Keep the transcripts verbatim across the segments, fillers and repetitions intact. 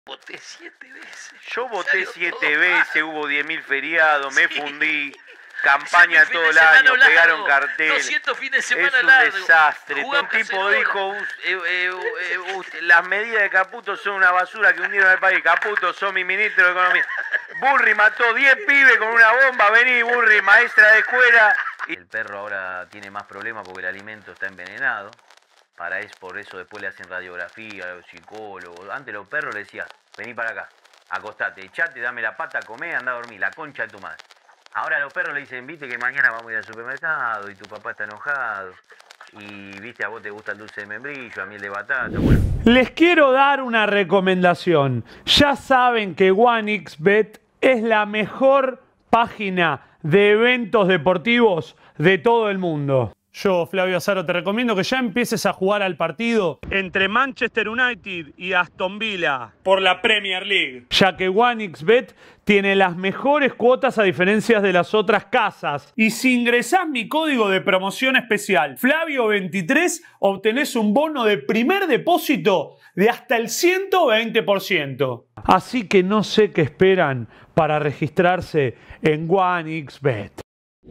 Voté siete veces. Yo voté siete veces, hubo diez mil feriados, me fundí, campaña todo el año, largo, pegaron carteles. doscientos fines de semana es un largo. desastre. Jugamos Un tipo Barcelona. dijo, eh, eh, eh, usted, las medidas de Caputo son una basura que hundieron el país. Caputo, son mi ministro de Economía. Burri mató diez pibes con una bomba, vení Burri, maestra de escuela. Y el perro ahora tiene más problemas porque el alimento está envenenado. Para es por eso después le hacen radiografía a los psicólogos. Antes los perros le decían, vení para acá, acostate, echate, dame la pata, comé, anda a dormir, la concha de tu madre. Ahora los perros le dicen, viste que mañana vamos a ir al supermercado y tu papá está enojado. Y viste, a vos te gusta el dulce de membrillo, a mí el de batata. Bueno. Les quiero dar una recomendación. Ya saben que OneXBet es la mejor página de eventos deportivos de todo el mundo. Yo, Flavio Azaro, te recomiendo que ya empieces a jugar al partido entre Manchester United y Aston Villa por la Premier League, ya que OneXBet tiene las mejores cuotas a diferencia de las otras casas. Y si ingresás mi código de promoción especial Flavio veintitrés, obtenés un bono de primer depósito de hasta el ciento veinte por ciento. Así que no sé qué esperan para registrarse en OneXBet.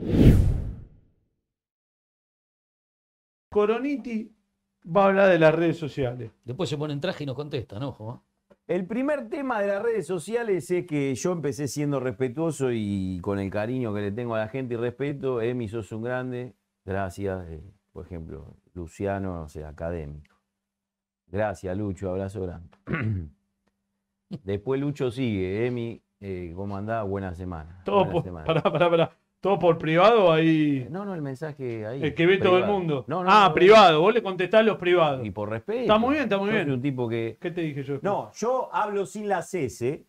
Coroniti va a hablar de las redes sociales. Después se pone en traje y nos contesta, ¿no? Ojo, ¿eh? El primer tema de las redes sociales es que yo empecé siendo respetuoso y con el cariño que le tengo a la gente y respeto. Emi, sos un grande. Gracias. Eh, por ejemplo, Luciano, o sea, académico. Gracias, Lucho. Abrazo grande. Después Lucho sigue. Emi, eh, ¿cómo andás? Buena semana. Todo Buena por, semana. pará, pará, pará. ¿Todo por privado ahí? No, no, el mensaje ahí. El que ve privado. todo el mundo. No, no, ah, no, privado. Vos le contestás los privados. Y por respeto. Está muy bien, está muy Yo bien. soy un tipo que... ¿Qué te dije yo? No, yo hablo sin las S,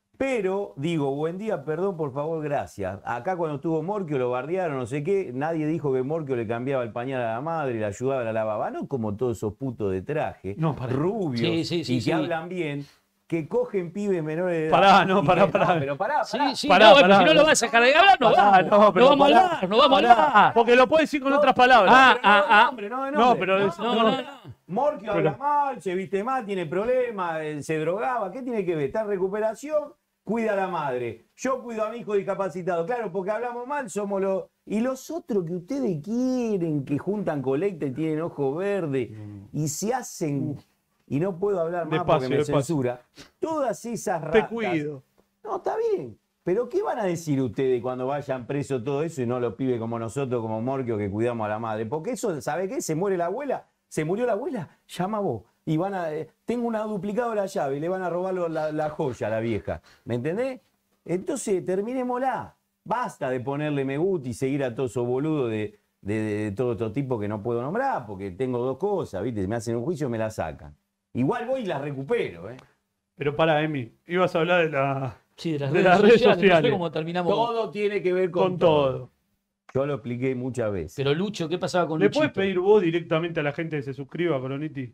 pero digo, buen día, perdón, por favor, gracias. Acá cuando estuvo Morquio lo bardearon, no sé qué, nadie dijo que Morquio le cambiaba el pañal a la madre, le ayudaba a la lavaba. No como todos esos putos de traje, No, pará. rubios, Sí, sí, sí, y que sí. hablan bien, que cogen pibes menores de edad. Pará, no, y pará, que- pará. No, pero pará, Sí, pará. sí, Pará, no, pará, pero si no pará. lo vas a sacar de hablar, no Pará, vamos. no, No, pero vamos a pará, hablar, no vamos a pará. hablar. Porque lo puede decir con otras palabras. Ah, Pero no ah, de ah. nombre, no de No, nombre. pero es- No, no, no. Morquio Pero- habla mal, se viste mal, tiene problemas, eh, se drogaba. ¿Qué tiene que ver? Está en recuperación, cuida a la madre. Yo cuido a mi hijo discapacitado. Claro, porque hablamos mal, somos los... Y los otros que ustedes quieren, que juntan colecta y tienen ojo verde y se hacen... Y no puedo hablar más Despacio, porque me despacio. censura. Todas esas Te ratas... cuido. No, está bien. Pero ¿qué van a decir ustedes cuando vayan presos todo eso y no los pibes como nosotros, como Morquio, que cuidamos a la madre? Porque eso, ¿sabe qué? Se muere la abuela, se murió la abuela, llama vos. Y van a, eh, tengo una duplicado de la llave y le van a robar lo- la, la joya a la vieja. ¿Me entendés? Entonces, terminémosla. Basta de ponerle me gusta y seguir a todos esos boludos de, de, de, de todo otro tipo que no puedo nombrar, porque tengo dos cosas, ¿viste? Me hacen un juicio y me la sacan. Igual voy y las recupero, ¿eh? Pero pará, Emi. Ibas a hablar de la... Sí, de las De redes, las redes sociales. No sé sociales. cómo terminamos. Todo tiene que ver con, Con todo. Yo lo expliqué muchas veces. Pero Lucho, ¿qué pasaba con ¿Le Luchito? puedes pedir vos directamente a la gente que se suscriba, Coroniti?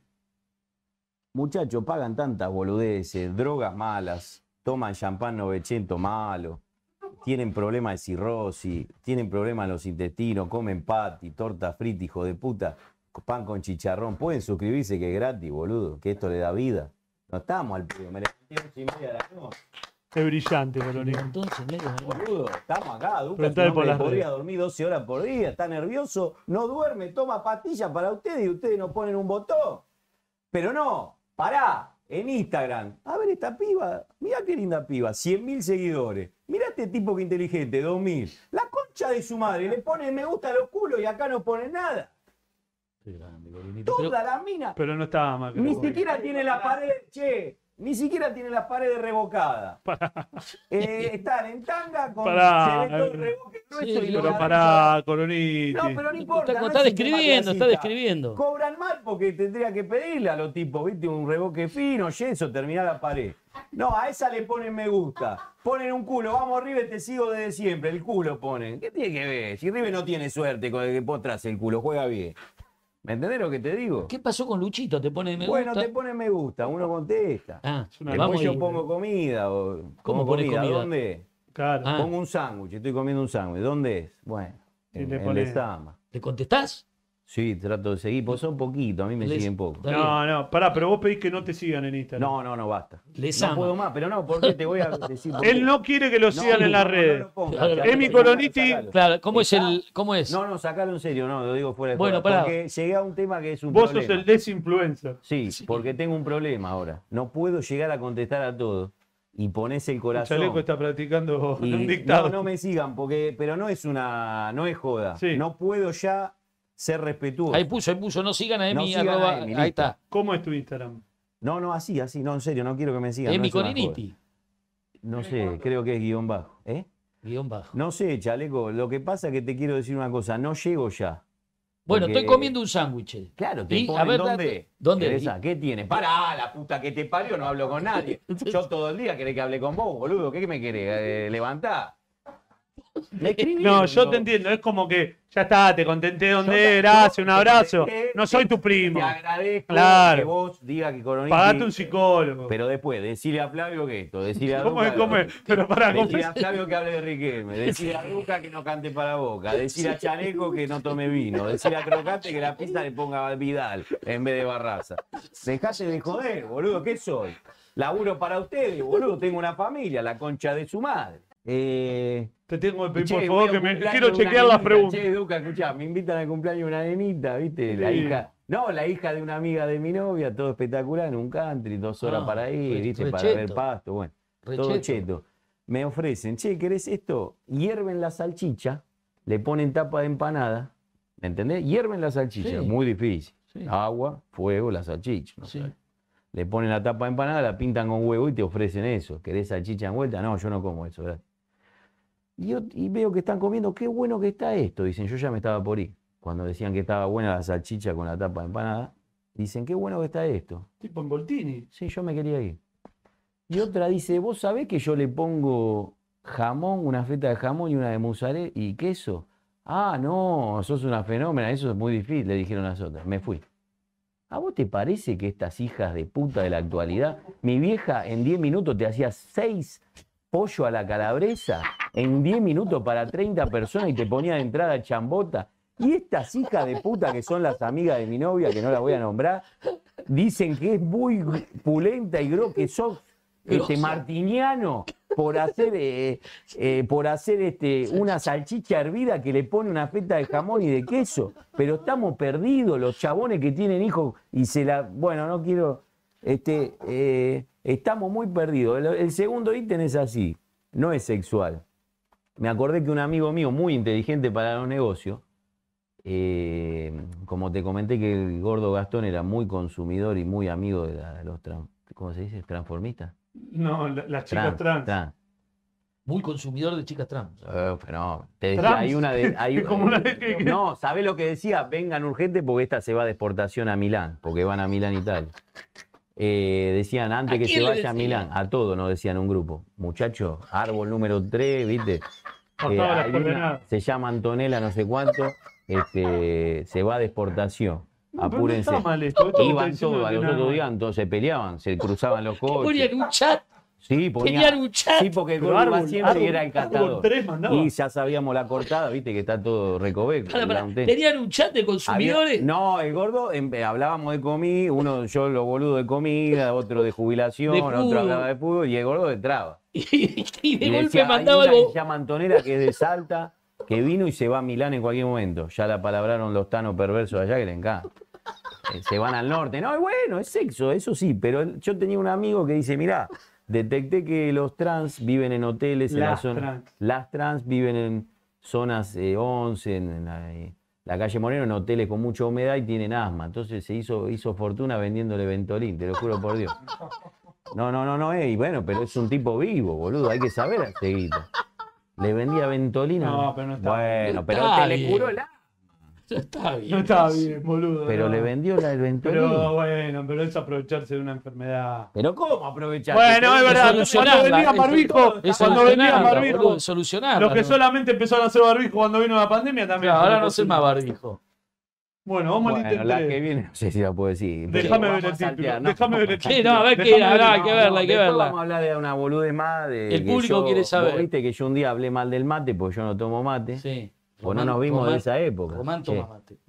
Muchachos, pagan tantas boludeces, drogas malas, toman champán novecientos malo, tienen problemas de cirrosis, tienen problemas en los intestinos, comen pati, torta frita, hijo de puta, pan con chicharrón. Pueden suscribirse que es gratis, boludo, que esto le da vida. No estamos al pedo, me levanté once y media de la noche. Es brillante, Coroniti. Entonces, medio de- Boludo, estamos acá, Duca, Preguntale un por hombre las que podría redes. dormir doce horas por día, está nervioso, no duerme, toma pastillas para ustedes y ustedes no ponen un botón. Pero no, pará, en Instagram, a ver esta piba, mirá qué linda piba, cien mil seguidores. Mirá este tipo que inteligente, dos mil. La concha de su madre, le pone me gusta a los culos y acá no pone nada. Qué grande, Coronito. Toda Pero- la mina, Pero no estaba mal. ni siquiera tiene la pared, che, ni siquiera tiene las paredes revocadas. Eh, están en tanga con Pará, se ve todo el eh. revoque grueso Sí, y pero lo Pero de pará, Coroniti. No, pero no importa. Está, no está es un tema describiendo, está clasista. describiendo. Cobran mal porque tendría que pedirle a los tipos, ¿viste? Un revoque fino, yeso, terminar la pared. No, a esa le ponen me gusta. Ponen un culo, vamos River, te sigo desde siempre. El culo ponen. ¿Qué tiene que ver? Si River no tiene suerte con el que vos traes el culo, juega bien. ¿Me entendés lo que te digo? ¿Qué pasó con Luchito? ¿Te pone me Bueno, gusta? te ponen me gusta, uno contesta. Ah, una- Después vamos yo y- pongo comida. O, ¿Cómo pongo pones comida? ¿Dónde? Claro. Ah. Pongo un sándwich, estoy comiendo un sándwich. ¿Dónde es? Bueno, Y en, le en pones- Lezama. ¿Le contestás? Sí, trato de seguir, pues son poquitos, a mí me Les- siguen poco. Está bien. No, no, pará, pero vos pedís que no te sigan en Instagram. No, no, no, basta. Les no ama. puedo más, pero no, ¿por qué te voy a decir? por Él qué? no quiere que lo sigan No, en las no, no, redes. no lo pongas, Claro. sacalo, Emi sacalo, Coloniti- sacalo. Claro, ¿cómo es ¿Está? el. ¿Cómo es? No, no, sacalo en serio, no, lo digo fuera de Bueno, joda, pará. porque llegué a un tema que es un Vos problema. sos el desinfluencer. Sí, porque tengo un problema ahora. No puedo llegar a contestar a todo y pones el El corazón. chaleco está practicando y- un dictado. No, no me sigan, porque, pero no es una, no es joda. Sí. No puedo ya ser respetuoso. Ahí puso, ahí puso, no sigan a No Emi, sigan a arroba- Emi, ahí listo. está. ¿Cómo es tu Instagram? No, no, así, así, no, en serio, no quiero que me sigan. no Emi es una Coniniti. joda. No sé, creo que es guión bajo. ¿Eh? Guión bajo. No sé, chaleco, lo que pasa es que te quiero decir una cosa, no llego ya. Bueno, porque- estoy comiendo un sándwich. Claro, te Y, ponen, a ver, ¿dónde? date- ¿dónde? ¿Querés a- ¿Qué tienes? Pará, la puta que te parió, no hablo con nadie. Yo todo el día querés que hable con vos, boludo. ¿Qué me querés? Eh, ¿Levantar? Me escribí, No, yo no. te entiendo. Es como que ya está, te contenté donde Yo- eras, yo un te abrazo. contenté, No soy tu primo. Te agradezco Claro. que vos digas que Coroniti... Pagate un psicólogo. Pero después, decirle a Flavio que esto, decirle a ¿Cómo Duca es? ¿Cómo que- es? Pero pará, ¿cómo Decirle es? a Flavio que hable de Riquelme, decirle a Duca que no cante para Boca, decirle a Chaneco que no tome vino, decirle a Crocante que la pizza le ponga Vidal en vez de Barraza. Dejate de joder, boludo, ¿qué soy? Laburo para ustedes, boludo, tengo una familia, la concha de su madre. Eh, Te tengo que pedir, che, por voy favor, a que un me cumpleaños quiero de una chequear las nenita. preguntas. Che, Duca, escuchá, me invitan al cumpleaños de una nenita, ¿viste? La Sí. hija... No, la hija de una amiga de mi novia, todo espectacular, en un country, dos horas Ah, para ir, re- ¿viste? re Para ver cheto. pasto, bueno. Re Todo cheto. cheto. Me ofrecen, che, ¿querés esto? Hierven la salchicha, le ponen tapa de empanada, ¿me entendés? Hierven la salchicha, Sí. muy difícil. Sí. Agua, fuego, la salchicha. no Sí. sé. Le ponen la tapa de empanada, la pintan con huevo y te ofrecen eso. ¿Querés salchicha en vuelta? No, yo no como eso, ¿verdad? Y, yo, y veo que están comiendo, qué bueno que está esto. Dicen, yo ya me estaba por ir. Cuando decían que estaba buena la salchicha con la tapa de empanada, dicen, qué bueno que está esto. Tipo en Voltini. Sí, yo me quería ir. Y otra dice, ¿vos sabés que yo le pongo jamón, una feta de jamón y una de mozzarella y queso? Ah, no, sos una fenómena, eso es muy difícil, le dijeron las otras. Me fui. ¿A vos te parece que estas hijas de puta de la actualidad, mi vieja en diez minutos te hacía seis pollo a la calabresa, en diez minutos para treinta personas y te ponía de entrada chambota? Y estas hijas de puta que son las amigas de mi novia, que no la voy a nombrar, dicen que es muy pulenta y gro, que sos este, martiniano por hacer, eh, eh, por hacer este, una salchicha hervida que le pone una feta de jamón y de queso. Pero estamos perdidos, los chabones que tienen hijos y se la... Bueno, no quiero... Este, eh, estamos muy perdidos. El, el segundo ítem es así, no es sexual. Me acordé que un amigo mío muy inteligente para los negocios, eh, como te comenté que el gordo Gastón era muy consumidor y muy amigo de, la- de los tran- ¿cómo se dice? transformistas. No, la- las chicas trans. trans. Muy consumidor de chicas trans. Eh, fenómeno. Te decía, Trans. hay una de. Hay, Como una de que- no, ¿sabés lo que decía? Vengan urgente porque esta se va de exportación a Milán, porque van a Milán, Italia. Eh, decían antes ¿A que se quién le vaya a decían? Milán, a todos nos decían un grupo. Muchachos, árbol número tres, ¿viste? Pasaba Eh, las hay una- coordenadas. se llama Antonella, no sé cuánto, este, se va de exportación. No, pero no Apúrense. está mal esto, esto Iban estoy diciendo todos, a que los nada otros mal. días, entonces se peleaban, se cruzaban los coches. Ponían un chat. Sí, ponía- Tenían un chat. Sí, porque el Pero gordo iba árbol- siempre y árbol- era el árbol catador. tres mandaba. Y ya sabíamos la cortada, viste que está todo recoveco. Pará, pará, la unté. Tenían un chat de Había- consumidores. no, el gordo, em, hablábamos de comida, uno, yo los boludos de comida, otro de jubilación, De otro fútbol. hablaba de fútbol y el gordo de traba. Y, y de Y golpe decía, mandaba hay una algo. que se llama Antonella, que es de Salta, que vino y se va a Milán en cualquier momento. Ya la palabraron los tanos perversos allá que le encanta. Eh, Se van al norte. No, es bueno, es sexo, eso sí, pero él- yo tenía un amigo que dice, mirá, detecté que los trans viven en hoteles, en la Las zona. trans. Las trans viven en zonas eh, once, en, en la, eh, la calle Moreno, en hoteles con mucha humedad y tienen asma. Entonces se hizo, hizo fortuna vendiéndole Ventolin, te lo juro por Dios. No, no, no, no, eh, y bueno, pero es un tipo vivo, boludo, hay que saber a seguir. Le vendía Ventolina. No, pero no está Bueno, bien. pero Está te le bien. curó el asma. Está bien. No estaba bien, boludo. Pero no. le vendió la, el Ventolin. Pero Pero, bueno, pero es aprovecharse de una enfermedad. ¿cómo aprovechar? Bueno, es verdad. solucionarla, Cuando vendía es- barbijo, Es cuando vendía solucionarla, barbijo, boludo, es solucionarla, los que ¿no? solamente empezaron a hacer barbijo cuando vino la pandemia también. Claro, se ahora lo no sé puso. más barbijo. Bueno, vamos al Bueno, ítem la tres. que viene, no sé si la puedo decir. pero Déjame vamos ver el a saltear, título. ¿no? Déjame ver el Sí, título. no, a ver qué Déjame era, ver el habrá título. que verla, hay que después verla. Vamos a hablar de una boludez más. De El que público yo- quiere saber. Vos viste que yo un día hablé mal del mate porque yo no tomo mate. Sí. Pues no nos vimos de Román- esa época. Román Che. toma mate. Mm.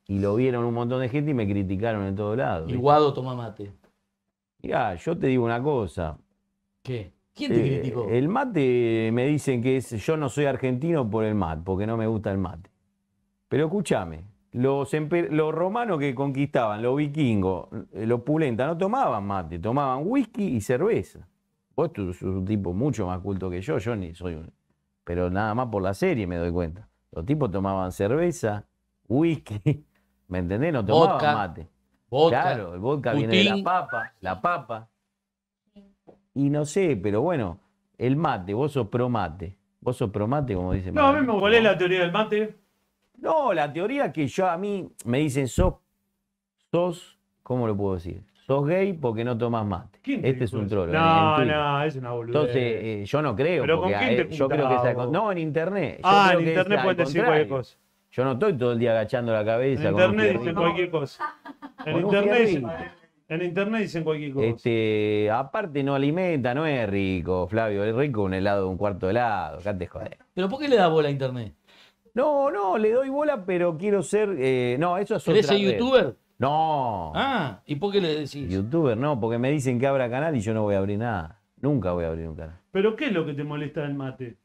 Y lo vieron un montón de gente y me criticaron en todos lados. Y Guado toma mate. Mirá, yo te digo una cosa. ¿Qué? ¿Quién te Eh, criticó? el mate me dicen que es, yo no soy argentino por el mate, porque no me gusta el mate. Pero escúchame, los, emper- los romanos que conquistaban, los vikingos, eh, los pulentas, no tomaban mate, tomaban whisky y cerveza. Vos tú sos un tipo mucho más culto que yo, yo ni soy un... Pero nada más por la serie me doy cuenta. Los tipos tomaban cerveza, whisky, ¿me entendés? No tomaban Vodka. mate. Vodka. Claro, el vodka viene de la Putin. papa, la papa. Y no sé, pero bueno, el mate, vos sos pro mate. Vos sos pro mate, como dice No, a mí Maradona. me ¿cuál es la teoría del mate? No, la teoría que yo a mí me dicen sos, sos, ¿cómo lo puedo decir? Sos gay porque no tomas mate. ¿Quién te Este es dijo un eso? trolo. en- en No, Twitter. no, es una boludez. Entonces, eh, yo no creo. ¿Pero porque, con quién te eh, yo creo que juntás, esa- vos? No, en internet. Yo Ah, creo en que es internet al pueden decir cualquier contrario. cosa. Yo no estoy todo el día agachando la cabeza. En con un internet dicen fierrito. cualquier cosa. En Con un internet, dicen, fierrito. en internet dicen cualquier cosa. Este, aparte no alimenta, no es rico, Flavio. Es rico un helado, un cuarto de helado. Acá te joder. ¿Pero por qué le da bola a internet? No, no, le doy bola, pero quiero ser. eh, no, eso es ¿Querés otra ser red. youtuber? No. Ah, ¿y por qué le decís? Youtuber no, porque me dicen que abra canal y yo no voy a abrir nada. Nunca voy a abrir un canal. ¿Pero qué es lo que te molesta del mate?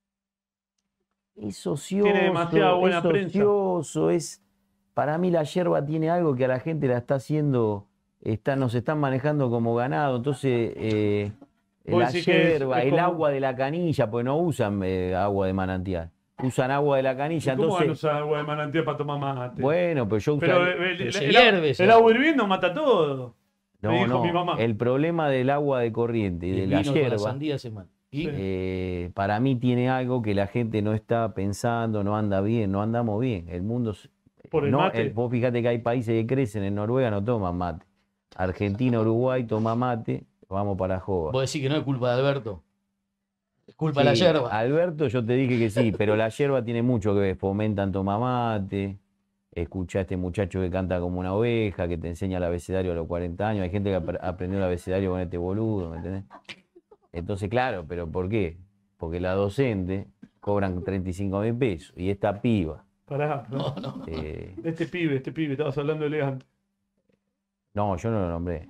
Es ocioso. Tiene demasiada buena es prensa. ocioso, es. Para mí la yerba tiene algo que a la gente la está haciendo. Está, nos están manejando como ganado. Entonces, eh, Vos la decís que es- yerba, es el como- agua de la canilla, pues no usan eh, agua de manantial. Usan agua de la ¿Y canilla. ¿Cómo van a Entonces, usar agua de manantial para tomar mate? bueno, pero yo Pero usaría- el, el- Pero se el- hierve el ese agua agua. hirviendo mata todo. me No, dijo no. mi mamá. El problema del agua de corriente y Y de el la vino con la yerba, sandía hace mal. ¿Y? Sí. eh, para mí tiene algo que la gente no está pensando, no anda bien, no andamos bien. El mundo. s- Por el no, mate. el- vos fíjate que hay países que crecen, en Noruega no toman mate. Argentina, Uruguay toma mate, vamos para Jova. Vos decís que no es culpa de Alberto. Es culpa de la Sí, yerba. Alberto, yo te dije que sí, pero la yerba tiene mucho que ver. Fomentan tomar mate. Escuchá a este muchacho que canta como una oveja, que te enseña el abecedario a los cuarenta años. Hay gente que ap- aprendió el abecedario con este boludo, ¿me entendés? Entonces, claro, ¿pero por qué? Porque la docente cobran treinta y cinco mil pesos y esta piba. Pará, no. No, no. eh, Este pibe, este pibe, estabas hablando elegante. no, yo no lo nombré.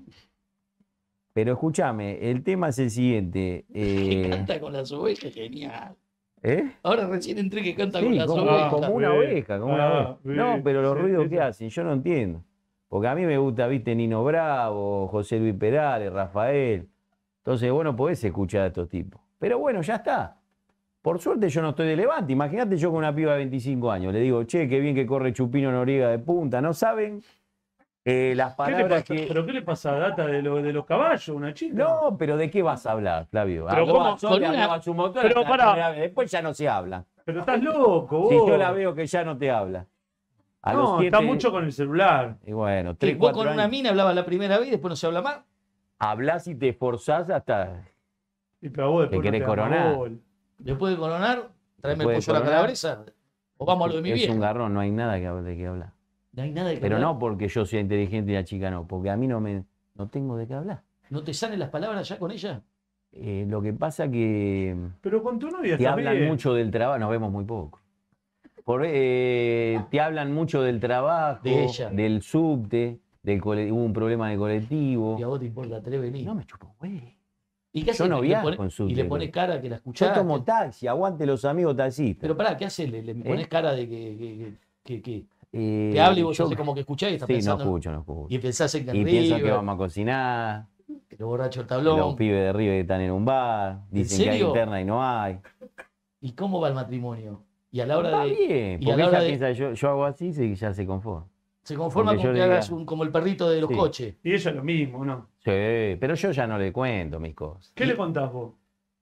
Pero escúchame, el tema es el siguiente. Que eh, canta con las ovejas, genial. ¿eh? Ahora recién entré que canta con Sí, las como, ovejas. como una Bien. oveja, como una Ah, oveja. bien. No, pero los Sí, ruidos sí, que sí. hacen, yo no entiendo. Porque a mí me gusta, viste, Nino Bravo, José Luis Perales, Rafael. Entonces, vos no podés escuchar a estos tipos. Pero bueno, ya está. Por suerte yo no estoy de Levante. Imagínate yo con una piba de veinticinco años. Le digo, che, qué bien que corre Chupino Noriega de punta. ¿No saben eh, las ¿Qué le palabras pasa? que... ¿Pero qué le pasa a Data de, lo- de los caballos, una chica? No, pero ¿de qué vas a hablar, Flavio? Pero Habló ¿cómo? a Sol, Con le una- habló a su motor, Pero la pará. primera vez. Después ya no se habla. Pero estás loco, Si vos. yo la veo que ya no te habla. A los No, siete- está mucho con el celular. Y bueno, ¿Qué, tres, vos cuatro con una años. mina hablabas la primera vez y después no se habla más? Hablás y te esforzás hasta... Y pero a vos después ¿Te querés no te damos coronar? bola. Después de coronar, tráeme el Después de pollo a la coronar. calabresa. O vamos a lo de mi Es vieja. un garrón, no hay nada que, hab- de qué hablar. No hay nada de que Pero hablar. no porque yo sea inteligente y la chica no, porque a mí no me no tengo de qué hablar. ¿No te salen las palabras ya con ella? Eh, lo que pasa que Pero con tu novia te está hablan bien. mucho del trabajo, nos vemos muy poco. Por, eh, te hablan mucho del trabajo, De ella. del subte, del cole- hubo un problema en el colectivo. Y a vos te importa tres venís. No me chupo, güey. ¿Y qué yo haces? no Le viajo pone- en subte, Y le pones güey. cara que la Yo escuchás. tomo taxi, aguante los amigos taxistas. Pero pará, ¿qué haces? Le, le ¿Eh? pones cara de que, que, que, que- Eh, te hable y vos yo- haces como que escuchás y estás Sí, no pensando. escucho, no escucho. Y pensás en que Y en pienso que River, vamos a cocinar, que lo borracho el los tablón. pibes de River que están en un bar, dicen que hay serio? interna y no hay. ¿Y cómo va el matrimonio? Y a la hora Está de. bien, y a porque la hora ella de- piensa, yo, yo hago así y ya se conforma. Se conforma Porque con yo que le hagas diga- un, como el perrito de los Sí. coches. Y ella lo mismo, ¿no? Sí, pero yo ya no le cuento mis cosas. ¿Qué le contás vos?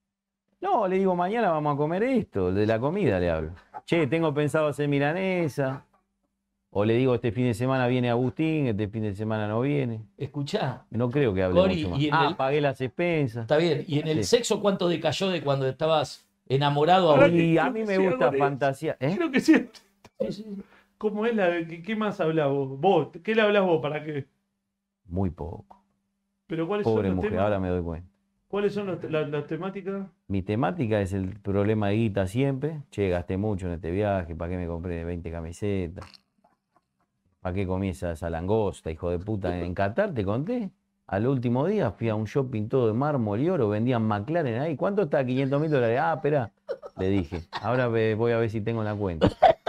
No, le digo, mañana vamos a comer esto, de la comida le hablo. Che, tengo pensado hacer milanesa. O le digo, este fin de semana viene Agustín, este fin de semana no viene. Escuchá, No creo que hable Cori, mucho más. y en Ah, el- pagué las expensas. está bien. ¿Y en el Sí. sexo cuánto decayó de cuando estabas enamorado a Ahora hoy? que- Y a creo mí que me sí, gusta algo de eso. fantasía. ¿Eh? Creo que sí. Sí, sí. ¿Cómo es la qué, qué más hablas vos? ¿Vos? ¿Qué le hablas vos? ¿Para qué? Muy poco. Pero ¿cuáles Pobre son los mujer, temas? ahora me doy cuenta. ¿Cuáles son los- las, las temáticas? Mi temática es el problema de guita siempre. Che, gasté mucho en este viaje, ¿para qué me compré veinte camisetas? ¿Para qué comí esa, esa langosta, hijo de puta? En Qatar, te conté. Al último día fui a un shopping todo de mármol y oro, vendían McLaren ahí. ¿Cuánto está? quinientos mil dólares. Ah, espera, le dije. Ahora ve- voy a ver si tengo la cuenta.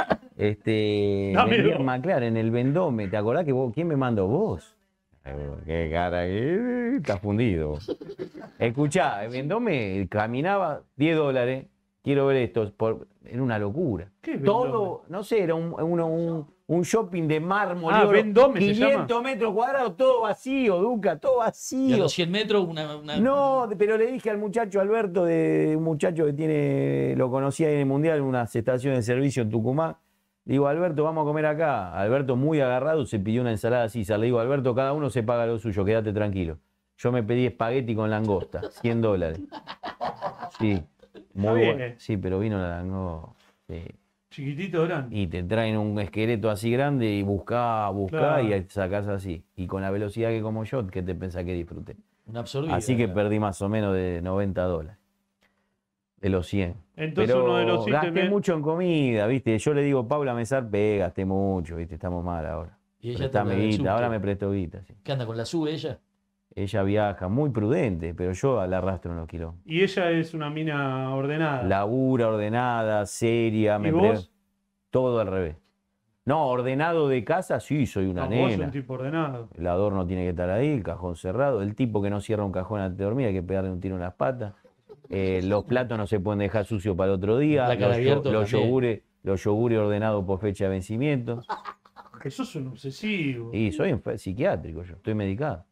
Este, Dámelo. vendían McLaren, el Vendome. ¿Te acordás que vos, quién me mandó? ¿Vos? Eh, Qué cara, que está fundido. Escuchá, el Vendome caminaba diez dólares. Quiero ver esto. Por, era una locura. ¿Qué Vendome? Todo, no sé, era un, uno- un, un shopping de mármol. Ah, y oro, Vendome se llama. quinientos metros cuadrados, todo vacío, Duca, todo Y a vacío. los cien metros, una. una- No, pero le dije al muchacho Alberto, de un muchacho que tiene, lo conocía ahí en el Mundial, en unas estaciones de servicio en Tucumán. Digo, Alberto, vamos a comer acá. Alberto, muy agarrado, se pidió una ensalada César. Le digo, Alberto, cada uno se paga lo suyo, quédate tranquilo. Yo me pedí espagueti con langosta, cien dólares. Sí, muy bien. bueno. Sí, pero vino la langosta. Sí. Chiquitito, grande. Y te traen un esqueleto así grande y buscá, buscá Claro. y sacás así. Y con la velocidad que como yo, ¿qué te pensás que disfruté? Una absorbida. Así que perdí más o menos de noventa dólares. De los cien. Entonces Pero uno de los gasté ítems. mucho en comida, ¿viste? Yo le digo, Paula Mesar, pe, gasté mucho, ¿viste? Estamos mal ahora. Y ella Prestame toca el guita, ahora subte. me prestó guita, sí. ¿Qué anda con la sube ella? Ella viaja muy prudente, pero yo la arrastro en los kilómetros. Y ella es una mina ordenada. Labura, ordenada, seria, ¿Y me vos? pre- todo al revés. No, ordenado de casa, sí, soy una No, vos sos nena. un tipo ordenado. El adorno tiene que estar ahí, el cajón cerrado. El tipo que no cierra un cajón antes de dormir, hay que pegarle un tiro en las patas. Eh, los platos no se pueden dejar sucios para el otro día. Placar Los, yo- abierto los también. yogures, los yogures ordenados por fecha de vencimiento. Que sos un obsesivo. Y soy enfer- psiquiátrico, yo estoy medicado.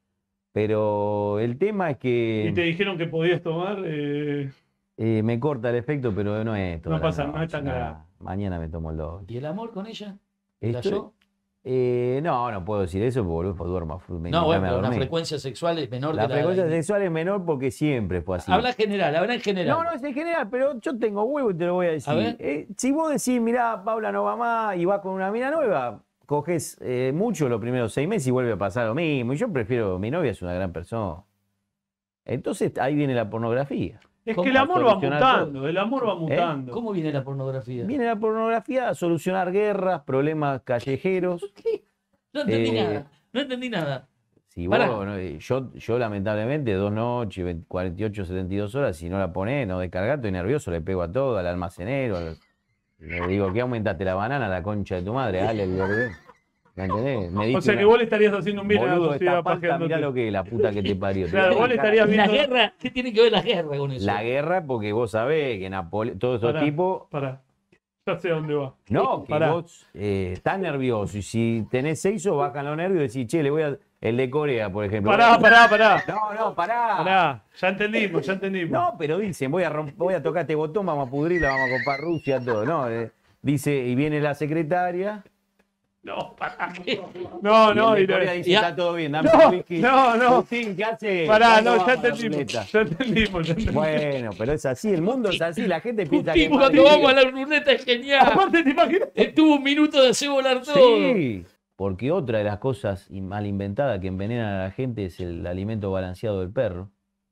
Pero el tema es Y te que dijeron que podías tomar. eh, eh, me corta el efecto, pero no es toda No la pasa, no es noche, tan nada. grave. Mañana me tomo el doble. ¿Y el amor con ella? Estoy- ¿Cayó? eh, no, no puedo decir eso porque boludo, duermo. me- No, bueno, me pero una dormí. frecuencia sexual es menor La que la. frecuencia sexual es menor porque siempre fue así. Habla general, habla en general. No, no es en general, pero yo tengo huevo y te lo voy a decir. A ver. Eh, si vos decís, mirá, Paula no va más y va con una mina nueva, coges eh, mucho los primeros seis meses y vuelve a pasar lo mismo. Y yo prefiero, mi novia es una gran persona. Entonces ahí viene la pornografía. Es ¿Cómo que el amor va solucionar mutando. El amor va mutando. ¿Cómo viene la pornografía? Viene la pornografía a solucionar guerras, problemas callejeros. No entendí Eh, nada. No entendí nada. Si Pará. vos, no, yo, yo lamentablemente dos noches, veinte, cuarenta y ocho, setenta y dos horas, si no la ponés, no descargás, estoy nervioso, le pego a todo, al almacenero. al- le digo, ¿qué aumentaste la banana? La concha de tu madre, dale, le digo, ¿me entendés? Me O diste sea que una- vos le estarías haciendo un bien a la Boludo, sociedad esta palta, pajeándote. mirá lo que es, la puta que te parió. Te Claro, voy a vos le dejar- estarías ¿Y la viendo. guerra? ¿Qué tiene que ver la guerra con eso? La guerra, porque vos sabés que Napoleón, todos esos Pará, tipos. Pará. Ya sé a dónde va. No, que Pará. vos eh, estás nervioso y si tenés sexo, bajan los nervios y decís, che, le voy a. El de Corea, por ejemplo. Pará, pará, pará. No, no, pará. Pará. Ya entendimos, ya entendimos. No, pero dicen, voy a, romp- voy a tocar este botón, vamos a pudrirla, vamos a comprar Rusia, todo. No, eh, dice, y viene la secretaria. No, pará. No, y no, el de y no. Corea dice, ya- está todo bien, dame No, un whisky. no, no. Putin, ¿qué hace? Pará, ¿Cuándo no, vamos ya a la entendimos. ruleta? Ya entendimos, ya entendimos. Bueno, pero es así, el mundo es así, la gente piensa que. es Tipo, más cuando vamos a difícil. la ruleta es genial. Aparte, ¿te imaginas? Estuvo un minuto de hacer volar todo. Sí, porque otra de las cosas in- mal inventadas que envenenan a la gente es el alimento balanceado del perro.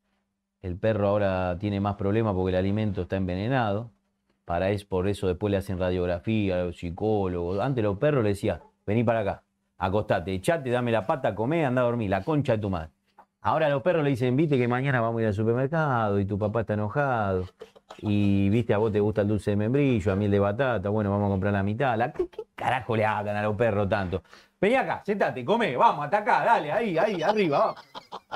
El perro ahora tiene más problemas porque el alimento está envenenado. Para es, por eso después le hacen radiografía a los psicólogos. Antes los perros le decían, vení para acá, acostate, echate, dame la pata, comé, anda a dormir, la concha de tu madre. Ahora los perros le dicen, viste que mañana vamos a ir al supermercado y tu papá está enojado. Y viste, a vos te gusta el dulce de membrillo, a mí el de batata, bueno, vamos a comprar la mitad. La- ¿Qué, qué carajo le hablan a los perros tanto? Vení acá, sentate, comé, vamos, hasta acá, dale, ahí, ahí, arriba, vamos.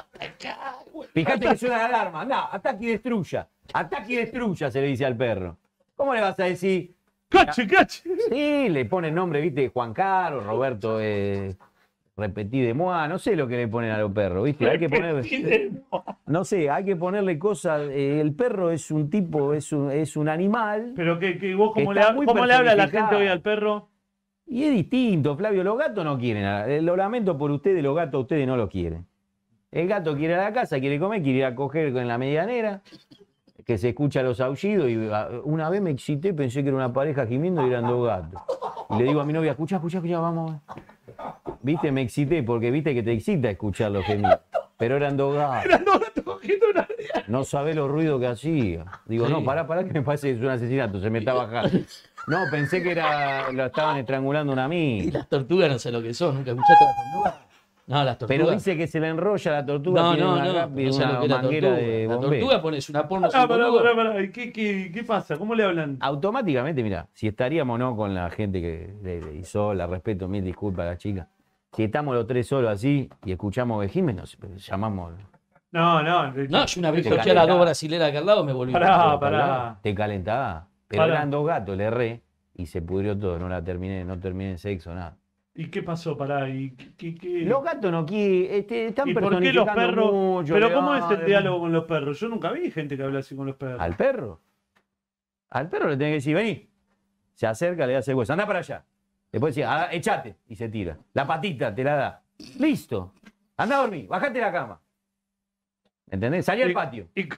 Fíjate que suena la alarma, anda, ataque y destruya. Ataque y destruya, se le dice al perro. ¿Cómo le vas a decir? ¡Cache, cache! Sí, le ponen nombre, viste, Juan Carlos, Roberto, eh, Repetí de Moa, no sé lo que le ponen a los perros, viste, hay que ponerle, no sé, hay que ponerle cosas, eh, el perro es un tipo, es un, es un animal, Pero que, que vos, ¿cómo, le, Está hab- muy cómo le habla a la personificado. gente hoy al perro? y es distinto, Flavio, los gatos no quieren, eh, lo lamento por ustedes, los gatos ustedes no lo quieren. El gato quiere ir a la casa, quiere comer, quiere ir a coger con la medianera, que se escucha los aullidos, y ah, una vez me excité, pensé que era una pareja gimiendo y eran dos gatos. Y le digo a mi novia, escucha, escucha, escucha, vamos. Viste, me excité, porque viste que te excita escuchar los gemidos. Pero eran dos gatos. Eran dos gatos cogiendo una No sabés los ruidos que hacía. Digo, Sí. no, pará, pará, que me parece que es un asesinato, se me está bajando. No, pensé que era, lo estaban estrangulando una Y mina. las tortugas no sé lo que son, ¿nunca escuchaste las tortugas? No, las tortugas. Pero dice que se le enrolla la tortuga, no, tiene no, una, no, rap- no sé una lo que es la manguera tortuga. de La bombero. tortuga pones una porno sin Ah, pará, boludo. pará, pará. ¿Y ¿Qué, qué, qué pasa? ¿Cómo le hablan? Automáticamente, mira, si estaríamos o no con la gente que le, le hizo, la respeto, mil disculpas a la chica. Si estamos los tres solos así y escuchamos Vejime, nos llamamos. No, no. No, yo una vez Te escuché a las calentás. dos brasileras acá al lado me volví. Pará, loco. pará. Te calentaba. Pero Pará. eran dos gatos, le erré y se pudrió todo. No la terminé, no terminé en sexo, nada. ¿Y qué pasó? Pará. ¿Y qué, qué- qué- Los gatos no quieren, este, están ¿Y por qué los personificando perros? mucho, Pero le- ¿cómo es el ay, diálogo con los perros? Yo nunca vi gente que habla así con los perros. ¿Al perro? Al perro le tenés que decir, vení. Se acerca, le das el hueso, anda para allá. Después dice, "Ah, echate", y se tira. La patita te la da. Listo. Anda a dormir, bajate de la cama. ¿Entendés? Salí al Y- patio. y-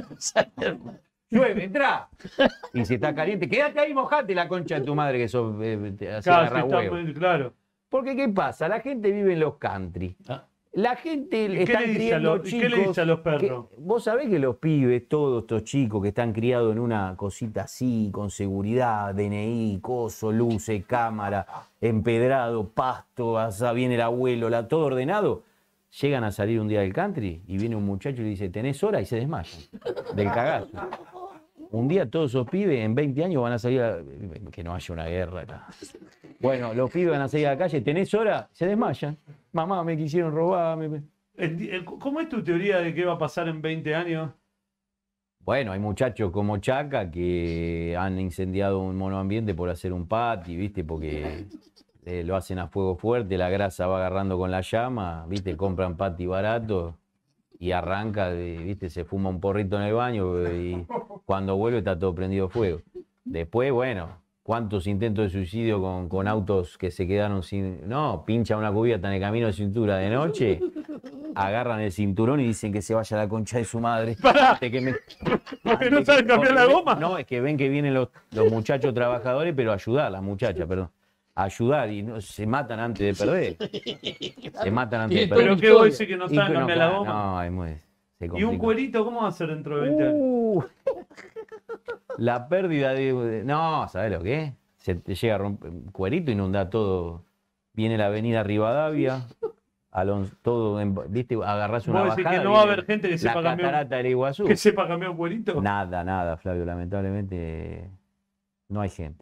Llueve, entrá. Y si está caliente, quédate ahí, mojate la concha de tu madre que sos, eh, te hace Claro, agarrar sí, está huevo. muy- claro. Porque, ¿qué pasa? La gente vive en los country. Ah. La gente ¿Y qué está le dice a criando los- y chicos. qué le dice a los perros? que- vos sabés que los pibes, todos estos chicos que están criados en una cosita así, con seguridad, D N I, coso, luces, cámara, empedrado, pasto, asá, viene el abuelo, la, todo ordenado, llegan a salir un día del country y viene un muchacho y le dice, ¿tenés hora? Y se desmayan del cagazo. Un día todos esos pibes en veinte años van a salir a... Que no haya una guerra acá. Bueno, los pibes van a salir a la calle, ¿tenés hora? Se desmayan. Mamá, me quisieron robar. me- Enti- eh, ¿Cómo es tu teoría de qué va a pasar en veinte años? Bueno, hay muchachos como Chaca que han incendiado un monoambiente por hacer un pati, ¿viste? Porque eh, lo hacen a fuego fuerte, la grasa va agarrando con la llama, ¿viste? Compran pati barato y arranca, eh, ¿viste? Se fuma un porrito en el baño eh, y cuando vuelve está todo prendido fuego. Después, bueno, ¿cuántos intentos de suicidio con, con autos que se quedaron sin... No, pinchan una cubierta en el camino de cintura de noche, agarran el cinturón y dicen que se vaya a la concha de su madre. Antes que me- Porque no antes saben que- cambiar la porque- goma. No, es que ven que vienen los, los muchachos trabajadores, pero a ayudar, las muchachas, perdón. A ayudar y no, se matan antes de perder. Se matan antes de Tiene todo perder. ¿Pero qué vos decís que no Y saben que no, cambiar la claro, goma? No, es muy, se ¿Y un complica. cuerito cómo va a ser dentro de veinte años? Uh, la pérdida de, de- No, ¿sabes lo que es? Se te llega a romper un cuerito, inunda todo. Viene la avenida Rivadavia, Alonso, todo, en- ¿viste? Agarrás una ¿Vos decís bajada. que no va a viene haber gente que la sepa cambiar, catarata del Iguazú. que sepa cambiar un cuerito? Nada, nada, Flavio, lamentablemente no hay gente.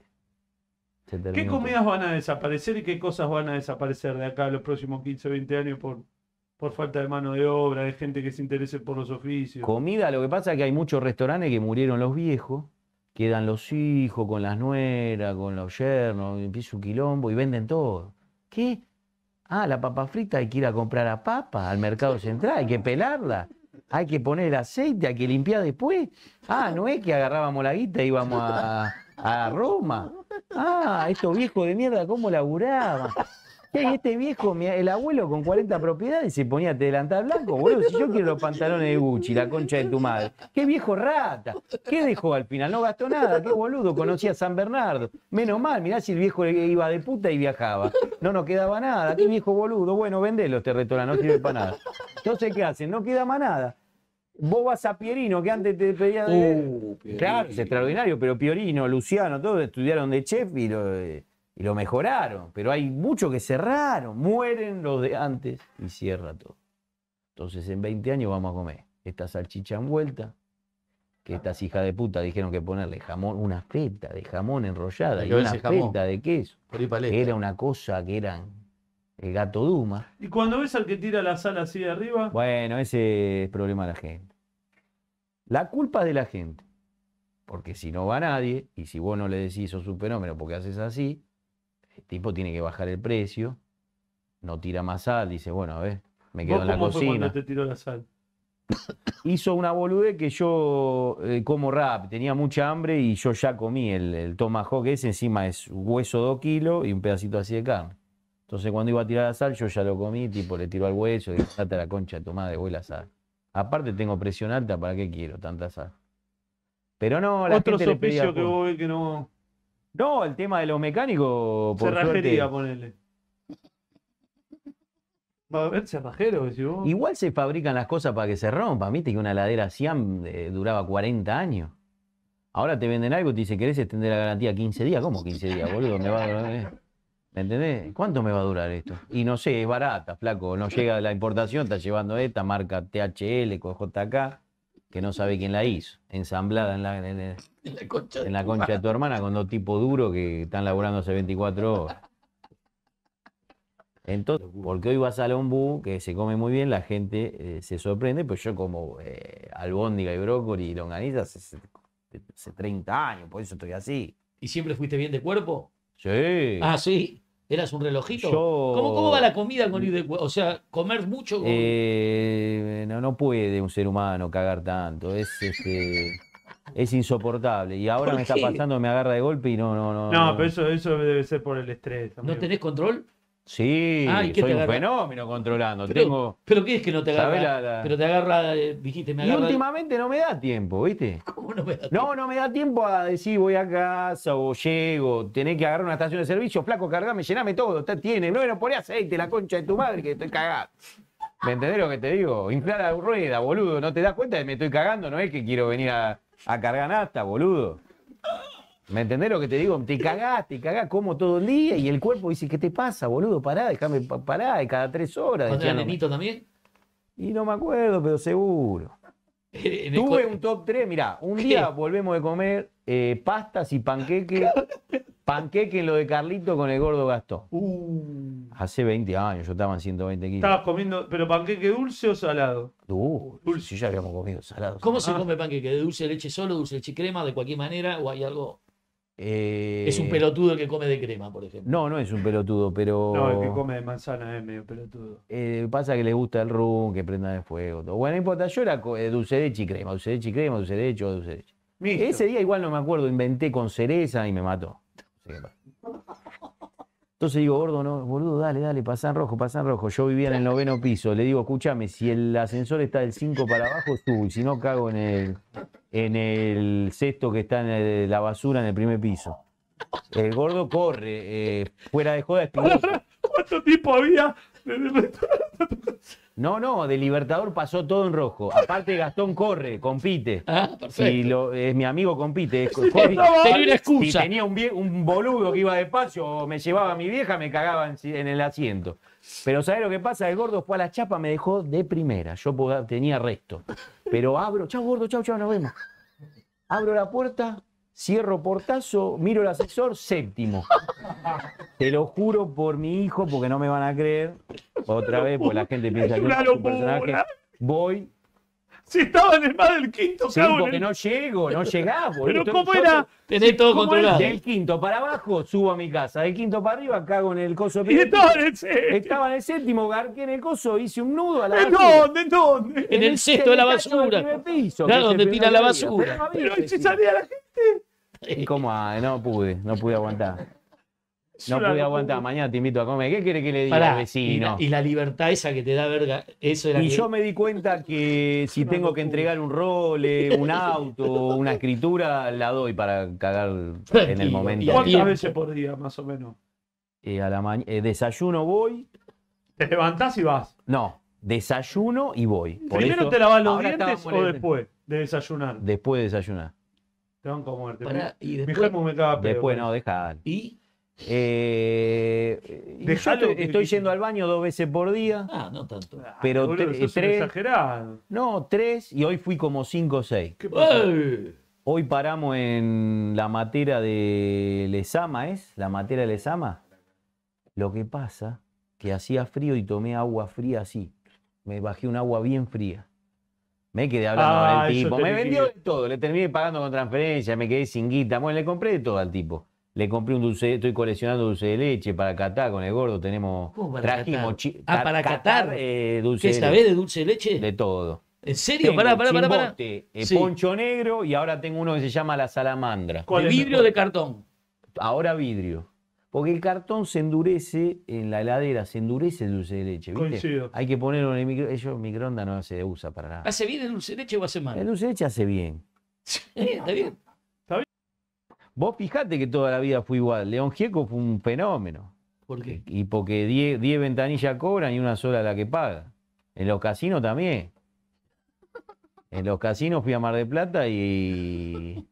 Se ¿Qué terminó todo. comidas van a desaparecer y qué cosas van a desaparecer de acá a los próximos quince, veinte años por, por falta de mano de obra, de gente que se interese por los oficios? Comida, lo que pasa es que hay muchos restaurantes que murieron los viejos, quedan los hijos con las nueras, con los yernos, empieza un quilombo y venden todo. ¿Qué? Ah, la papa frita hay que ir a comprar a papa al mercado central, hay que pelarla, hay que poner el aceite, hay que limpiar después. Ah, no es que agarrábamos la guita y íbamos a, a Roma. Ah, estos viejos de mierda, ¿cómo laburaban? ¿Qué? Este viejo, mi- el abuelo con cuarenta propiedades se ponía delantal blanco, boludo. Si yo quiero los pantalones de Gucci, la concha de tu madre. Qué viejo rata. ¿Qué dejó al final? No gastó nada. Qué boludo. Conocía a San Bernardo. Menos mal, mirá si el viejo iba de puta y viajaba. No nos quedaba nada. Qué viejo boludo. Bueno, vendelo este restaurante, no sirve para nada. Entonces, ¿qué hacen? No queda más nada. Vos vas a Pierino, que antes te pedía... Uh, Pierino. Claro, es extraordinario, pero Pierino, Luciano, todos estudiaron de chef y lo, eh, y lo mejoraron. Pero hay muchos que cerraron, mueren los de antes y cierra todo. Entonces en veinte años vamos a comer esta salchicha envuelta, que estas hijas de puta dijeron que ponerle jamón, una feta de jamón enrollada Hay y que ver una ese jamón. feta de queso. Por ahí para el Que este. era una cosa que eran el gato Duma. Y cuando ves al que tira la sal así de arriba, Bueno, ese es problema de la gente. La culpa es de la gente. Porque si no va nadie, y si vos no le decís sos un fenómeno porque haces así, el tipo tiene que bajar el precio, no tira más sal, dice, bueno, a ver, me quedo ¿vos en la cómo fue cocina. cuando te tiró la sal? Hizo una boludez que yo eh, como rap, tenía mucha hambre y yo ya comí el, el tomahawk ese, encima es hueso dos kilos y un pedacito así de carne. Entonces cuando iba a tirar la sal, yo ya lo comí, tipo le tiro al hueso, y date a la concha de tu madre, voy la sal. Aparte tengo presión alta, ¿para qué quiero tanta sal? Pero no, la Otro gente le pedía oficio que poco. vos ves que no... No, el tema de los mecánicos, por Cerrajería, suerte, ponele. Va a haber cerrajero, decís vos. igual se fabrican las cosas para que se rompan. Viste que una heladera Siam eh, duraba cuarenta años. Ahora te venden algo y te dicen, ¿querés extender la garantía quince días? ¿Cómo quince días, boludo? ¿Me va a durar? ¿Me entendés? ¿Cuánto me va a durar esto? Y no sé, es barata, flaco. No llega la importación, está llevando esta marca T H L con J K, que no sabe quién la hizo. Ensamblada en la, en, el- En la concha de en la tu concha de madre. tu hermana con dos tipos duros que están laburando hace veinticuatro horas. Entonces, porque hoy vas al ombú, que se come muy bien, la gente eh, se sorprende, pues yo como eh, albóndiga y brócoli y longaniza hace, hace treinta años, por eso estoy así. ¿Y siempre fuiste bien de cuerpo? Sí. Ah, sí. ¿Eras un relojito? Yo- ¿Cómo, cómo va la comida con ir de cuerpo? O sea, comer mucho. con- Eh, no, no puede un ser humano cagar tanto, es, este, es insoportable. Y ahora ¿Por me está qué? pasando, me agarra de golpe y no, no, no. No, pero eso, eso debe ser por el estrés. ¿No amigo. tenés control? Sí, Ah, ¿y qué soy te un agarra? fenómeno controlando. Pero, Tengo... ¿pero qué es que no te agarra? ¿Sabés la- la- Pero te agarra, eh, dijiste, me Y agarra. últimamente no me da tiempo, ¿viste? ¿Cómo no me da No, no me da tiempo a decir voy a casa o llego, tenés que agarrar una estación de servicio, flaco, cargame, llename todo, está- tiene, no, poné aceite, la concha de tu madre que estoy cagado. ¿Me entendés lo que te digo? Inflar la rueda, boludo, ¿no te das cuenta de que me estoy cagando? No es que quiero venir a, a cargar nafta, boludo. ¿Me entendés lo que te digo? Te cagás, te cagás como todo el día y el cuerpo dice, ¿qué te pasa, boludo? Pará, déjame pa- pará, y cada tres horas. ¿Cuando era decían, nenito también? y no me acuerdo, pero seguro. En el Tuve co- un top tres, mirá, un ¿Qué? día volvemos de comer eh, pastas y panqueque, panqueque en lo de Carlito con el gordo Gastón. Uh, Hace veinte años, yo estaba en ciento veinte kilos. estabas comiendo, pero panqueque dulce o salado. Uh, sí, ya habíamos comido salados. ¿Cómo se Ah. come panqueque? ¿De dulce de leche solo, dulce de leche y crema, de cualquier manera? ¿O hay algo? Eh, Es un pelotudo el que come de crema, por ejemplo. No, no es un pelotudo, pero... No, el que come de manzana es medio pelotudo. eh, pasa que le gusta el rum, que prenda de fuego. Todo. Bueno, no importa, yo era co- eh, dulce de leche y crema, dulce de leche y crema, dulce de leche o dulce de leche. Mixto. Ese día igual no me acuerdo, inventé con cereza y me mató. No sé qué pasó. Entonces digo, gordo, no, boludo, dale, dale, pasá en rojo, pasá en rojo. Yo vivía en el noveno piso. Le digo, escúchame, si el ascensor está del cinco para abajo, subo. Y si no, cago en el, en el cesto que está en el- la basura en el primer piso. El gordo corre, eh, fuera de joda, espinoso. ¿Cuánto tiempo había? No, no, de Libertador pasó todo en rojo. Aparte Gastón corre, compite. Ah, perfecto. Si lo, es mi amigo, compite. Es- Sí, corre. no, Tenía una Si excusa. tenía un, vie- un boludo que iba despacio o me llevaba a mi vieja, me cagaba en, en el asiento. Pero ¿sabés lo que pasa? El gordo fue a la chapa, me dejó de primera. Yo poda- tenía resto. Pero abro, chau gordo, chau, chau, nos vemos. Abro la puerta, cierro portazo, miro el ascensor, séptimo. Te lo juro por mi hijo, porque no me van a creer. Otra vez, porque la gente piensa Es que una yo soy un personaje. locura. Voy. Si estaba en el más del quinto, Sí, cago en porque el- no llego, no llegás, boludo. Pero Estoy- ¿cómo yo era? Tenés todo ¿Cómo controlado. Del quinto para abajo subo a mi casa, del quinto para arriba cago en el coso. Y estaba en el séptimo. Estaba en el séptimo, garqué en el coso, hice un nudo a la ¿En basura. dónde? ¿En dónde? En el cesto de la en el tacho del basura. primer piso, Claro, que es donde el tira primer la día. basura. Pero no había Pero ¿y si vecino. salía la gente? ¿Y cómo? Ah, no pude, no pude aguantar. Es No una pude locura. aguantar, mañana te invito a comer. ¿Qué quiere que le diga Pará, al y, vecino? la, y la libertad esa que te da verga, eso era Y que- yo me di cuenta que si una tengo que locura. entregar un role, un auto, una escritura, la doy para cagar en el Tranquilo, momento. y a ¿Cuántas tiempo. veces por día, más o menos? Eh, a la ma- eh, desayuno voy, Te levantás y vas. no, desayuno y voy. Por ¿Primero eso- te lavas los ahora dientes estábamos o en- después de desayunar? Después de desayunar. Te van a comer. Pará, y Mi después- germo me caga pedo. Después no, dejar. ¿Y? Eh, y yo Dejalo estoy, que- estoy yendo al baño dos veces por día. Ah, no tanto. Ay, Pero boludo, tre- sos un tres- exagerado. No, tres y hoy fui como cinco o seis. ¿Qué pasa? ¡Eh! Hoy paramos en la matera de Lezama, ¿es? La matera de Lezama. Lo que pasa que hacía frío y tomé agua fría así. Me bajé un agua bien fría. Me quedé hablando Ah, con el eso tipo. te Me vendió liquida. de todo. Le terminé pagando con transferencia, me quedé sin guita. Bueno, le compré de todo al tipo. Le compré un dulce, estoy coleccionando dulce de leche para catar con el gordo. Tenemos, ¿Cómo para trajimos catar? chi- Ah, ca- para catar. eh, dulce ¿Qué de sabés leche. de dulce de leche? De todo. ¿En serio? Tengo Pará, pará, pará, pará. chimbote, eh, Sí. poncho negro y ahora tengo uno que se llama la salamandra. ¿Cuál ¿De es vidrio o mejor? de cartón? Ahora vidrio. Porque el cartón se endurece en la heladera, se endurece el dulce de leche, ¿viste? Coincido. Hay que ponerlo en el micro. Ellos microondas no se usa para nada. ¿Hace bien el dulce de leche o hace El mal? dulce de leche hace bien. Eh, Está bien. Vos fijate que toda la vida fue igual. León Gieco fue un fenómeno. ¿Por qué? Y porque diez ventanillas cobran y una sola la que paga. En los casinos también. En los casinos fui a Mar del Plata y,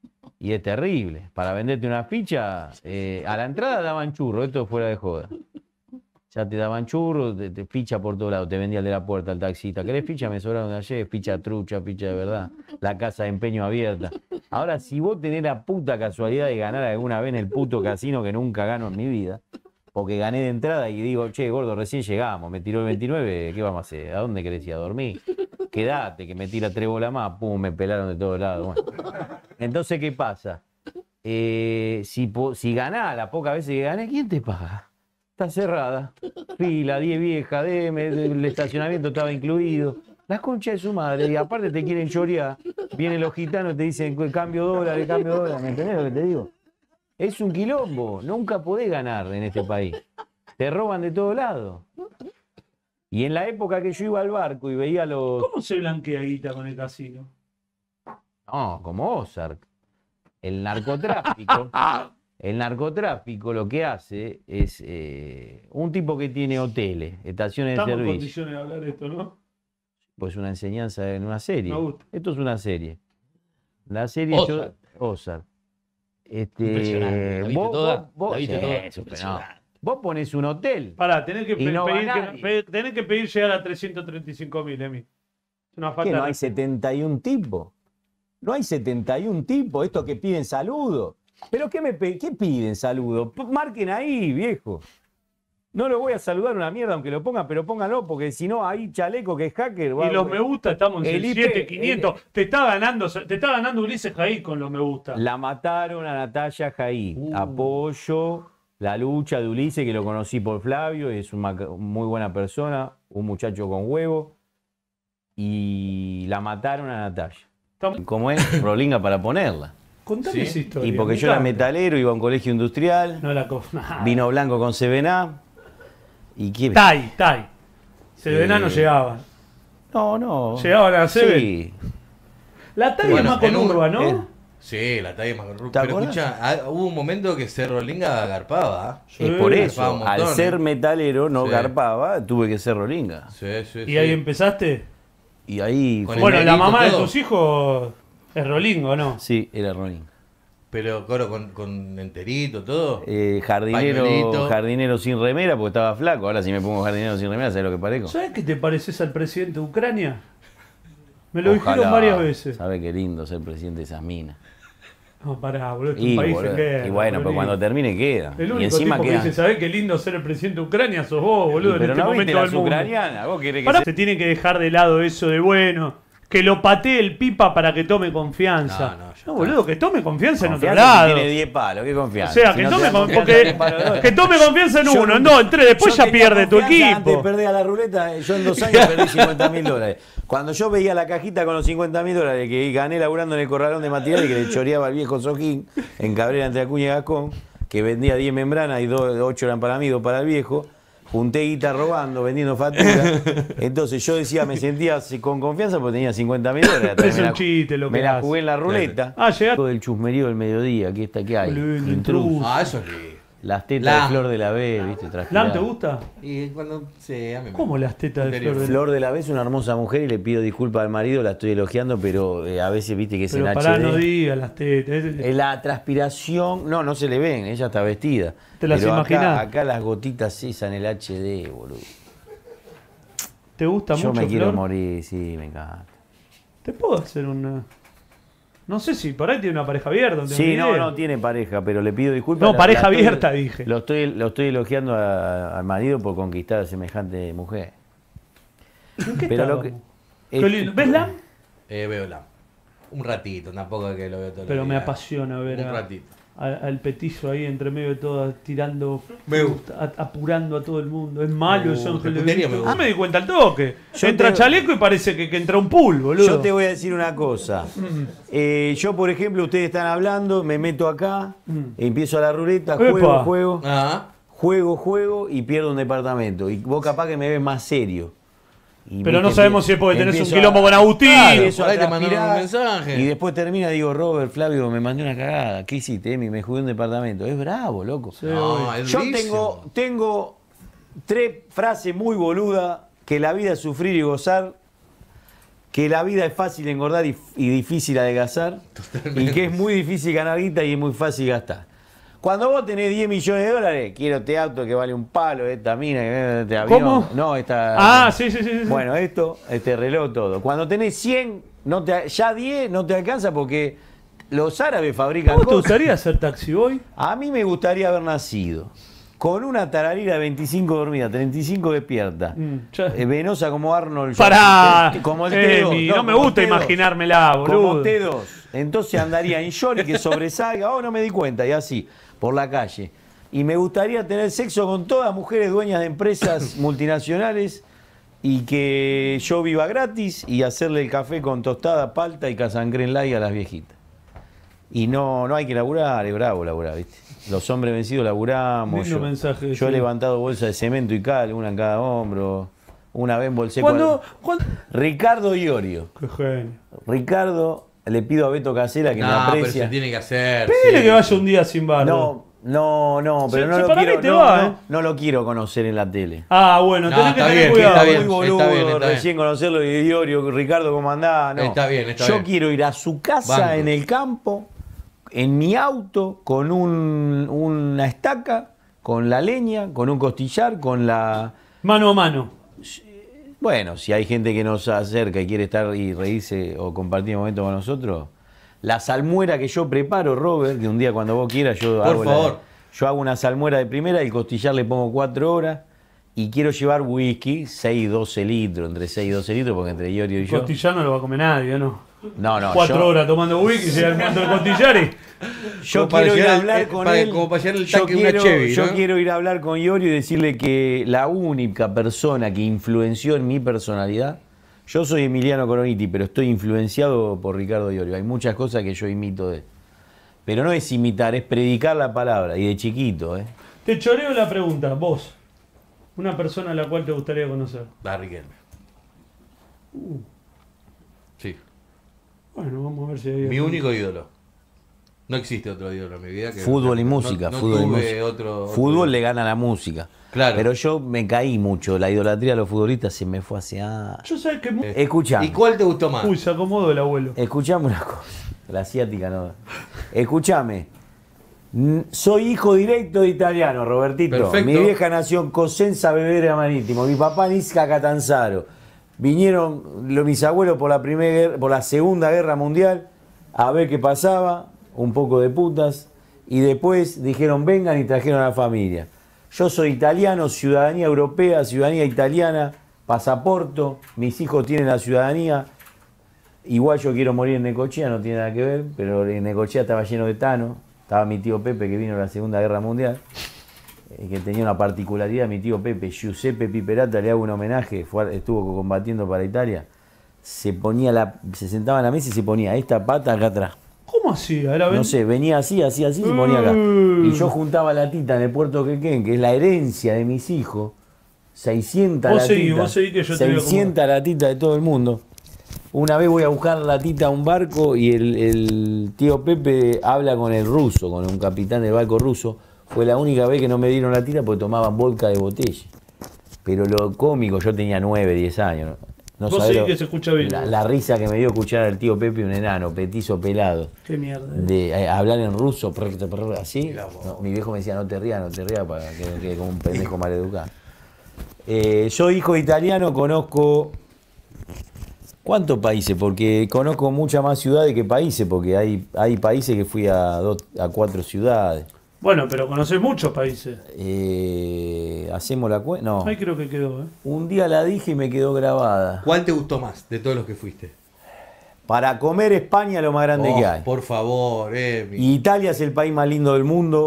Y es terrible. Para venderte una ficha, eh, a la entrada daban churro, esto fuera de joda. Ya te daban churros, te, te ficha por todos lados, te vendía el de la puerta, el taxista. ¿Querés ficha? Me sobraron de ayer, ficha trucha, ficha de verdad. La casa de empeño abierta. Ahora, si vos tenés la puta casualidad de ganar alguna vez en el puto casino que nunca gano en mi vida, porque gané de entrada y digo, che, gordo, recién llegamos, me tiró el veintinueve, ¿qué vamos a hacer? ¿A dónde querés ir a dormir? Quedate, que me tira tres bolas más, pum, me pelaron de todos lados. Bueno. Entonces, ¿qué pasa? Eh, si, si ganás las pocas veces que gané, ¿quién te paga? Está cerrada. Fila, diez viejas, deme, el estacionamiento estaba incluido. Las conchas de su madre, y aparte te quieren chorear. Vienen los gitanos y te dicen cambio dólar, cambio dólar. ¿Me entendés lo que te digo? Es un quilombo. Nunca podés ganar en este país. Te roban de todos lados. Y en la época que yo iba al barco y veía los... ¿Cómo se blanquea guita con el casino? No, como Ozark. El narcotráfico... El narcotráfico lo que hace es eh, un tipo que tiene hoteles, estaciones Estamos de en servicio. condiciones de hablar de esto, ¿no? Pues una enseñanza en una serie. Me gusta. Esto es una serie. La serie Ozark. yo- Ozark. Este, Impresionante. ¿La viste vos, toda? vos- vos- ¿La viste sí, toda? es un fenómeno. Impresionante. Vos pones un hotel. Pará, tenés que, Y pe- no va pedir, que- nadie. pe- tenés que pedir llegar a trescientos treinta y cinco mil, Emi. Es una ¿Qué, falta no de hay respeto. setenta y un tipos? No hay setenta y un tipos, estos que piden saludos. ¿Pero qué, me, pe- qué piden saludos? P- Marquen ahí, viejo. No lo voy a saludar una mierda aunque lo pongan, pero pónganlo, porque si no, ahí chaleco que es hacker. va- Y los me gusta estamos en El I P, siete quinientos. Te está ganando, te está ganando Ulises Jaí con los me gusta. La mataron a Natalia Jaí. Uh. Apoyo la lucha de Ulises, que lo conocí por Flavio, es una muy buena persona, un muchacho con huevo. Y la mataron a Natalia. Estamos- ¿Cómo es? Rolinga para ponerla. Contame Sí. esa historia. Y porque me yo era encanta. metalero, iba a un colegio industrial, No la co- nada. vino blanco con Sevená. ¿Y qué? Tai, Tai. Severá no Eh, llegaba. No, no. Llegaban a Seven. Sí. La Tai Bueno, es más en un- conurba, ¿no? eh, Sí, la talla más corrupta. ¿Te Pero acordás? escucha, ah, hubo un momento que Cerro Linga agarpaba. ¿ah? Sí. Es por Garpaba eso, un montón, al ser ¿eh? metalero no Sí. garpaba, tuve que ser Rolinga. Sí, sí, ¿Y sí. ahí empezaste? Y ahí Con fue- el Bueno, la negrito, mamá de todo. tus hijos es Rolingo, ¿no? Sí, era Rolinga. Pero, coro, con, con enterito, todo. Eh, jardinero, Pañuelito. jardinero sin remera porque estaba flaco. Ahora si me pongo jardinero sin remera, ¿sabes lo que parezco? ¿Sabes que te pareces al presidente de Ucrania? Me lo Ojalá. dijeron varias veces. ¿Sabe qué lindo ser presidente de esas minas? No, pará, boludo, es un Y, país boludo, en guerra, y bueno, pero boludo. cuando termine queda. El Y único encima tipo que quedan. dice, ¿sabés qué lindo ser el presidente de Ucrania? Sos vos, boludo, Y, pero en este no viste momento del las mundo. ucranianas, vos querés que Pará, se- se tiene que dejar de lado eso de bueno, que lo patee el pipa para que tome confianza. No, no, ya No, está. boludo, que tome confianza, en otro Confianza si lado. tiene diez palos, qué O confianza. sea, Si que, no te tome, dan con- confianza, porque- diez palos, no. que tome confianza en Yo uno, en nunca- dos, en tres, después yo ya tenía pierde tu confianza equipo. Antes de perder a la ruleta, yo en dos años perdí cincuenta mil dólares. Cuando yo veía la cajita con los cincuenta mil dólares que gané laburando en el corralón de materiales que le choreaba al viejo Sojín en Cabrera entre Acuña y Gascón, que vendía diez membranas y ocho eran para mí, dos para el viejo, junté guita robando, vendiendo facturas. Entonces yo decía, me sentía así con confianza porque tenía cincuenta mil dólares. Es Me un la- chiste lo Me que la hace. jugué en la ruleta. Ah, llegaste. Todo el chusmerío del mediodía, que está que hay. Boludo, Intrus. Intrus. Ah, eso es lindo. Las tetas Lam. de Flor de la B, ¿viste? ¿Lam Transpirada. te gusta? Y cuando. Sí, a mí me ¿Cómo las tetas de Interior. Flor de Flor de la B es una hermosa mujer y le pido disculpas al marido, la estoy elogiando, pero eh, a veces viste que es Pero en pará, H D. no digas las tetas. es- Eh, La transpiración, no, no se le ven, ella está vestida. ¿Te las pero imaginás? Acá, acá las gotitas esas en el H D, boludo. ¿Te gusta Yo mucho, me quiero Flor? morir, sí, me encanta. ¿Te puedo hacer una...? No sé si por ahí tiene una pareja abierta. no tengo Sí, ni no, idea. no tiene pareja, pero le pido disculpas. No, La- pareja la estoy- abierta, dije. Lo estoy, lo estoy elogiando a- al marido por conquistar a semejante mujer. ¿En qué Pero lo estábamos? que. Qué lindo. ¿Ves Lam? Eh, veo la. Un ratito, tampoco es que lo veo todo el Pero me día. apasiona ver Un a- ratito. a- al petizo ahí entre medio de todas, tirando, Me gusta. a- apurando a todo el mundo. Es malo Me ese gusta, Ángel de putería Brito. me gusta. Ah, me di cuenta al toque. Yo entra te- chaleco y parece que, que entra un pool, boludo. Yo te voy a decir una cosa. Mm. Eh, yo, por ejemplo, ustedes están hablando, me meto acá, Mm. empiezo a la ruleta, Epa. juego, juego, Ah, juego, juego y pierdo un departamento. Y vos capaz que me ves más serio. Y Pero no viste, sabemos empie- si es porque tenés un empiezo quilombo a- con Agustín. Claro, empiezo por ahí a te mandaron un transpirar, mensaje. Y después termina, digo, Robert, Flavio, me mandé una cagada. ¿Qué hiciste, Emi? Me jugué un departamento. Es bravo, loco. no, es Yo durísimo. tengo, tengo tres frases muy boludas que la vida es sufrir y gozar. que la vida es fácil engordar y, y difícil adelgazar, y que es muy difícil ganar guita y es muy fácil gastar. Cuando vos tenés diez millones de dólares, quiero este auto que vale un palo, esta mina, este avión. ¿Cómo? No, esta. Ah, sí, sí, sí, sí. Bueno, esto, este reloj, todo. Cuando tenés cien, no te, ya diez no te alcanza porque los árabes fabrican ¿Cómo te cosas. gustaría ser taxi boy? A mí me gustaría haber nacido con una tararira de veinticinco dormida, treinta y cinco despierta, Mm, ya. eh, venosa como Arnold. Pará, como el Emi, T dos, no me como gusta T dos. imaginármela, boludo. Como T dos. Entonces andaría en short que sobresalga, oh, no me di cuenta, y así, por la calle. Y me gustaría tener sexo con todas mujeres dueñas de empresas multinacionales y que yo viva gratis y hacerle el café con tostada, palta y casancrén light a las viejitas. Y no, no hay que laburar, es bravo laburar, ¿viste? Los hombres vencidos laburamos. Lindo Yo, mensaje, yo he sí. levantado bolsas de cemento y cal, una en cada hombro. Una vez embolsé. Cuando, cual- cuando... Ricardo Iorio. Qué genio. Ricardo, le pido a Beto Casera que No, me pero aprecia. se tiene que hacer. Pídele sí. que vaya un día sin barba. No, no, no, pero Se- no se- lo para quiero. mí te no, va, no, ¿eh? no lo quiero conocer en la tele. Ah, bueno, No, tenés que está tener bien, cuidado. está bien. Muy boludo, está bien, está recién conocerlo de Iorio, Ricardo, ¿cómo andás? No. Está bien, está Yo bien. quiero ir a su casa Banco. en el campo, en mi auto, con un- una estaca, con la leña, con un costillar, con la... Mano a mano. Bueno, si hay gente que nos acerca y quiere estar y reírse o compartir un momento con nosotros, la salmuera que yo preparo, Robert, que un día cuando vos quieras yo Por hago la- favor. yo hago una salmuera de primera y el costillar le pongo cuatro horas y quiero llevar whisky, seis, doce litros, entre seis y doce litros, porque entre Iorio y yo... Costillar no lo va a comer nadie, ¿no? No, no, Cuatro yo, horas tomando whisky y llega el momento del costillar y... yo Como para quiero ir llegar a al- hablar eh, con para- él. como para llenar el yo tanque de una quiero, Chevy, yo ¿no? quiero ir a hablar con Iorio y decirle que la única persona que influenció en mi personalidad, yo soy Emiliano Coroniti, pero estoy influenciado por Ricardo Iorio. Hay muchas cosas que yo imito de él. Pero no es imitar, es predicar la palabra, y de chiquito, ¿eh? Te choreo la pregunta, vos. Una persona a la cual te gustaría conocer. La Riquelme. Sí. Bueno, vamos a ver si hay... Mi único ídolo. No existe otro ídolo en mi vida. Que Fútbol y no- música, no fútbol y tuve música. Otro, Fútbol otro- le gana a la música. Claro. Pero yo me caí mucho, la idolatría de los futbolistas se me fue hacia... Yo sé que... mu- Escuchame. ¿Y cuál te gustó más? Uy, se acomodó el abuelo. Escuchame una cosa. La asiática no. Escuchame. N- Soy hijo directo de italiano, Robertito. Perfecto. Mi vieja nació en Cosenza, Bebera Marítimo. Mi papá en Isca Catanzaro. Vinieron los, mis abuelos por la, primera, por la Segunda Guerra Mundial a ver qué pasaba, un poco de putas, y después dijeron vengan y trajeron a la familia. Yo soy italiano, ciudadanía europea, ciudadanía italiana, pasaporto, mis hijos tienen la ciudadanía. Igual yo quiero morir en Necochea, no tiene nada que ver, pero en Necochea estaba lleno de Tano. Estaba mi tío Pepe, que vino a la Segunda Guerra Mundial, eh, que tenía una particularidad, mi tío Pepe, Giuseppe Piperata, le hago un homenaje, fue, estuvo combatiendo para Italia. Se ponía la, se sentaba en la mesa y se ponía esta pata acá atrás. ¿Cómo así? Ahora ven. No sé, venía así, así, así, se ponía acá. Mm. Y yo juntaba latita en el puerto Quequén, que es la herencia de mis hijos, seiscientas Vos seguí, latitas, vos seguí que yo te voy a seiscientas latitas de todo el mundo. Una vez voy a buscar latita a un barco y el, el tío Pepe habla con el ruso, con un capitán del barco ruso. Fue la única vez que no me dieron latita porque tomaban vodka de botella. Pero lo cómico, yo tenía nueve, diez años. No Vos sabés seguí lo- que se escucha bien. La, la risa que me dio escuchar al tío Pepe, un enano, petizo pelado, Qué mierda. de eh, hablar en ruso, prr, prr, prr, así. No, mi viejo me decía, no te rías, no te rías, para que no quede como un pendejo maleducado. Eh, soy hijo de italiano, conozco... ¿Cuántos países? Porque conozco muchas más ciudades que países, porque hay, hay países que fui a, dos, a cuatro ciudades. Bueno, pero conocés muchos países. Eh, ¿Hacemos la cuenta? No. Ahí creo que quedó, ¿eh? Un día la dije y me quedó grabada. ¿Cuál te gustó más de todos los que fuiste? Para comer España lo más grande Oh, que hay. por favor, Emi. Y Italia es el país más lindo del mundo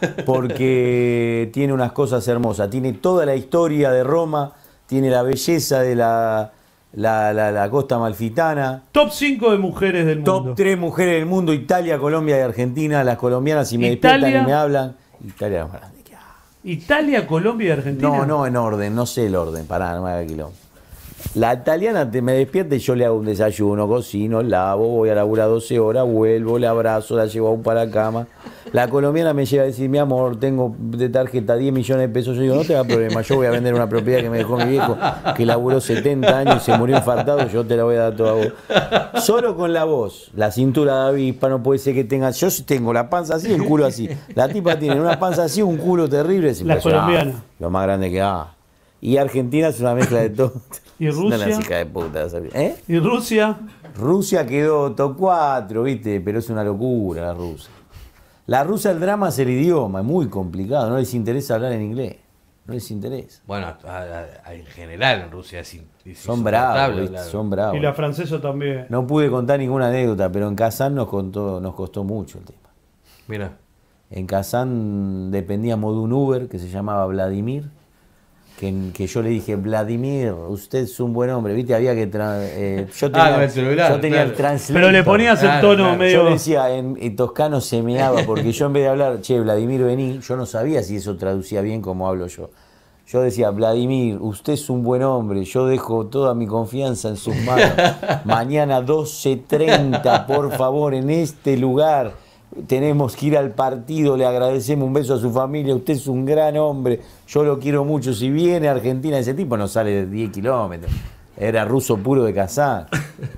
porque tiene unas cosas hermosas. Tiene toda la historia de Roma, tiene la belleza de la, la, la- la costa amalfitana. Top cinco de mujeres del mundo. Top tres mujeres del mundo, Italia, Colombia y Argentina. Las colombianas si me Italia. despiertan y me hablan. Italia es lo más grande que hay. Italia, Colombia y Argentina. No, no en orden, no sé el orden, pará, no me haga quilombo. La italiana te me despierta y yo le hago un desayuno, cocino, lavo, voy a laburar doce horas, vuelvo, le abrazo, la llevo aún para la cama, La colombiana me llega a decir, mi amor, tengo de tarjeta diez millones de pesos. Yo digo, no te da problema, yo voy a vender una propiedad que me dejó mi viejo, que laburó setenta años y se murió infartado, yo te la voy a dar toda a vos. Solo con la voz, la cintura de avispa, no puede ser que tenga, yo tengo la panza así y el culo así. La tipa tiene una panza así, un culo terrible. Es la colombiana. Lo más grande que ha. Y Argentina es una mezcla de todo. ¿Y Rusia? Una hija de puta, ¿eh? ¿Y Rusia? Rusia quedó top cuatro, ¿viste? Pero es una locura la rusa. La rusa, el drama es el idioma, es muy complicado, no les interesa hablar en inglés. No les interesa. Bueno, a- a- a- en general en Rusia es, in- es Son bravos, insoportable ¿viste? hablar. Son bravos. Y la francesa también. No pude contar ninguna anécdota, pero en Kazán nos, contó, nos costó mucho el tema. Mira, En Kazán dependíamos de un Uber que se llamaba Vladimir, que, que yo le dije, Vladimir, usted es un buen hombre, ¿viste? Había que... tra- eh, yo tenía, Ah, con el celular, yo tenía claro. el translator. Pero le ponías el Claro, tono claro. medio... Yo decía, en, en toscano se meaba, porque yo en vez de hablar, che, Vladimir, vení, yo no sabía si eso traducía bien como hablo yo. Yo decía, Vladimir, usted es un buen hombre, yo dejo toda mi confianza en sus manos. Mañana doce treinta, por favor, en este lugar. Tenemos que ir al partido, le agradecemos un beso a su familia, usted es un gran hombre, yo lo quiero mucho. Si viene a Argentina, ese tipo no sale de diez kilómetros, era ruso puro de Kazán.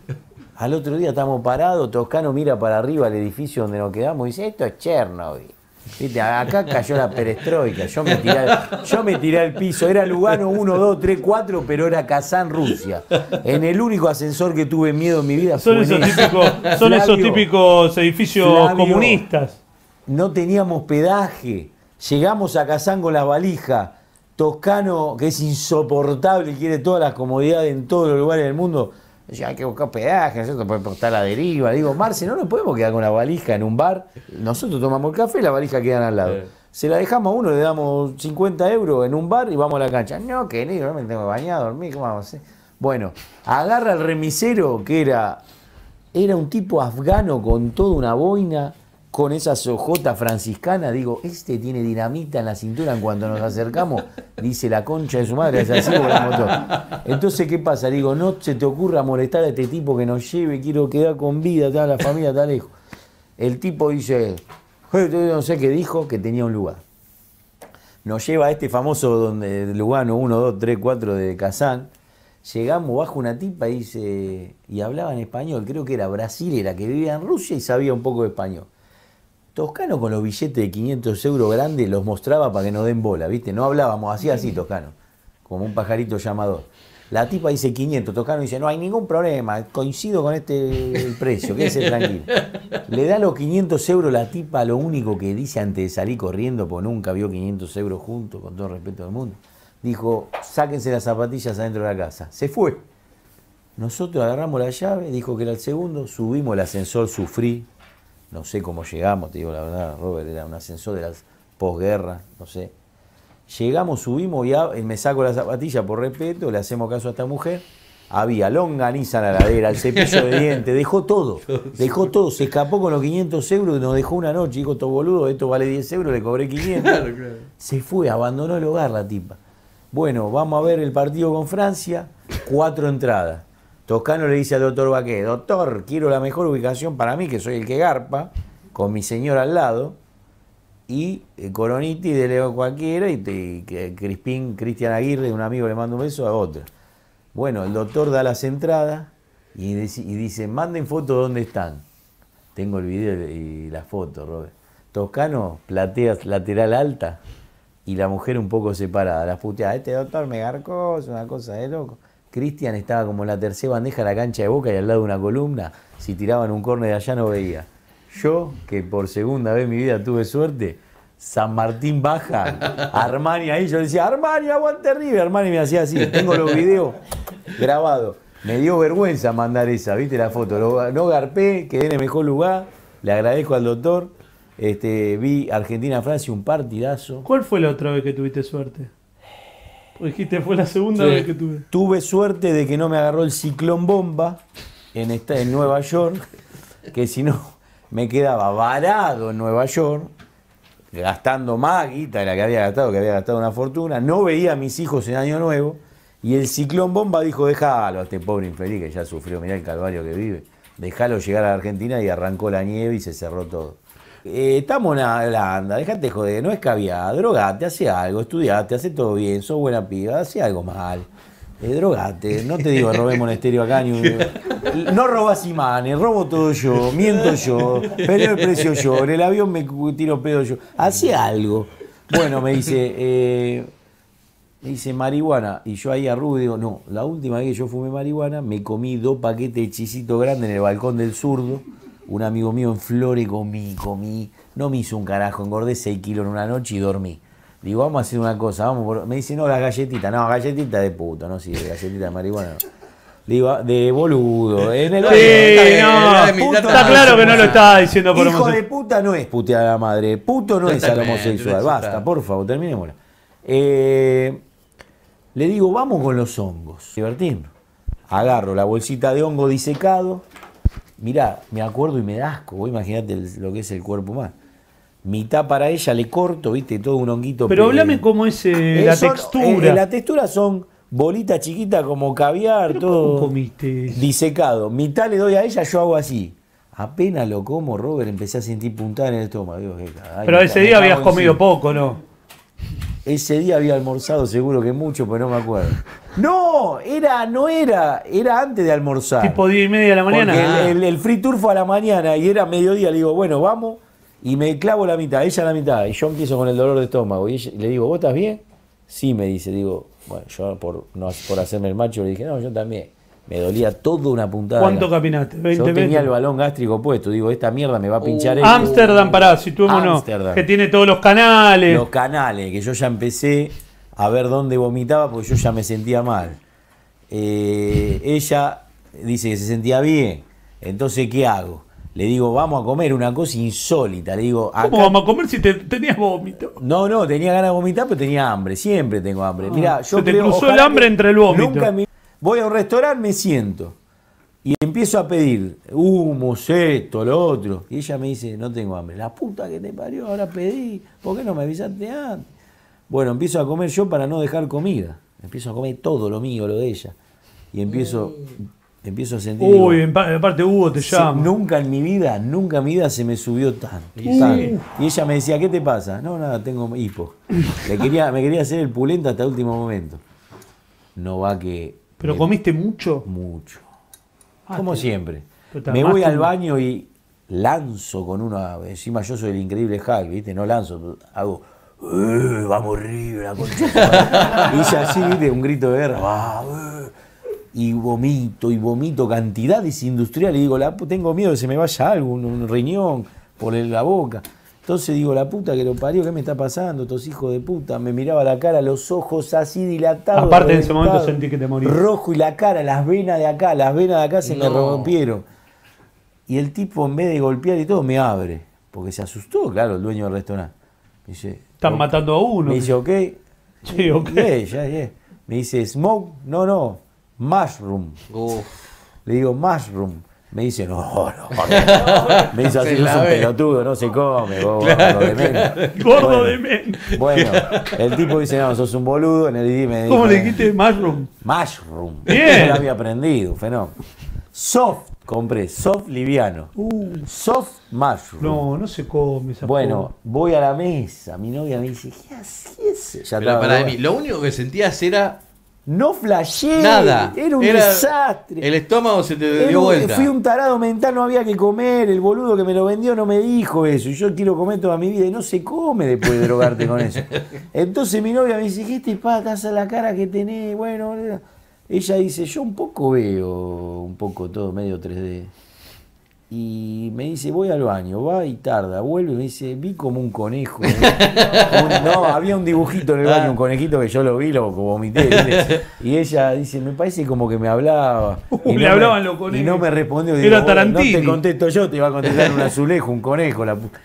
Al otro día estamos parados, Toscano mira para arriba al edificio donde nos quedamos y dice, esto es Chernobyl. ¿Viste? Acá cayó la perestroika, yo me, tiré al, yo me tiré al piso, era Lugano uno, dos, tres, cuatro, pero era Kazán, Rusia. En el único ascensor que tuve miedo en mi vida Son fue esos en ese. típicos, son esos Flavio, típicos edificios Flavio. comunistas. No teníamos pedaje, llegamos a Kazán con las valijas, Toscano, que es insoportable, quiere todas las comodidades en todos los lugares del mundo, decía, hay que buscar pedaje, nosotros podemos estar a la deriva. Digo, Marce, no nos podemos quedar con la valija en un bar, nosotros tomamos el café y la valija quedan al lado. Sí. Se la dejamos a uno, le damos cincuenta euros en un bar y vamos a la cancha. No, que negro, no me tengo que bañar, dormir, ¿cómo vamos a hacer? Bueno, agarra al remisero, que era, era un tipo afgano con toda una boina, con esas ojotas franciscanas. Digo, este tiene dinamita en la cintura. En cuanto nos acercamos, dice la concha de su madre, es así, volamos todo. Entonces, ¿qué pasa? Digo, no se te ocurra molestar a este tipo que nos lleve, quiero quedar con vida, toda la familia está lejos. El tipo dice, no sé qué dijo, que tenía un lugar. Nos lleva a este famoso donde Lugano uno, dos, tres, cuatro de Kazán. Llegamos, bajo una tipa y dice, y hablaba en español, creo que era brasilera, que vivía en Rusia y sabía un poco de español. Toscano con los billetes de quinientos euros grandes los mostraba para que nos den bola, ¿viste? No hablábamos, hacía así Toscano, como un pajarito llamador. La tipa dice quinientos, Toscano dice, no hay ningún problema, coincido con este el precio, quédese tranquilo. Le da los quinientos euros la tipa, lo único que dice antes de salir corriendo, porque nunca vio quinientos euros juntos, con todo el respeto del mundo, dijo, sáquense las zapatillas adentro de la casa. Se fue. Nosotros agarramos la llave, dijo que era el segundo, subimos el ascensor, sufrí. No sé cómo llegamos, te digo la verdad, Robert, era un ascensor de las posguerra, no sé. Llegamos, subimos y a- me saco la zapatilla por respeto, le hacemos caso a esta mujer. Había longaniza en la heladera, el cepillo de dientes, dejó todo, dejó todo, se escapó con los quinientos euros y nos dejó una noche. Dijo, estos boludos, esto vale diez euros, le cobré quinientos. Claro, claro. Se fue, abandonó el hogar la tipa. Bueno, vamos a ver el partido con Francia, cuatro entradas. Toscano le dice al doctor Baqué, doctor, quiero la mejor ubicación para mí, que soy el que garpa, con mi señora al lado, y eh, Coroniti de Leo cualquiera, y, te- y que Crispín, Cristian Aguirre, un amigo le manda un beso a otro. Bueno, el doctor da las entradas y, deci- y dice, manden fotos de dónde están. Tengo el video y la foto, Robert. Toscano, platea lateral alta, y la mujer un poco separada. Las puteadas, este doctor me garcó, es una cosa de loco. Cristian estaba como en la tercera bandeja de la cancha de Boca y al lado de una columna. Si tiraban un córner de allá no veía. Yo, que por segunda vez en mi vida tuve suerte, San Martín baja, Armani ahí, yo le decía, Armani, aguante River. Armani me hacía así, tengo los videos grabados. Me dio vergüenza mandar esa, ¿viste la foto? Lo- no garpé, quedé en el mejor lugar, le agradezco al doctor. Este, vi Argentina-Francia, un partidazo. ¿Cuál fue la otra vez que tuviste suerte? Porque dijiste, fue la segunda Sí. vez que tuve. Tuve suerte de que no me agarró el ciclón bomba en, esta, en Nueva York, que si no me quedaba varado en Nueva York, gastando más guita de la que había gastado, que había gastado una fortuna, no veía a mis hijos en Año Nuevo, y el ciclón bomba dijo, déjalo a este pobre infeliz que ya sufrió, mirá el calvario que vive, déjalo llegar a la Argentina, y arrancó la nieve y se cerró todo. Eh, estamos en la Holanda, dejate joder, no es caviar, drogate, hace algo, estudiate, hace todo bien, sos buena piba, hace algo mal. Eh, drogate, no te digo robé monasterio acá, ni un... no robás imanes, robo todo yo, miento yo, peleo el precio yo, en el avión me tiro pedo yo, hace algo. Bueno, me dice, eh, me dice marihuana, y yo ahí a Rubio digo, no, la última vez que yo fumé marihuana, me comí dos paquetes de chisito grande en el balcón del zurdo. Un amigo mío en Flores comí, comí, no me hizo un carajo, engordé seis kilos en una noche y dormí. Digo, vamos a hacer una cosa, vamos por... me dice, no, las galletitas, no, galletitas de puto, no sirve, galletitas de marihuana no. Digo, de boludo, en el... Sí, no, puto está no claro es que no lo estaba diciendo por Hijo de homosexual. puta no es putear a la madre, puto no es al Totalmente, homosexual, no basta, está. por favor, terminémosla. Eh, le digo, vamos con los hongos, divertirnos. Agarro la bolsita de hongo disecado. Mirá, me acuerdo y me da asco, vos imaginate el- lo que es el cuerpo humano. Mitad para ella le corto, viste, todo un honguito. Pero pe- háblame cómo es eh, Eh, la son- textura. eh, la textura son bolitas chiquitas como caviar, ¿Pero todo cómo comiste eso? disecado. Mitad le doy a ella, yo hago así. Apenas lo como, Robert, empecé a sentir puntada en el estómago. Digo, "Qué caray, Pero me ese ca- me día cago habías comido encima". poco, ¿no? Ese día había almorzado seguro que mucho, pero no me acuerdo. No, era, no era, era antes de almorzar. Tipo diez y media de la mañana. Porque Ah. el, el, el free tour fue a la mañana y era mediodía. Le digo, bueno, vamos. Y me clavo la mitad, ella la mitad. Y yo empiezo con el dolor de estómago. Y ella- le digo, ¿vos estás bien? Sí, me dice. Digo, bueno, yo por, no, por hacerme el macho le dije, no, yo también. Me dolía toda una puntada. ¿Cuánto caminaste? Yo ¿veinte tenía metros? el balón gástrico puesto. Digo, esta mierda me va a pinchar esto. Ámsterdam, pará, situémonos. Ámsterdam. Que tiene todos los canales. Los canales, que yo ya empecé a ver dónde vomitaba porque yo ya me sentía mal. Eh, ella dice que se sentía bien. Entonces, ¿qué hago? Le digo, vamos a comer una cosa insólita. Le digo, acá... ¿Cómo vamos a comer si te, tenías vómito? No, no, tenía ganas de vomitar, pero tenía hambre. Siempre tengo hambre. Mirá, yo se te creo- cruzó ojalá el hambre que entre el vómito. Nunca en mi- Voy a un restaurante, me siento. Y empiezo a pedir humos, esto, lo otro. Y ella me dice, no tengo hambre. La puta que te parió, ahora pedí. ¿Por qué no me avisaste antes? Bueno, empiezo a comer yo para no dejar comida. Empiezo a comer todo lo mío, lo de ella. Y empiezo, empiezo a sentir... Uy, digo, en pa- aparte Hugo te se- llama. nunca en mi vida, nunca en mi vida se me subió tanto. Sí. tanto. Y ella me decía, ¿qué te pasa? No, nada, tengo hipo. Le quería, me quería hacer el pulento hasta el último momento. No va que... ¿Pero me- comiste mucho? Mucho. Ah, Como te- siempre. pero te Me voy armaste al un- baño y lanzo con una... Encima yo soy el increíble Hulk, ¿viste? No lanzo, hago... "Eh, vamos arriba, la concha". Y ella así, ¿viste? Un grito de guerra. "Ah, eh". Y vomito, y vomito cantidades industriales. Y digo, la, pu- tengo miedo de que se me vaya algo, un, un riñón por el- la boca. Entonces digo, la puta que lo parió, ¿qué me está pasando? Estos hijos de puta. Me miraba la cara, los ojos así dilatados. Aparte, en ese momento reventados, sentí que te morías. Rojo y la cara, las venas de acá, las venas de acá se me No. rompieron. Y el tipo, en vez de golpear y todo, me abre. Porque se asustó, claro, el dueño del restaurante. Me dice, Están "Ok". matando a uno. Me dice, ok. Sí, ok. Yeah, yeah, yeah. Me dice, smoke, no, no, mushroom. Uf. Le digo, mushroom. Me dice, no, no, no. Me dice, así Se sos la un ve. pelotudo, no se come, vos, gordo de menos. Gordo Bueno, de men. Bueno, el tipo dice, no, sos un boludo. En el I D me ¿Cómo dijo, le dijiste mushroom? Mushroom. Bien. Yo lo había aprendido, un fenómeno. Soft, compré, soft liviano. Uh, Soft mushroom. no, no se come esa Bueno, voy a la mesa. Mi novia me dice, ¿qué haces? Ya Pero estaba para de mí, vuelta. lo único que sentías era No flashé. nada. Era un Era- desastre. El estómago se te Era dio un- vuelta. Fui un tarado mental, no había que comer. El boludo que me lo vendió no me dijo eso. Y yo quiero comer toda mi vida y no se come después de drogarte con eso. Entonces mi novia me dice, ¿qué te pasa la cara que tenés? Bueno, ella dice, yo un poco veo, un poco todo medio tres D. Y me dice, voy al baño, va y tarda, vuelve y me dice, vi como un conejo. ¿eh? Un- no, había un dibujito en el baño, un conejito que yo lo vi, lo vomité. ¿viste? Y ella dice, me parece como que me hablaba. Uh, Y le no hablaban me- los conejos. Y no me respondió. Era Digo, "Bueno, Tarantini". no te contesto yo, te iba a contestar un azulejo, un conejo. La pu-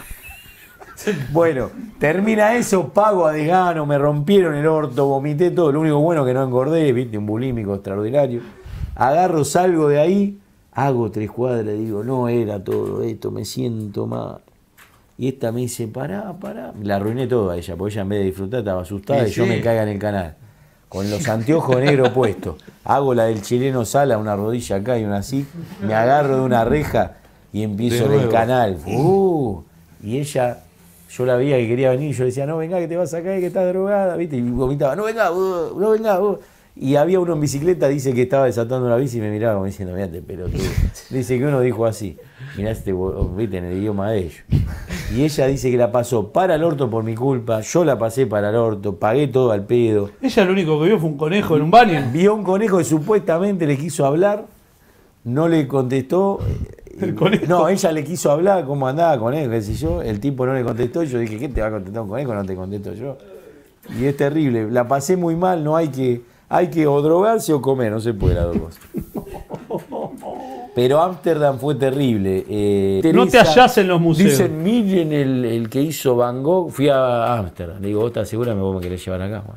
Bueno, termina eso, pago a desgano, me rompieron el orto, vomité todo. Lo único bueno que no engordé, viste, un bulímico extraordinario. Agarro, salgo de ahí, hago tres cuadras, digo, no era todo esto, me siento mal. Y esta me dice, pará, pará. La arruiné todo a ella, porque ella en vez de disfrutar estaba asustada Sí, y yo sí. me caiga en el canal. Con los anteojos negros puestos. Hago la del chileno Sala, una rodilla acá y una así. Me agarro de una reja y empiezo De en el nuevo. canal. Uh, Y ella, yo la veía que quería venir, y yo le decía, no venga que te vas a caer, que estás drogada, ¿viste? Y vomitaba, no venga, vos, no venga, vos. Y había uno en bicicleta, dice que estaba desatando la bici y me miraba como diciendo, mirate, pero tú. Dice que uno dijo así, mirá este, viste, en el idioma de ellos. Y ella dice que la pasó para el orto por mi culpa, yo la pasé para el orto, pagué todo al pedo. Ella lo único que vio fue un conejo en un baño. Vio un conejo que supuestamente le quiso hablar, no le contestó. El conejo. No, ella le quiso hablar, cómo andaba con él, qué sé yo. El tipo no le contestó. Yo dije, ¿qué te va a contestar un conejo? No te contesto yo. Y es terrible. La pasé muy mal, no hay que, hay que o drogarse o comer, no se puede las dos cosas. Pero Ámsterdam fue terrible. Eh, no te Teresa, hallás en los museos. Dicen, miren el, el que hizo Van Gogh. Fui a Ámsterdam. Le digo, ¿vos estás segura? Me vos me querés llevar acá. Bueno.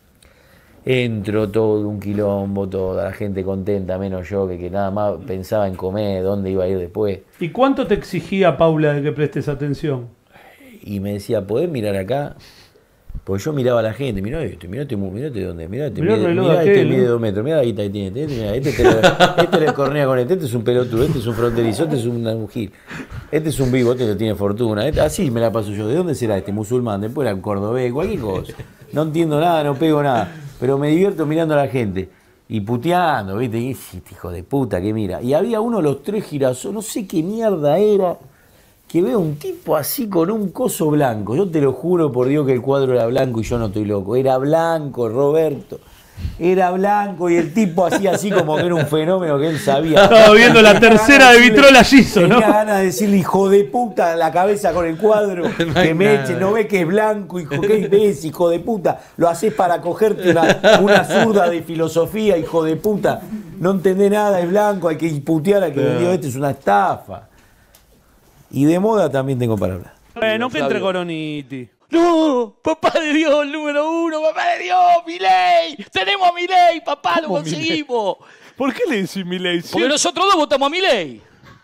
Entro todo un quilombo, toda la gente contenta, menos yo, que, que nada más pensaba en comer, dónde iba a ir después. ¿Y cuánto te exigía Paula de que prestes atención? Y me decía, ¿podés mirar acá? Porque yo miraba a la gente, mirá este, mirá este, mirá este dónde, mirá este, Mirá el mide, reloj mirá aquel, este ¿no? mide dos metros, mirá la guita que tiene, este, mirá, este, te lo- este le cornea con este, este es un pelotudo, este es un fronterizo, este es un, un gil, este es un vivo, este no tiene fortuna, este- así me la paso yo. ¿De dónde será este? Musulmán, después era un cordobés, cualquier cosa. No entiendo nada, no pego nada, pero me divierto mirando a la gente. Y puteando, ¿viste? Y ese hijo de puta que mira. Y había uno de los tres girasoles, no sé qué mierda era, que veo un tipo así con un coso blanco. Yo te lo juro por Dios que el cuadro era blanco y yo no estoy loco. Era blanco, Roberto. Era blanco y el tipo hacía así como que era un fenómeno que él sabía. Estaba viendo la Tenía tercera ganas de decirle- Vitrola Giso, ¿no? Tenía ganas de decirle, hijo de puta, la cabeza con el cuadro, No hay que me nada. eche, no ve que es blanco, hijo, ¿qué ves, hijo de puta? Lo haces para cogerte una, una zurda de filosofía, hijo de puta. No entendés nada, es blanco, hay que putear al que vendió esto, es una estafa. Y de moda también tengo para hablar. Bueno, que entre Coroniti. ¡No! ¡Papá de Dios, el número uno! ¡Papá de Dios! ¡Milei! ¡Tenemos a Milei, papá! ¡Lo conseguimos! ¿Por qué le decís Milei? Porque nosotros dos votamos a Milei.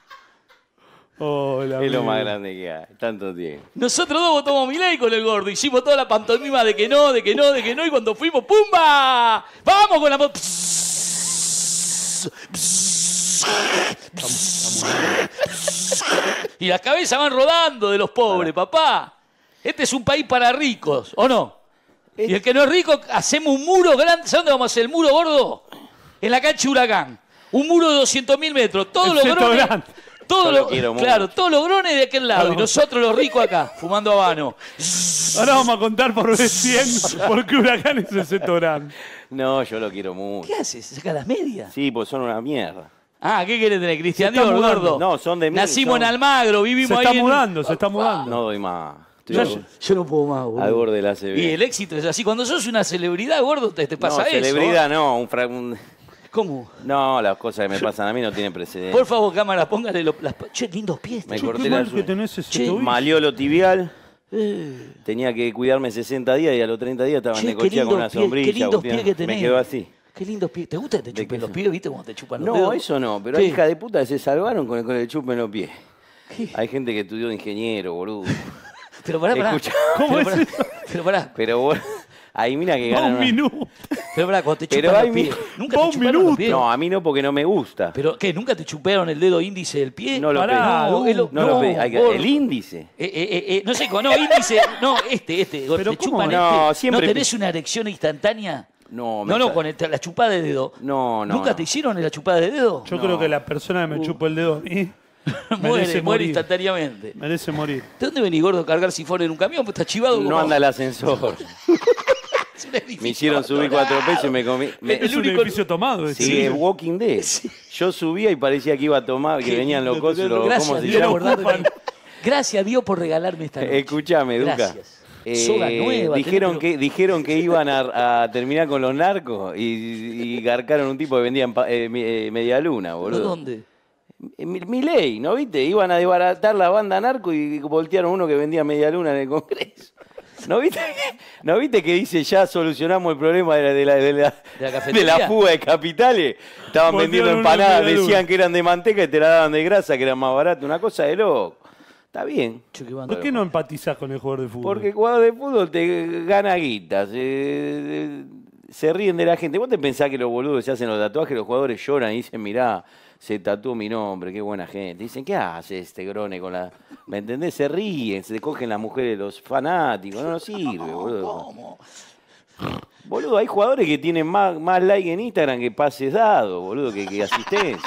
Hola, Es lo amigo. más grande que hay, tanto tiempo. Nosotros dos votamos a Milei con el gordo. Hicimos toda la pantomima de que no, de que no, de que no. Y cuando fuimos, ¡pumba! ¡Vamos con la... mo- Psss, psss, psss. Y las cabezas van rodando de los pobres, papá. Este es un país para ricos, ¿o no? Y el que no es rico, hacemos un muro grande. ¿Sabes dónde vamos a hacer el muro, gordo? En la cancha Huracán. Un muro de doscientos mil metros. Todos El los Seto grones... Grande. Todos Yo lo los, quiero mucho. claro, todos los grones de aquel lado. Y nosotros los ricos acá, fumando habano. Ahora vamos a contar por vez cien por qué Huracán es el Seto Grande. No, yo lo quiero mucho. ¿Qué haces? ¿Se saca las medias? Sí, pues son una mierda. Ah, ¿qué querés tener, Cristian Se está Dior, mudando. gordo? No, son de mí, Nacimos son- en Almagro, vivimos Se ahí está en- mudando, se está mudando. No doy más. Estoy Yo, al- yo no puedo más, boludo. al borde de la C B. Y el éxito es así. Cuando sos una celebridad, gordo, te, te pasa no, eso. celebridad no, un, fra- un- ¿Cómo? No, las cosas que me pasan a mí no tienen precedentes. Por favor, cámara, póngale los... Las... Che, lindos pies. Me che. corté Qué la mal que suela. tenés ese Che, tobillo. Maliolo tibial. Eh, Tenía que cuidarme sesenta días y a los treinta días estaba che, en qué Necochea con lindos una pies, sombrilla. qué lindos Agustín. pies que tenés. Me quedó así. Qué lindos pies. ¿Te gusta que te ¿De chupen qué los son? pies, viste? Cuando te chupan los No, dedos. eso no, pero ¿Qué? hay hijas de puta que se salvaron con el, con el chupe en los pies. ¿Qué? Hay gente que estudió de ingeniero, boludo. Pero pará, pará. Escucha. ¿Cómo pero es pará, pero pará, Pero vos, hay minas que Va ganan. un una- minuto. pero pará, cuando te Pero chupan hay los pies. mi- ¿Nunca Va te un chuparon minuto. los pies? No, a mí no porque no me gusta. ¿Pero qué? ¿Nunca te chuparon el dedo índice del pie? No lo Pará, pedí. No, es lo- No, lo pedí. Hay que- gordo. el índice. Eh, eh, eh, eh, no sé, no, índice, no, este, este. Pero te ¿cómo? chupan No, este. siempre- ¿No tenés una erección instantánea? No, me No, no, sa- con el- la chupada de dedo. No, no. ¿Nunca no. te hicieron la chupada de dedo? Yo No. creo que la persona que me chupa el dedo a mí muere, merece muere morir. instantáneamente. Merece morir. ¿De dónde venís, gordo, a cargar sifón en un camión? Pues está chivado como... No anda el ascensor. Es un edificio Me hicieron subir cuatro pesos y me comí. me- Es un único- edificio tomado. ese. Sí, es Walking Dead. Yo subía y parecía que iba a tomar, que Qué venían los lindo cosos, tenerlo. los- Gracias, ¿cómo se Dios, llama? por darme- Gracias a Dios por regalarme esta noche. Escuchame, Duca. Gracias. Eh, Soga nueva. dijeron, tenés- que, dijeron que iban a, a terminar con los narcos y, y garcaron un tipo que vendía empa- eh, mi- eh, media luna, ¿No, boludo. ¿Dónde? Eh, Mi, mi ley, ¿no viste? Iban a desbaratar la banda narco y voltearon uno que vendía media luna en el Congreso. ¿No viste? ¿No viste que dice ya solucionamos el problema de la, de la, de la, ¿De la de cafetería? la fuga de capitales? Estaban Voltearon vendiendo una empanadas, media luna. decían que eran de manteca y te la daban de grasa, que eran más barato. Una cosa de loco. Está bien. Che, qué banda. ¿Por qué no empatizás con el jugador de fútbol? Porque el jugador de fútbol te gana guitas. eh, se ríen de la gente. ¿Vos te pensás que los boludos que se hacen los tatuajes, los jugadores lloran y dicen, mirá, se tatuó mi nombre, qué buena gente? Dicen, ¿qué hace este grone con la...? ¿Me entendés? Se ríen, se cogen las mujeres, los fanáticos. No nos sirve, boludo. ¿Cómo? Boludo, hay jugadores que tienen más, más like en Instagram que pases dados, boludo, que, que asistencia.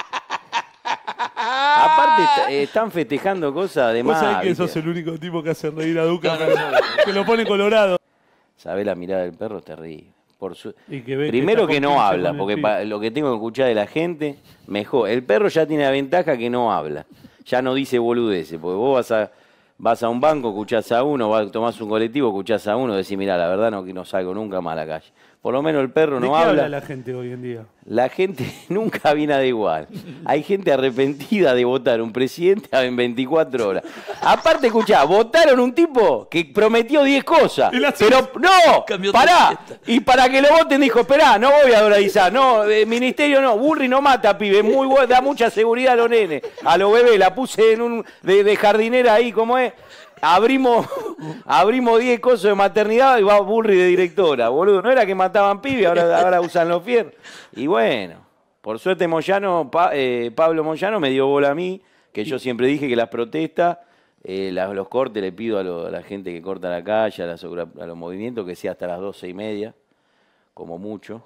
Aparte est- están festejando cosas de Vos más. sabés que ¿viste? sos el único tipo que hace reír a Duca, No, no, no, no. que lo pone colorado. Sabés, la mirada del perro es terrible. Por su... Y que ve que Primero está que, no con habla, el porque pibe. pa- lo que tengo que escuchar de la gente, mejor. El perro ya tiene la ventaja que no habla. Ya no dice boludeces, porque vos vas a, vas a un banco, escuchás a uno, vas, tomás un colectivo, escuchás a uno, decís, mirá, la verdad no, no salgo nunca más a la calle. Por lo menos el perro ¿De no qué habla. habla la gente hoy en día? La gente nunca viene de igual. Hay gente arrepentida de votar un presidente en veinticuatro horas. Aparte, escuchá, votaron un tipo que prometió diez cosas. Y la- Pero no, Cambió pará. trescientas. Y para que lo voten dijo, esperá, no voy a dolarizar. No, eh, ministerio no, Burri no mata, pibe. Muy bueno, da mucha seguridad a los nenes, a los bebés. La puse en un de, de jardinera ahí, ¿cómo es? Abrimos abrimos diez cosas de maternidad y va Burri de directora, boludo. No era que mataban pibes, ahora, ahora usan los fierros. Y bueno, por suerte Moyano, Pa- eh, Pablo Moyano me dio bola a mí, que yo siempre dije que las protestas, eh, las- los cortes, le pido a, lo- a la gente que corta la calle, a, las obra- a los movimientos, que sea hasta las doce y media, como mucho.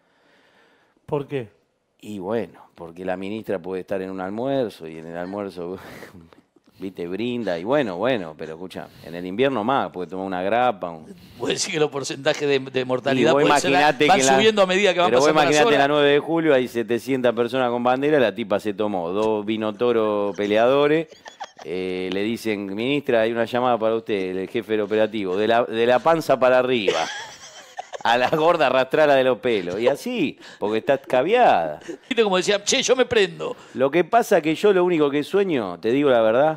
¿Por qué? Y bueno, porque la ministra puede estar en un almuerzo y en el almuerzo, viste, brinda. Y bueno, bueno, pero escucha, en el invierno más, puede tomar una grapa. Un... Vos decís que los porcentajes de, de Y mortalidad vos pueden ser- imaginate van que la- subiendo a medida que van pero vos pasando las imaginate la horas. nueve de julio, hay setecientas personas con bandera, la tipa se tomó dos vinotoros peleadores. Eh, le dicen, ministra, hay una llamada para usted, el jefe del operativo, de la, de la panza para arriba. A la gorda arrastrala de los pelos. Y así, porque está escabiada. Viste como decía, che, yo me prendo. Lo que pasa que yo lo único que sueño, te digo la verdad,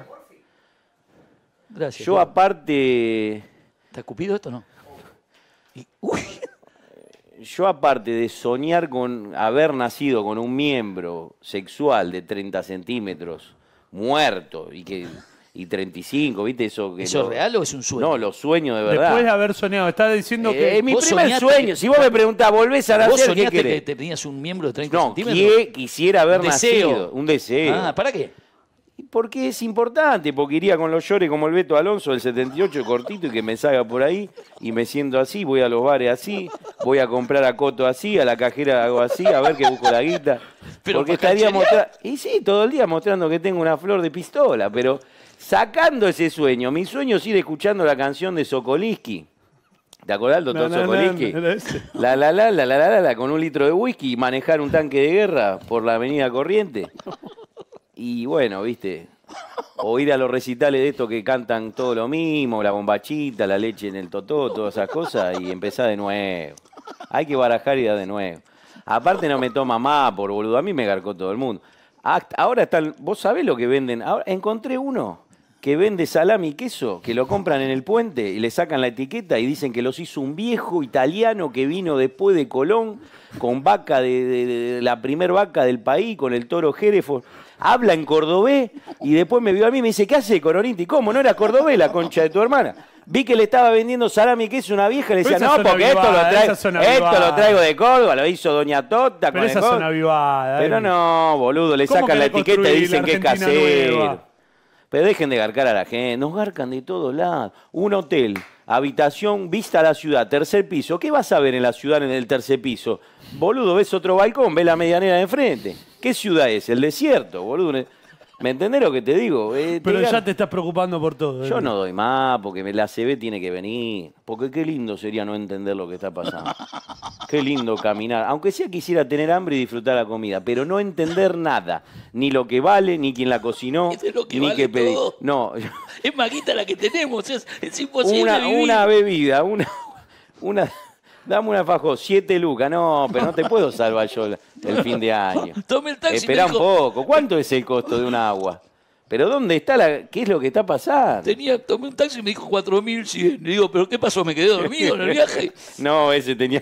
Gracias. yo aparte, ¿Está escupido esto o no? Y- uy, yo aparte de soñar con haber nacido con un miembro sexual de treinta centímetros, muerto, y que y treinta y cinco, ¿viste? Eso, que ¿eso lo- es real o es un sueño? No, lo sueño de verdad. Después de haber soñado, está diciendo que... Eh, es mi vos primer soñaste sueño. que- Si vos me preguntás, ¿volvés a ¿Vos nacer? ¿Qué soñaste que querés? te tenías un miembro de treinta No, centímetros? qui- quisiera haber Un deseo. nacido. Un deseo. Ah, ¿para qué? Porque es importante, porque iría con los llores como el Beto Alonso del setenta y ocho, cortito, y que me salga por ahí, y me siento así, voy a los bares así, voy a comprar a Coto así, a la cajera hago así, a ver que busco la guita. Pero Porque para estaría cancherear. mostrando... Y sí, todo el día mostrando que tengo una flor de pistola, pero sacando ese sueño, mi sueño es ir escuchando la canción de Sokolinsky. ¿Te acordás del doctor No, no, no, Sokolinsky? no, no, ese. La la la la la la la la con un litro de whisky y manejar un tanque de guerra por la avenida Corriente. Y bueno, viste, o ir a los recitales de estos que cantan todo lo mismo, la bombachita, la leche en el totó, todas esas cosas, y empezar de nuevo. Hay que barajar y dar de nuevo. Aparte no me toma más, por boludo, a mí me garcó todo el mundo. Hasta- Ahora están, vos sabés lo que venden, ahora encontré uno que vende salami y queso, que lo compran en el puente y le sacan la etiqueta y dicen que los hizo un viejo italiano que vino después de Colón, con vaca de, de- de la primer vaca del país, con el toro Hereford. Habla en cordobés y después me vio a mí y me dice, ¿qué hace, Coroninti? ¿Cómo? ¿No era cordobés la concha de tu hermana? Vi que le estaba vendiendo salami y queso a una vieja y le decía, Pero no, esas son porque esto lo, avivadas, traigo, esas son esto lo avivadas. traigo de Córdoba, lo hizo Doña Tota. Pero con el esas cor- son avivadas. Pero eh. no, boludo, le ¿Cómo sacan que la le etiqueta y construí dicen la que es Argentina casero. nueva? Pero dejen de garcar a la gente, nos garcan de todos lados. Un hotel, habitación, vista a la ciudad, tercer piso. ¿Qué vas a ver en la ciudad en el tercer piso? Boludo, ves otro balcón, ves la medianera de enfrente. ¿Qué ciudad es? El desierto, boludo. ¿Me entendés lo que te digo? Eh, te Pero gar- ya te estás preocupando por todo. eh. Yo no doy más, porque me- la C B tiene que venir. Porque qué lindo sería no entender lo que está pasando. Qué lindo caminar. Aunque sea quisiera tener hambre y disfrutar la comida, pero no entender nada. Ni lo que vale, ni quién la cocinó, Es de lo que ni vale qué pedí. todo. No, Es maquita la que tenemos, es, es imposible una, vivir. una bebida, una, una, dame una fajo, siete lucas. No, pero no te puedo salvar yo el, el fin de año. Tomé el taxi y Esperá me un dijo, poco. ¿Cuánto es el costo de un agua? ¿Pero dónde está la, qué es lo que está pasando? tenía, tomé un taxi y me dijo cuatro mil cien. Le digo, ¿pero qué pasó? ¿Me quedé dormido en el viaje? No, ese tenía.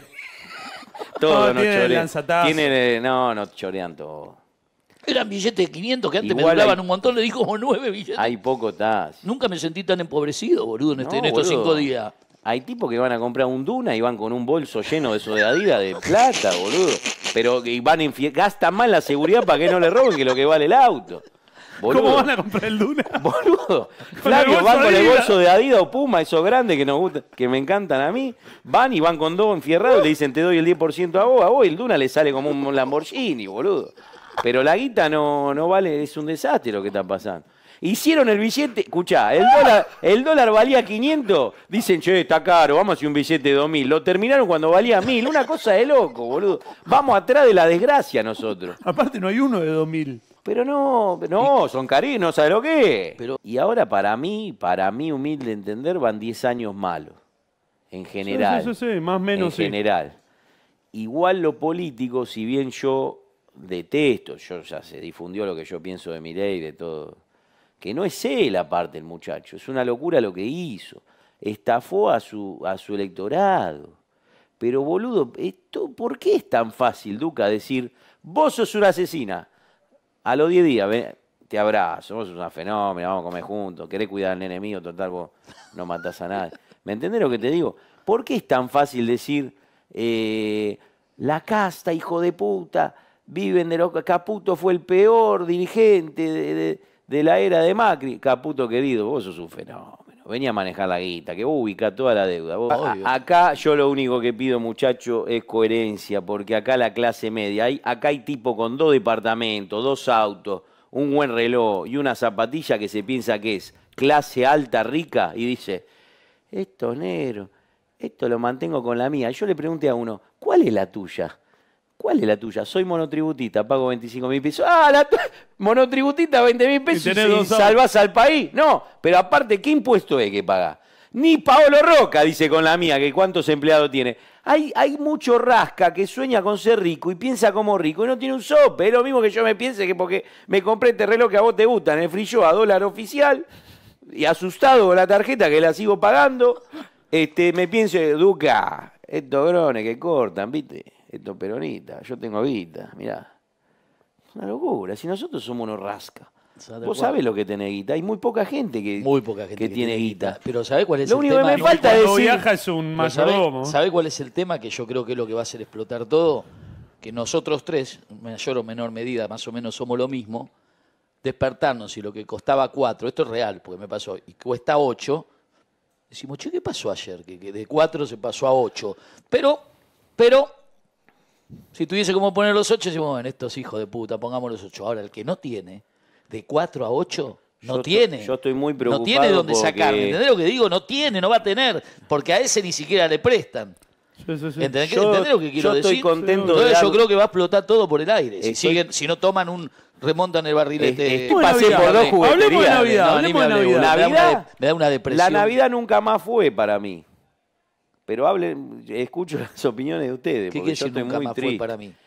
Todo No, no, tiene el chorean. lanzatazo. Tiene, no, no chorean todo. Eran billetes de quinientos que antes me Igual duraban hay- un montón. Le di como nueve billetes. Hay poco taxi. Nunca me sentí tan empobrecido, boludo, en, este- No, en estos boludo. cinco días. Hay tipos que van a comprar un Duna y van con un bolso lleno de eso de Adidas de plata, boludo. Pero y van a gastan más la seguridad para que no le roben que lo que vale el auto. Boludo. ¿Cómo van a comprar el Duna? Boludo. Con Flavio, el van con el Adidas. bolso de Adidas o Puma, esos grandes que nos gustan, que me encantan a mí. Van y van con dos enfierrados y le dicen te doy el diez por ciento a vos. A vos el Duna le sale como un Lamborghini, boludo. Pero la guita no, no vale, es un desastre lo que está pasando. Hicieron el billete, escuchá, el dólar, el dólar valía quinientos, dicen, che, está caro, vamos a hacer un billete de dos mil. Lo terminaron cuando valía mil, una cosa de loco, boludo. Vamos atrás de la desgracia nosotros. Aparte no hay uno de dos mil. Pero no, no, son cariños, no sabes lo que es. Pero, y ahora para mí, para mí humilde entender, van diez años malos, en general. Sí, sí, sí, sí, más o menos En sí. general. Igual lo político, si bien yo detesto, yo ya se difundió lo que yo pienso de Milei, de todo, que no es él aparte el muchacho, es una locura lo que hizo. Estafó a su, a su electorado. Pero boludo, esto, ¿por qué es tan fácil, Duca, decir, vos sos una asesina? A los diez días, ven, te abrazo, vos sos una fenómena, vamos a comer juntos, querés cuidar al nene mío, total, vos no matás a nadie. ¿Me entendés lo que te digo? ¿Por qué es tan fácil decir, eh, la casta, hijo de puta, viven de lo que Caputo fue el peor dirigente de, de, de la era de Macri? Caputo querido, vos sos un fenómeno. Venía a manejar la guita, que vos ubicás toda la deuda. Vos, a, acá yo lo único que pido, muchacho, es coherencia, porque acá la clase media, hay, acá hay tipo con dos departamentos, dos autos, un buen reloj y una zapatilla que se piensa que es clase alta, rica, y dice, esto negro, esto lo mantengo con la mía. Yo le pregunté a uno, ¿cuál es la tuya? ¿Cuál es la tuya? Soy monotributista, pago veinticinco mil pesos. Ah, la tu... monotributista, veinte mil pesos y, y, y salvás al país. No, pero aparte, ¿qué impuesto es que pagás? Ni Paolo Roca dice con la mía que cuántos empleados tiene. Hay, hay mucho rasca que sueña con ser rico y piensa como rico y no tiene un sope. Es lo mismo que yo me piense que porque me compré este reloj que a vos te gusta en el free show a dólar oficial y asustado con la tarjeta que la sigo pagando, este, me pienso, Duca, estos grones que cortan, ¿viste? Estos peronistas, yo tengo guita, mirá. Es una locura, si nosotros somos unos rasca. Vos sabés lo que tenés guita, hay muy poca gente que, muy poca gente que, que tiene guita. guita. Pero ¿sabés cuál es lo el único tema? que me falta es decir... viaja es un mayordomo. ¿Sabés, ¿Sabés cuál es el tema? Que yo creo que es lo que va a hacer explotar todo. Que nosotros tres, en mayor o menor medida, más o menos somos lo mismo, despertarnos y lo que costaba cuatro, esto es real, porque me pasó, y cuesta ocho, decimos, che, ¿qué pasó ayer? Que, que de cuatro se pasó a ocho. Pero, pero... Si tuviese como poner los ocho, decimos, bueno, estos hijos de puta, pongamos los ocho. Ahora, el que no tiene, de cuatro a ocho, no yo tiene. Estoy, yo estoy muy preocupado. No tiene dónde porque... sacar. ¿Entendés lo que digo? No tiene, no va a tener. Porque a ese ni siquiera le prestan. Sí, sí, sí. ¿Entendés, yo, ¿Entendés lo que quiero yo estoy decir? contento Entonces, de dar... yo creo que va a explotar todo por el aire. Si, Estoy... siguen, si no toman un... Remontan el barrilete. Es, es, pasé por dos jugueterías. Hablemos de Navidad. No, Hablemos de Navidad. Navidad. Me, da una, me da una depresión. La Navidad nunca más fue para mí. Pero hablen, escucho las opiniones de ustedes. ¿Qué porque quiere yo decir estoy nunca muy más triste. fue para mí?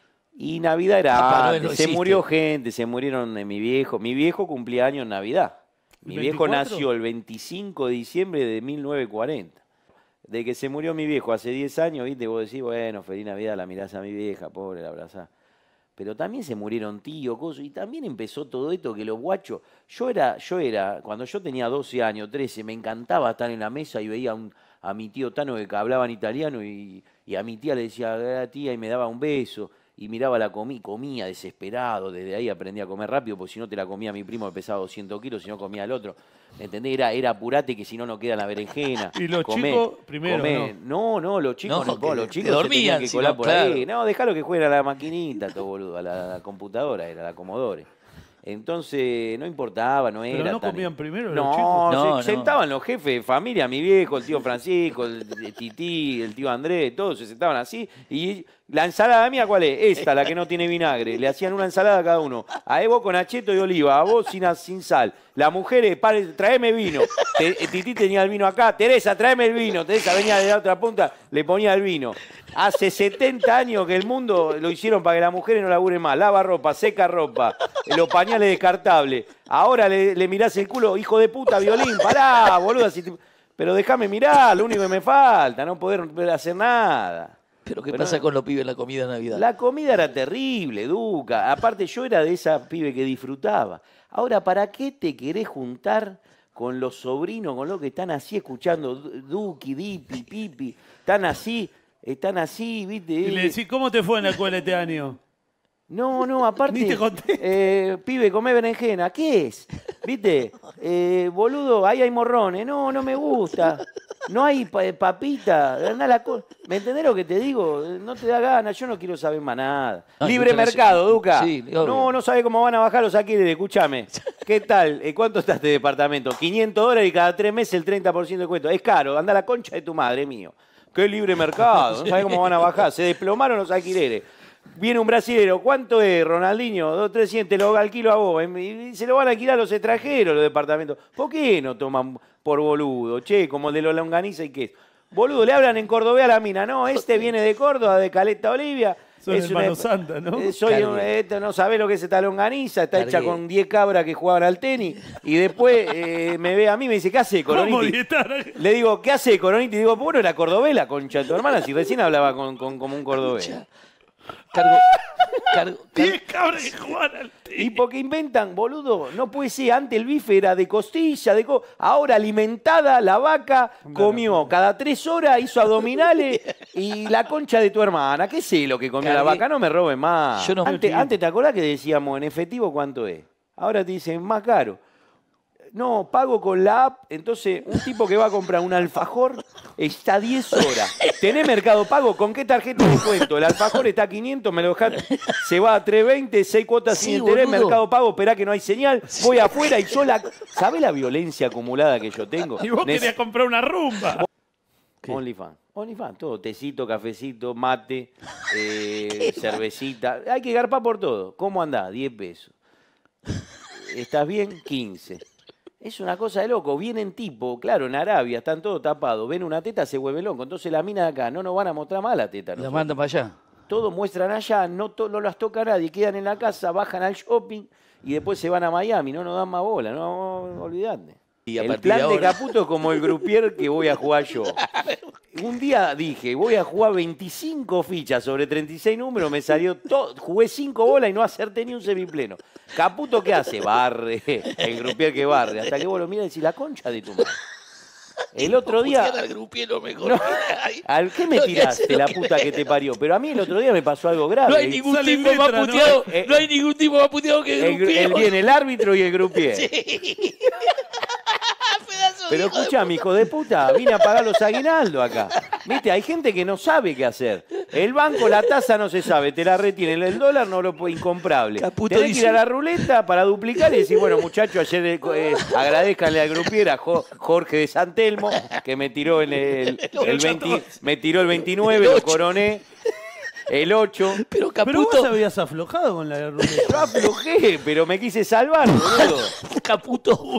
Y Navidad era Papá Noel antes, no se existe. murió gente, se murieron de mi viejo. Mi viejo cumplía años en Navidad. Mi viejo ¿veinticuatro? nació el veinticinco de diciembre de mil novecientos cuarenta. De que se murió mi viejo hace diez años, viste, vos decís, bueno, feliz Navidad, la mirás a mi vieja, pobre, la abrazás. Pero también se murieron tíos, cosas, y también empezó todo esto que los guachos, yo era, yo era, cuando yo tenía doce años, trece, me encantaba estar en la mesa y veía un, a mi tío Tano que hablaba en italiano y, y a mi tía le decía, tía, y me daba un beso. Y miraba la comida, comía desesperado, desde ahí aprendí a comer rápido, porque si no te la comía mi primo que pesaba doscientos kilos, si no comía el otro. ¿Entendés? Era, era apurate que si no, no queda la berenjena. Y los comé, chicos, primero, comé. No, no, los chicos No, no, que los te chicos dormían, se tenían que si colar no, por claro. ahí. No, dejalo que jueguen a la maquinita, todo boludo, a la, a la computadora, era la Commodore. Entonces, no importaba, no era. Pero no tan- comían primero los No, chicos. se- No, no. sentaban los jefes de familia, mi viejo, el tío Francisco, el, el Tití, el tío Andrés, todos se sentaban así. Y la ensalada mía, ¿cuál es? Esta, la que no tiene vinagre. Le hacían una ensalada a cada uno. A Evo con acheto y oliva, a vos sin, sin sal. La mujer, eh, pare, tráeme vino. Te- Tití tenía el vino acá. Teresa, tráeme el vino. Teresa venía de la otra punta, le ponía el vino. Hace setenta años que el mundo lo hicieron para que las mujeres no laburen más. Lava ropa, seca ropa, los pañales descartables. Ahora le, le mirás el culo, hijo de puta, violín, pará, boludo. Si te- Pero déjame mirar, lo único que me falta, no poder hacer nada. ¿Pero qué Pero pasa no. con los pibes en la comida de Navidad? La comida era terrible, Duca. Aparte, yo era de esa pibe que disfrutaba. Ahora, ¿para qué te querés juntar con los sobrinos, con los que están así escuchando Duki, Dipi, Pipi, están así, están así, ¿viste? Y le decís, ¿cómo te fue en la escuela este año? No, no, aparte. Ni te conté. Eh, pibe, comé berenjena. ¿Qué es? ¿Viste? Eh, boludo, ahí hay morrones. No, no me gusta. No hay pa papita. Andá la co ¿Me entendés lo que te digo? No te da ganas. Yo no quiero saber más nada. Ah, Libre mercado, Duca. Sí, obvio. no, no sabe cómo van a bajar los alquileres. Escúchame. ¿Qué tal? Eh, ¿Cuánto está este departamento? quinientos dólares y cada tres meses el treinta por ciento de cuento. Es caro. Anda la concha de tu madre, mío. Qué libre mercado. No sabe cómo van a bajar. Se desplomaron los alquileres. Viene un brasilero, ¿cuánto es, Ronaldinho? dos, trescientos, te lo alquilo a vos. Y se lo van a alquilar a los extranjeros, los departamentos. ¿Por qué no toman por boludo? Che, como el de los longaniza y qué es. Boludo, le hablan en cordobés a la mina. No, este viene de Córdoba, de Caleta Olivia. Son es hermano una, Santa, ¿no? eh, Soy un, esto, no sabés lo que es esta longaniza. Está Cargué. hecha con diez cabras que jugaban al tenis. Y después eh, me ve a mí y me dice, ¿qué hace, ¿Cómo Coroniti? dietar? Le digo, ¿qué hace, Coroniti? Y digo, bueno, era cordobés la concha de tu hermana. Si recién hablaba con, con, como un cordobés. Cargo, cargo, cargo. Diez cabras que juegan al Y tenis. porque inventan, boludo, no puede ser, antes el bife era de costilla, de co ahora alimentada, la vaca comió cada tres horas, hizo abdominales y la concha de tu hermana. ¿Qué sé lo que comió la Cargué. vaca? No me robe más. Yo no- antes, antes, ¿te acordás que decíamos en efectivo cuánto es? Ahora te dicen más caro. No, pago con la app. Entonces, un tipo que va a comprar un alfajor está diez horas. ¿Tenés Mercado Pago? ¿Con qué tarjeta de cuento? El alfajor está a quinientos, me lo dejás. Se va a trescientos veinte, seis cuotas Sí, sin interés. boludo. Mercado Pago, esperá que no hay señal. Voy afuera y yo la. ¿Sabés la violencia acumulada que yo tengo? Y vos Nec- querías comprar una rumba. OnlyFans. OnlyFans, todo. Tecito, cafecito, mate, eh, cervecita. Hay que garpar por todo. ¿Cómo andás? diez pesos. ¿Estás bien? quince. Es una cosa de loco. Vienen tipo, claro, en Arabia, están todos tapados. Ven una teta, se vuelve loco. Entonces la mina de acá no nos van a mostrar más la teta. La nosotros. mandan para allá. Todos muestran allá, no, to- no las toca nadie. Quedan en la casa, bajan al shopping y después se van a Miami. No nos dan más bola. No, no olvidate. Y a El partir plan de de, ahora- Caputo es como el grupier que voy a jugar yo. Un día dije, voy a jugar veinticinco fichas sobre treinta y seis números, me salió todo, jugué cinco bolas y no acerté ni un semipleno. Caputo, ¿qué hace? Barre, el grupier que barre, hasta que vos lo miras y decís, la concha de tu madre. El otro día... Putear al grupiero mejor. No, Ay, ¿al qué me no, que tiraste, hace la lo que puta que te parió? Pero a mí el otro día me pasó algo grave. No hay ningún Sale tipo más letra, ¿no? puteado. Eh, No hay ningún tipo más puteado que el el, el, grupiero. viene el árbitro y el grupier. Pedazo de Pero hijo de escucha, mi hijo de puta, vine a pagar los aguinaldos acá. Viste, hay gente que no sabe qué hacer. El banco, la tasa no se sabe, te la retienen. El dólar no lo puede, incomprable. Caputo Tenés que ir dice- a la ruleta para duplicar y decir, bueno, muchachos, ayer eh, eh, agradezcanle al grupier, a Jo- Jorge de San Telmo, que me tiró el, el, el veinte, me tiró el veintinueve, lo coroné. El ocho. Pero Pero vos Caputo, habías aflojado con la ruleta. Yo aflojé, pero me quise salvar, boludo. Caputo,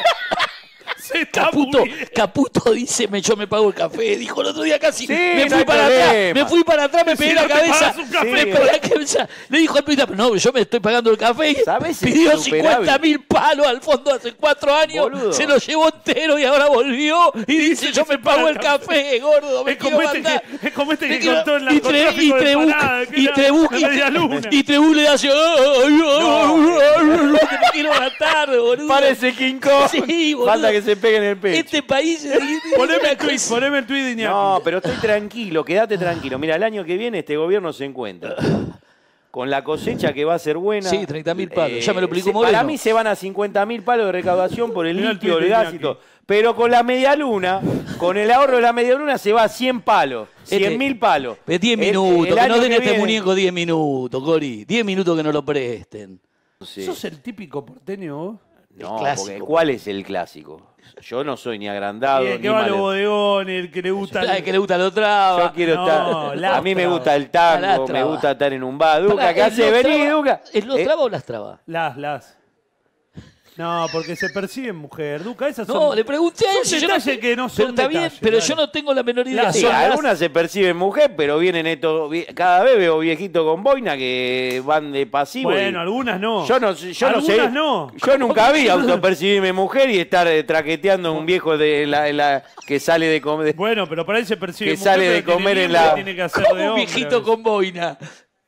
Se está Caputo, muriendo. Caputo dice, me, yo me pago el café. Dijo el otro día casi, Sí, me no fui hay para atrás, problema. me fui para atrás, me pegué Si la no te cabeza. pagas un café. Me pegué la cabeza. Le dijo al periodista, no, yo me estoy pagando el café. ¿Sabés el Pidió superávit? cincuenta mil palos al fondo hace cuatro años, Boludo. se lo llevó entero y ahora volvió y dice, que yo se me paga pago el el café, gordo, me Es quiero como este mandar. que, es como este Me que quiero- contó el y Tre- narcotráfico y de Trebuch- Parada, que y era Trebuch- la media luna. y Trebuch le hace, "Ay, ay, ay, ay, que me quiero matar, boludo. Parece King Kong. Sí, boludo. Falta que se pegue en el pecho. Este país es Poneme una el tweet, cosa- poneme el tweet de Iñaki. No, pero estoy tranquilo, quédate tranquilo. Mira, el año que viene este gobierno se encuentra con la cosecha que va a ser buena. Sí, treinta mil palos. Ya me lo explicó se- Moreno. Para mí se van a cincuenta mil palos de recaudación por el Mirá el litio, tweet el de gas y Iñaki. todo. Pero con la media luna, con el ahorro de la media luna se va a cien palos, Este- cien mil palos. Pero diez El- minutos, el que año no den que este viene- muñeco diez minutos, Cori. diez minutos que no lo presten. Sí. ¿Sos el típico porteño vos? No, clásico. porque ¿cuál es el clásico? Yo no soy ni agrandado Y el ni que va a los mal- bodegones, el que le gusta... Ay, que le gusta lo traba. Yo quiero No, estar. lastra. A mí me gusta el tango, Lastra. me gusta estar en un bar. Duca, Pará, ¿qué ¿es hace? los Vení, traba- Duca. ¿Es los Eh, traba o las traba? Las, las. No, porque se perciben mujer. Duca, esas No, son... le pregunté a él. son si yo no- detalles que no son Pero está bien, detalles, pero claro. yo no tengo la menor idea. Las Sí, Son las- algunas se perciben mujer, pero vienen estos. vie- Cada vez veo viejitos con boina que van de pasivo. Bueno, y- algunas no. Yo no, sé- yo no sé. Algunas no. Yo nunca vi autopercibirme mujer y estar eh, traqueteando a un viejo de la, la- que sale de comer. Bueno, pero por ahí se percibe Que mujer, sale pero de tiene comer en miembro la- y tiene que hacer Como de un hombre, viejito a veces. con boina.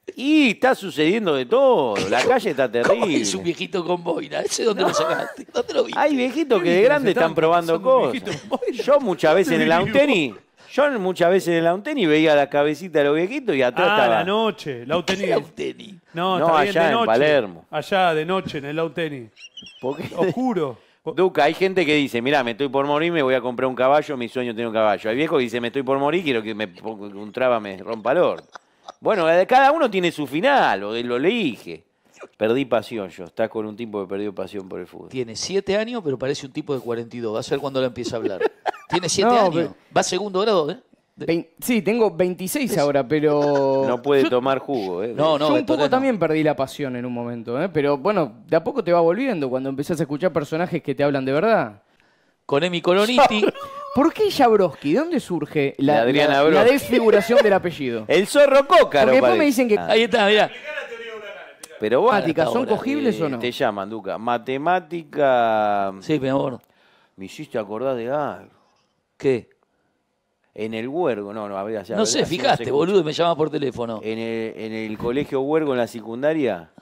Y está sucediendo de todo. La calle está ¿Cómo terrible. es un viejito con boina? ¿Ese dónde lo sacaste? ¿Dónde lo viste? Hay viejitos que de grande están probando cosas. Yo muchas veces en el lawn tenis, yo muchas veces en el lawn tenis veía la cabecita de los viejitos y atrás Ah, estaba. la noche, lawn ¿Qué tenis. era un tenis? No, No, está bien allá de en noche. Palermo. Allá de noche en el lawn tenis. ¿Por qué? Oscuro. Duca, hay gente que dice, mirá, me estoy por morir, me voy a comprar un caballo, mi sueño es tener un caballo. Hay viejo que dice, me estoy por morir, quiero que me ponga un traba me rompa el orto. Bueno, cada uno tiene su final, o lo elige. Perdí pasión yo, estás con un tipo que perdió pasión por el fútbol. Tiene siete años, pero parece un tipo de cuarenta y dos. Va a ser cuando la empiece a hablar. Tiene siete No, años. pero- Va a segundo grado, ¿eh? De- Vein- Sí, tengo veintiséis ahora, pero... No puede Yo- tomar jugo, ¿eh? No, no, Yo un Gatorade poco no. también perdí la pasión en un momento, ¿eh? Pero bueno, de a poco te va volviendo cuando empezás a escuchar personajes que te hablan de verdad. Con Emi Coroniti. ¿Por qué Jabrowski? ¿De dónde surge De la, Adriana la- la Broski. desfiguración del apellido? El zorro cócaro, Porque después parece. me dicen que... Ah, Ahí está, mirá. pero bueno, Matemáticas, ¿son ahora, cogibles eh, o no? Te llaman, Duca. Matemática... Sí, mi amor. Me hiciste acordar de algo. ¿Qué? En el Huergo, no, no, habría ya. No sé, así fijaste, se boludo, me llamas por teléfono. En el, en el colegio Huergo, en la secundaria,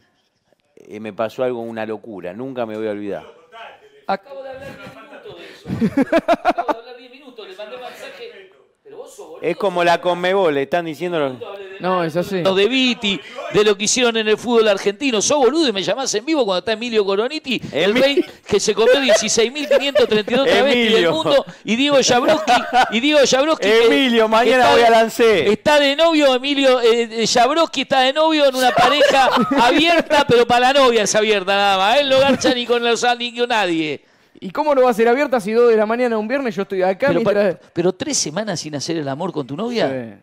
eh, me pasó algo, una locura. Nunca me voy a olvidar. Acabo de hablar diez minutos de eso. Acabo de hablar diez minutos, le mandé mensaje. Pero vos sos boludo. Es como la Conmebol, le están diciendo... los- No, es así. De Viti, de lo que hicieron en el fútbol argentino. Sos boludo y me llamás en vivo cuando está Emilio Coroniti, el Emi- rey que se comió dieciséis mil quinientos treinta y dos travestis del Emilio. mundo, y Diego Jabrowski, y Diego Jabrowski que- Emilio, que mañana está voy de- a Lancé. Está de novio, Emilio eh, Jabrowski está de novio en una pareja abierta, pero para la novia es abierta nada más. Él no garcha ni con los ni con nadie. ¿Y cómo no va a ser abierta si dos de la mañana un viernes yo estoy acá Pero, mientras... pa- pero tres semanas sin hacer el amor con tu novia. Sí.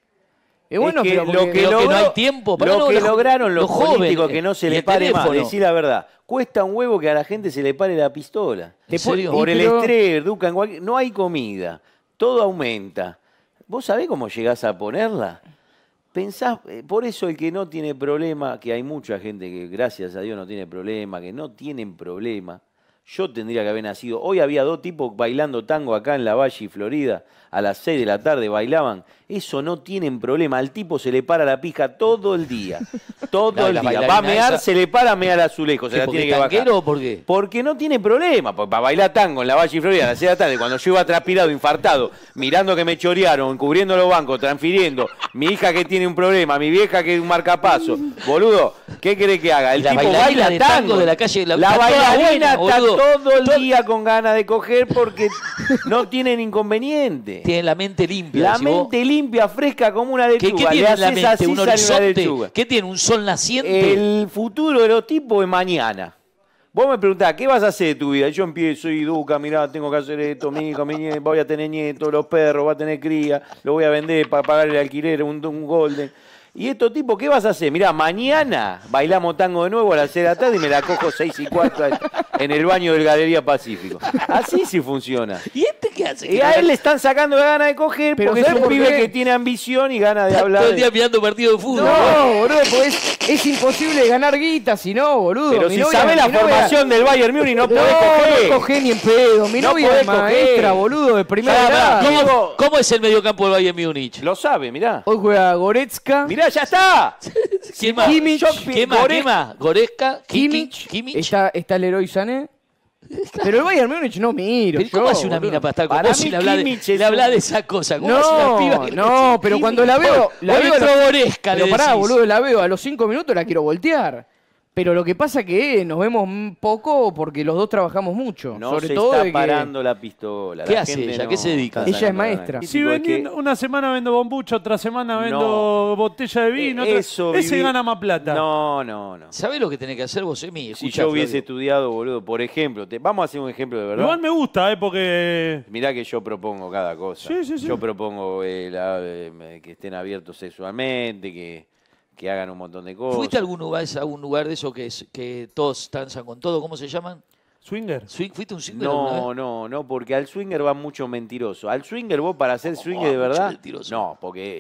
Y bueno, Es que pero lo porque- que, Pero que logró- no hay tiempo, para lo no, que los- lograron los, los jóvenes, políticos que no se y le el pare más, teléfono. decir la verdad. Cuesta un huevo que a la gente se le pare la pistola. ¿En serio? Por Y el pero- estrés, Duca, en cualquier- no hay comida, todo aumenta. ¿Vos sabés cómo llegás a ponerla? Pensás, eh, por eso el que no tiene problema, que hay mucha gente que gracias a Dios no tiene problema, que no tienen problema. Yo tendría que haber nacido. Hoy había dos tipos bailando tango acá en la Valle, Florida, a las seis de la tarde bailaban. Eso no tienen problema. Al tipo se le para la pija todo el día. Todo No, el la día. Va a bailarina mear, esa- se le para a mear azulejo. Se ¿Qué, la porque tiene que bajar. tanguero o por qué? Porque no tiene problema. Porque para bailar tango en la Valle, Florida, a las seis de la tarde, cuando yo iba transpirado, infartado, mirando que me chorearon, cubriendo los bancos, transfiriendo, mi hija que tiene un problema, mi vieja que es un marcapaso. Boludo, ¿qué querés que haga? El La tipo bailarina baila de tango. tango de la calle, la- la está toda bailarina buena, está boludo. todo el Todo- día con ganas de coger porque no tienen inconveniente. Tiene la mente limpia. La decís vos. mente limpia, fresca como una ¿Qué, lechuga. qué Le tiene en la haces mente? así, ¿Un sale una horizonte? lechuga. ¿Qué tiene? ¿Un sol naciente? El futuro de los tipos es mañana. Vos me preguntás, ¿qué vas a hacer de tu vida? Yo empiezo, soy Duca, mirá, tengo que hacer esto, mi hijo, mi nieto, voy a tener nietos, los perros, voy a tener cría, lo voy a vender para pagar el alquiler, un, un golden. Y estos tipos, ¿qué vas a hacer? Mirá, mañana bailamos tango de nuevo a las seis de la tarde y me la cojo seis y cuatro en el baño del Galería Pacífico. Así sí funciona. ¿Y este qué hace? Y a él le están sacando la gana de coger Pero porque es ¿sabes un por pibe qué? que tiene ambición y ganas de Está hablar. todo el de- día mirando partido de fútbol. No, boludo, porque es, es imposible ganar guita si no, boludo. Pero Mi si novia- sabés la mi novia- formación del Bayern Múnich no No, podés coger. no cogé ni en pedo. Mi No novia podés es maestra, coger. boludo, de primera Ya, edad. pará, ¿Cómo, cómo es el mediocampo del Bayern Múnich? Lo sabe, mirá. Hoy juega Goretzka, Mirá, ya está. ¿Quién más? Kimmich, ¿Quién más? Gore- ¿Quién más? ¿Goretzka? Kimmich, Kimmich. Está, está Leroy Sané. Pero el Bayern Múnich no miro. Pero ¿Cómo yo, hace una boludo. mina para estar con Para vos mí y le habla de, Kimmich le es habla un- de esa cosa? ¿Cómo hace una piba No, que no, pero cuando la veo, la Hoy veo a entró los- Goretzka, pero le pará, decís. boludo, la veo a los cinco minutos la quiero voltear. Pero lo que pasa que nos vemos un poco porque los dos trabajamos mucho. No sobre se todo está de que parando la pistola. ¿Qué La hace gente ella? no ¿Qué se dedica? está Ella es sacando la maestra. gana. Si Tipo, es vendiendo, que- una semana vendo bombucha, otra semana vendo No. botella de vino, otra- Eso, ese viví- gana más plata. No, no, no. ¿Sabés lo que tenés que hacer vos, Emi? Si Escuchá, yo hubiese Flavio. estudiado, boludo, por ejemplo, te- vamos a hacer un ejemplo de verdad. Igual me gusta, ¿eh? Porque... Mirá que yo propongo cada cosa. Sí, sí, sí. Yo propongo eh, la- eh, que estén abiertos sexualmente, que, que hagan un montón de cosas. ¿Fuiste a algún lugar, a un lugar de eso que, es- que todos transan con todo? ¿Cómo se llaman? Swinger. Swing- ¿Fuiste a un swinger alguna No, vez? no, no, porque al swinger va mucho mentiroso. Al swinger vos para ser swinger de mucho verdad. mentiroso. No, porque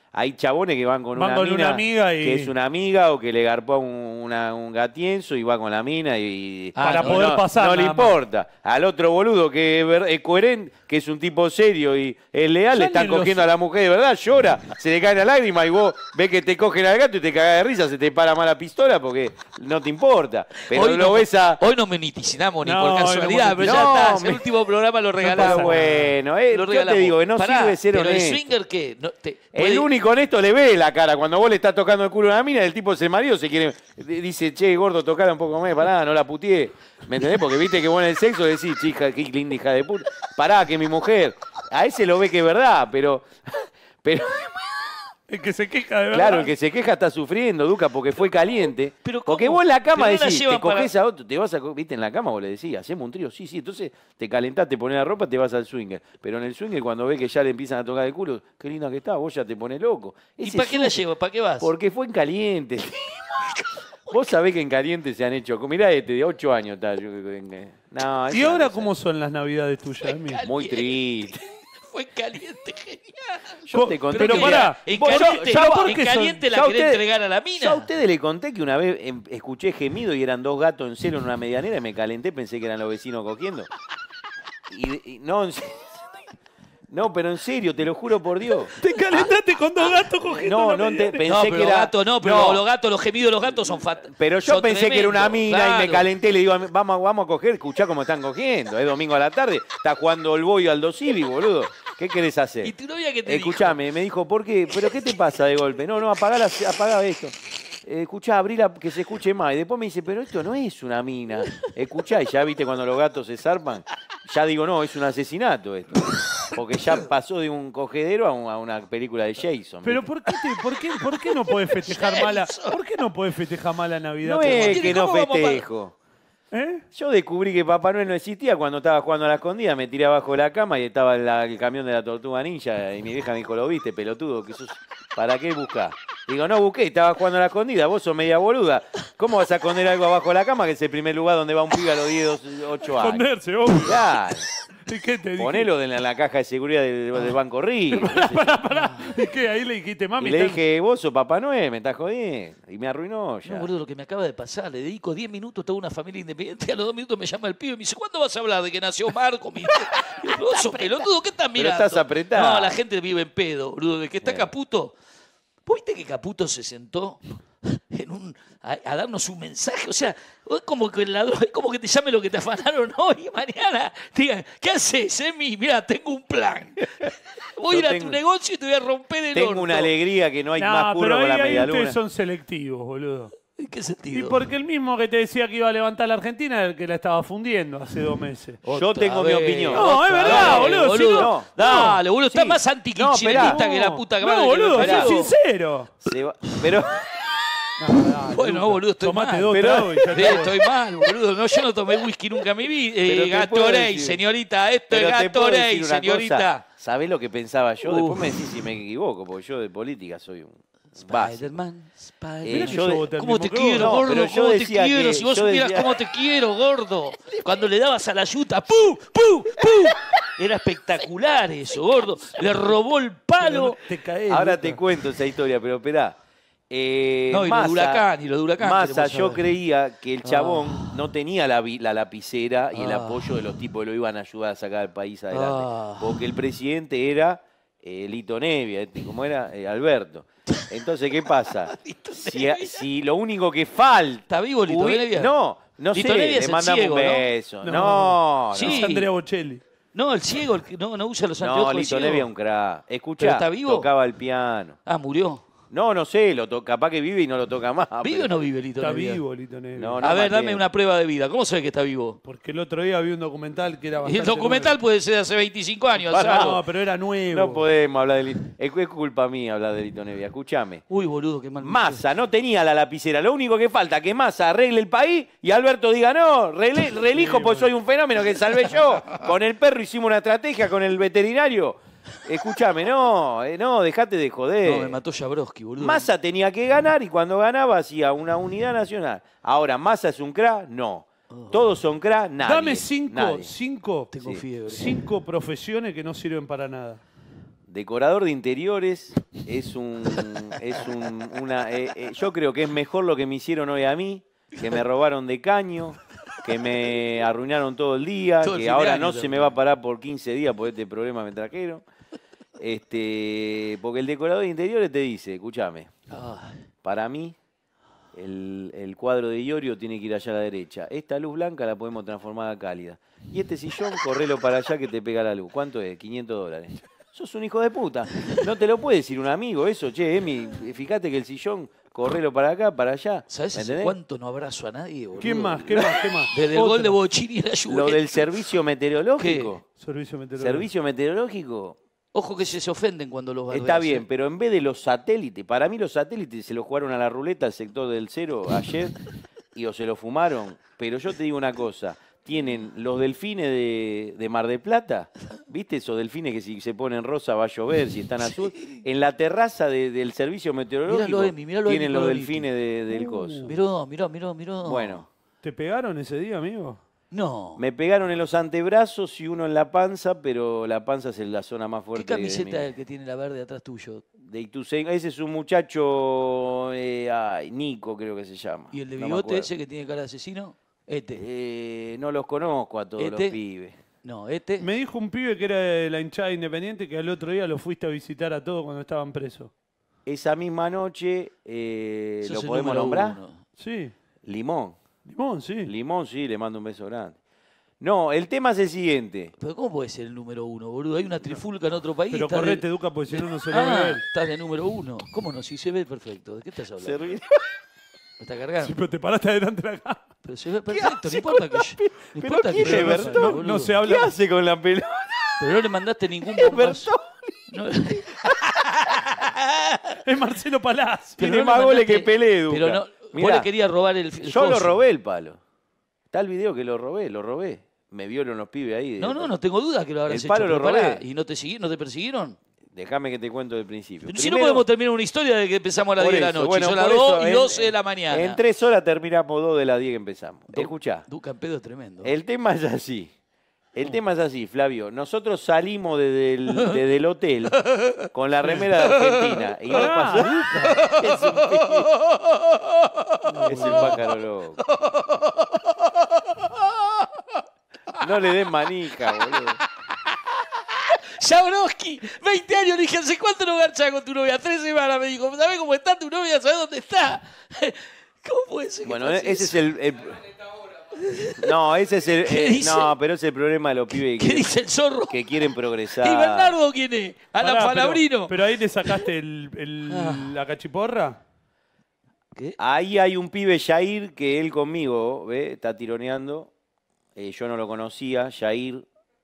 Hay chabones que van con, Van una, con mina una amiga y- que es una amiga o que le garpó a un, una- un gatienzo y va con la mina y... Ah, Para no, poder no, pasar. no le nada más. importa. Al otro boludo que es, ver- es coherente, que es un tipo serio y es leal, Ya le están ni los- cogiendo a la mujer de verdad, llora, se le cae la lágrima y vos ves que te cogen al gato y te cagás de risa, se te para mal la pistola porque no te importa. Pero hoy, lo no, ves a... hoy no monetizamos ni No, por hoy no casualidad, pero ya monetizamos. está. No, Es el me- último programa lo pasa regalamos. nada. Bueno, eh, Lo yo te regalamos. digo que no Pará, sirve ser pero el honesto. swinger, ¿qué? No, te- El puede- único honesto le ve la cara. Cuando vos le estás tocando el culo a una mina, el tipo se marido se quiere. Dice, che, gordo, tocala un poco más, pará, no la puteé. ¿Me entendés? Porque viste que vos en el sexo decís, chica, qué linda hija de puta. Pará, que mi mujer. A ese lo ve que es verdad, pero. Pero, El que se queja de verdad. claro, el que se queja está sufriendo, Duca, porque fue caliente. pero porque ¿cómo? vos en la cama Pero no la decís, llevan te cogés para- a otro, te vas a. co- Viste, en la cama vos le decís, hacemos un trío. Sí, sí, entonces te calentás, te pones la ropa, te vas al swinger. Pero en el swinger, cuando ves que ya le empiezan a tocar el culo, qué linda que está, vos ya te pones loco. ¿Y Ese para qué la sufre. llevo? ¿Para qué vas? Porque fue en caliente. Vos sabés que en caliente se han hecho. Mirá este, de ocho años está. yo- No, ¿Y esa- ahora esa- cómo son las navidades tuyas, Emi? Muy triste. Fue caliente, genial. Yo te conté Pero que- pará, En Vos- caliente, yo- yo- en ¿por qué son- caliente la yo a querés ustedes- entregar a la Yo a mina. ustedes le conté que una vez em, escuché gemido y eran dos gatos en celo en una medianera y me calenté, pensé que eran los vecinos cogiendo. Y, y- no, en serio. No, pero en serio, te lo juro por Dios. Te calentaste con dos gatos cogiendo No, una no te, medianera. pensé no, pero que los era. gatos no, pero no, los gatos, los gemidos de los gatos son fat. Pero yo son pensé que era una tremendos, mina y me claro. calenté y le digo, vamos, a- vamos a coger, escuchá cómo están cogiendo. Es domingo a la tarde, está jugando el Boy al Civi, boludo. ¿Qué querés hacer? ¿Y tu novia qué te Escuchame, me dijo, ¿por qué? ¿Pero qué te pasa de golpe? No, no, apagá, la- apagá esto. Eh, escuchá, abrila que se escuche más. Y después me dice, pero esto no es una mina. Escuchá, y ya viste cuando los gatos se zarpan. Ya digo, no, es un asesinato esto. Porque ya pasó de un cogedero a, un- a una película de Jason. Pero ¿viste? ¿por qué, te- por, qué, ¿por qué no podés festejar mala? ¿Por qué no podés festejar mala Navidad? No con- es que no ¿Cómo vamos a- festejo. ¿Eh? Yo descubrí que Papá Noel no existía cuando estaba jugando a la escondida, me tiré abajo de la cama y estaba la- el camión de la Tortuga Ninja y mi vieja me dijo, ¿lo viste, pelotudo? Que sos, ¿para qué buscás? Digo, no busqué, estaba jugando a la escondida, vos sos media boluda. ¿Cómo vas a esconder algo abajo de la cama que es el primer lugar donde va un pibe a los diez, ocho años? Esconderse, obvio. Claro, ¿Y qué te dije? ponelo en la, en la caja de seguridad del, del Banco Río. ¿Y qué? Ahí le dijiste, mami. Y le están- dije, vos sos Papá Noel, me estás jodiendo. Y me arruinó ya. No, boludo, lo que me acaba de pasar, le dedico diez minutos a toda una familia independiente y a los dos minutos me llama el pibe y me dice, ¿cuándo vas a hablar de que nació Marco? Mi... Y yo, "Vos sos pelotudo, ¿qué estás Pero mirando? estás apretado. No, la gente vive en pedo, boludo, de que está Eh. Caputo. ¿Vos viste que Caputo se sentó en un, a, a darnos un mensaje? O sea, es como que el ladrón, es como que te llame lo que te afanaron hoy y mañana. Te digan, ¿qué haces, Emi? Mira, tengo un plan. Voy a ir Yo a tengo- tu negocio y te voy a romper el Tengo orto. una alegría que no hay No, más pero curro ahí, con la ahí media ustedes luna. son selectivos, boludo. ¿En qué Y sentido? porque el mismo que te decía que iba a levantar la Argentina era el que la estaba fundiendo hace dos meses. Yo tengo mi vez. opinión. No, es verdad, Dale, boludo, si no- no. Dale, boludo, está Sí. más No, antikirchnerista esperá. que la puta No, madre. que boludo, lo esperá. soy parió. sincero. Se va- Pero, Bueno, no, boludo, estoy Tomate mal. dos Pero- tragos y ya Sí, está. estoy mal, boludo. No, yo no tomé whisky nunca en mi vida. Pero Eh, te puedo Gatorade, decir- señorita. Esto pero es te puedo Gatorade, decir una señorita. cosa. ¿Sabés lo que pensaba yo? Después Uf. me decís si me equivoco, porque yo de política soy un básico. Spider-Man, Spider-Man. Eh, Mirá que yo yo de- voté al ¿Cómo mismo te que vos. quiero, No, gordo? pero yo ¿Cómo te decía quiero? que- Si vos yo supieras decía- cómo te quiero, gordo. Cuando le dabas a la yuta, ¡pum, pum, pum! Era espectacular eso, gordo. Le robó el palo. Te caes. Ahora Luca. te cuento esa historia, pero esperá. Eh, No, y lo de Massa- Huracán, y lo de Huracán Massa, queremos yo saber. creía que el chabón no tenía la, vi- la lapicera y el Ah. apoyo de los tipos que lo iban a ayudar a sacar al país adelante. Ah. Porque el presidente era eh, Lito Nevia, este, ¿cómo era? Eh, Alberto. Entonces, ¿qué pasa? Lito si, Nevia. si lo único que falta... ¿Está vivo Lito Hubi- Nevia? No, no Lito sé, Nevia es le el mandamos ciego, un ¿no? beso. No. No, no. Sí. Es Andrea Bocelli. No, el ciego, el que no, no usa los No, anteojos. el Lito ciego. Nevia es un crack. ¿Pero Escuchá, está vivo? tocaba el piano. Ah, murió. No, no sé, lo to- capaz que vive y no lo toca más. ¿Vive pero- o no vive Lito Está Nevia? vivo, Lito Nevia. No, no. A ver, maté. dame una prueba de vida. ¿Cómo sabes que está vivo? Porque el otro día vi un documental que era Y bastante el documental nuevo. puede ser de hace veinticinco años. Pará. Gonzalo. No, pero era nuevo. No podemos hablar de Lito. Es, es culpa mía hablar de Lito Nevia. Escúchame. Uy, boludo, qué mal. me Massa no tenía la lapicera. Lo único que falta es que Massa arregle el país y Alberto diga, no, rele- relijo pues soy un fenómeno que salvé yo. Con el perro hicimos una estrategia, con el veterinario. Escúchame, no, eh, no, dejate de joder. No, me mató Jabrowski, boludo. Massa tenía que ganar y cuando ganaba hacía una unidad nacional. Ahora, ¿Massa es un crack? No. Todos son crack, nadie. Dame cinco, nadie. cinco, Tengo Sí. fiebre. cinco profesiones que no sirven para nada. Decorador de interiores es un... Es un una, eh, eh, yo creo que es mejor lo que me hicieron hoy a mí, que me robaron de caño, que me arruinaron todo el día, Todo el que fin de ahora año no se también. me va a parar por quince días por este problema me trajeron. Este, porque el decorador de interiores te dice, escúchame, Ah, para mí el, el cuadro de Iorio tiene que ir allá a la derecha. Esta luz blanca la podemos transformar a cálida. Y este sillón, correlo para allá que te pega la luz. ¿Cuánto es? quinientos dólares. Sos un hijo de puta. No te lo puede decir un amigo eso. Che, Emi, fíjate que el sillón, correlo para acá, para allá. ¿Sabés ¿Me hace entendés? cuánto no abrazo a nadie, boludo? ¿Quién más? ¿Qué más? ¿Qué más? Desde el Otro. gol de Bochini y la Juventus. Lo del servicio meteorológico. Servicio meteorológico. Servicio meteorológico. Ojo que se, se ofenden cuando los bardeas. Está bien, ¿eh? pero en vez de los satélites, para mí los satélites se lo jugaron a la ruleta al sector del cero ayer y o se lo fumaron. Pero yo te digo una cosa, tienen los delfines de, de Mar del Plata, ¿viste esos delfines que si se ponen rosa va a llover, si están azul? En la terraza de- del servicio meteorológico Míralo, Emi, míralo, tienen Emi, los colorito. delfines de- del coso. Miró, miró, miró, miró. Bueno, ¿Te pegaron ese día, amigo? No. me pegaron en los antebrazos y uno en la panza, pero la panza es la zona más ¿Qué fuerte. de camiseta mi- es el que tiene la verde atrás tuyo? De Ituzaingó. Ese es un muchacho, eh, ay, Nico creo que se llama. ¿Y el de No me bigote acuerdo. ese que tiene cara de asesino? Este. Eh, no los conozco a todos ¿Este? los pibes. No, este. Me dijo un pibe que era de la hinchada independiente que al otro día lo fuiste a visitar a todos cuando estaban presos. Esa misma noche, eh, Sos ¿lo el podemos número nombrar? uno. Sí. Limón. Limón, sí. Limón, sí, le mando un beso grande. No, el tema es el siguiente. Pero ¿cómo puede ser el número uno, boludo? Hay una trifulca en otro país. Pero estás correte, de... Duca, porque si no, no se lo ve Ah, él. estás de número uno. ¿Cómo no? Si se ve perfecto. ¿De qué estás hablando? Se ríe. ¿Me está cargando? Sí, pero te paraste adelante de la cámara. Pero se ve perfecto. No importa que yo... No ¿Pero importa que quién yo es lo Bertón? haga, No, boludo. no se ¿Qué habla. hace con la pelota? Pero no le mandaste ningún Es bombazo. No, Es Marcelo Palacio. pero Tiene no le más goles mandaste- que Pelé, Duca. Pero no, vos Mirá, le querías robar el, el yo lo coso. robé el palo. Está el video que lo robé, lo robé. Me vieron los pibes ahí. de- No, no, no tengo duda que lo habrás El hecho. palo lo pero pará, robé. ¿y no te, segui- no te persiguieron? Déjame que te cuento del principio. Pero si no Primero- podemos terminar una historia de que empezamos a las Por diez de la eso, noche. bueno, Son las por eso, dos y en- doce de la mañana. En tres horas terminamos dos de las diez que empezamos. Du- Escuchá, Duca en pedo es tremendo. el tema es así. El tema es así, Flavio. Nosotros salimos desde el, desde el hotel con la remera de Argentina. Y no Pará, pasó. Es un pibe. Es el pájaro loco. No le den manija, boludo. Jabrowski, veinte años, le dije, ¿hace cuánto no garchas con tu novia? Tres semanas, me dijo, ¿sabés cómo está tu novia? ¿Sabés dónde está? ¿Cómo puede ser que Bueno, pase ese es eso? el, el- No, ese es el. ¿Qué eh, dice? no, pero es el problema de los pibes ¿Qué que, dice el zorro? que quieren progresar. ¿Y Bernardo quién es? ¿Alan Pará, Falabrino? Pero, pero ahí le sacaste el, el- Ah. la cachiporra. ¿Qué? Ahí hay un pibe, Jair, que él conmigo, ¿ve? Está tironeando. Eh, yo no lo conocía, Jair.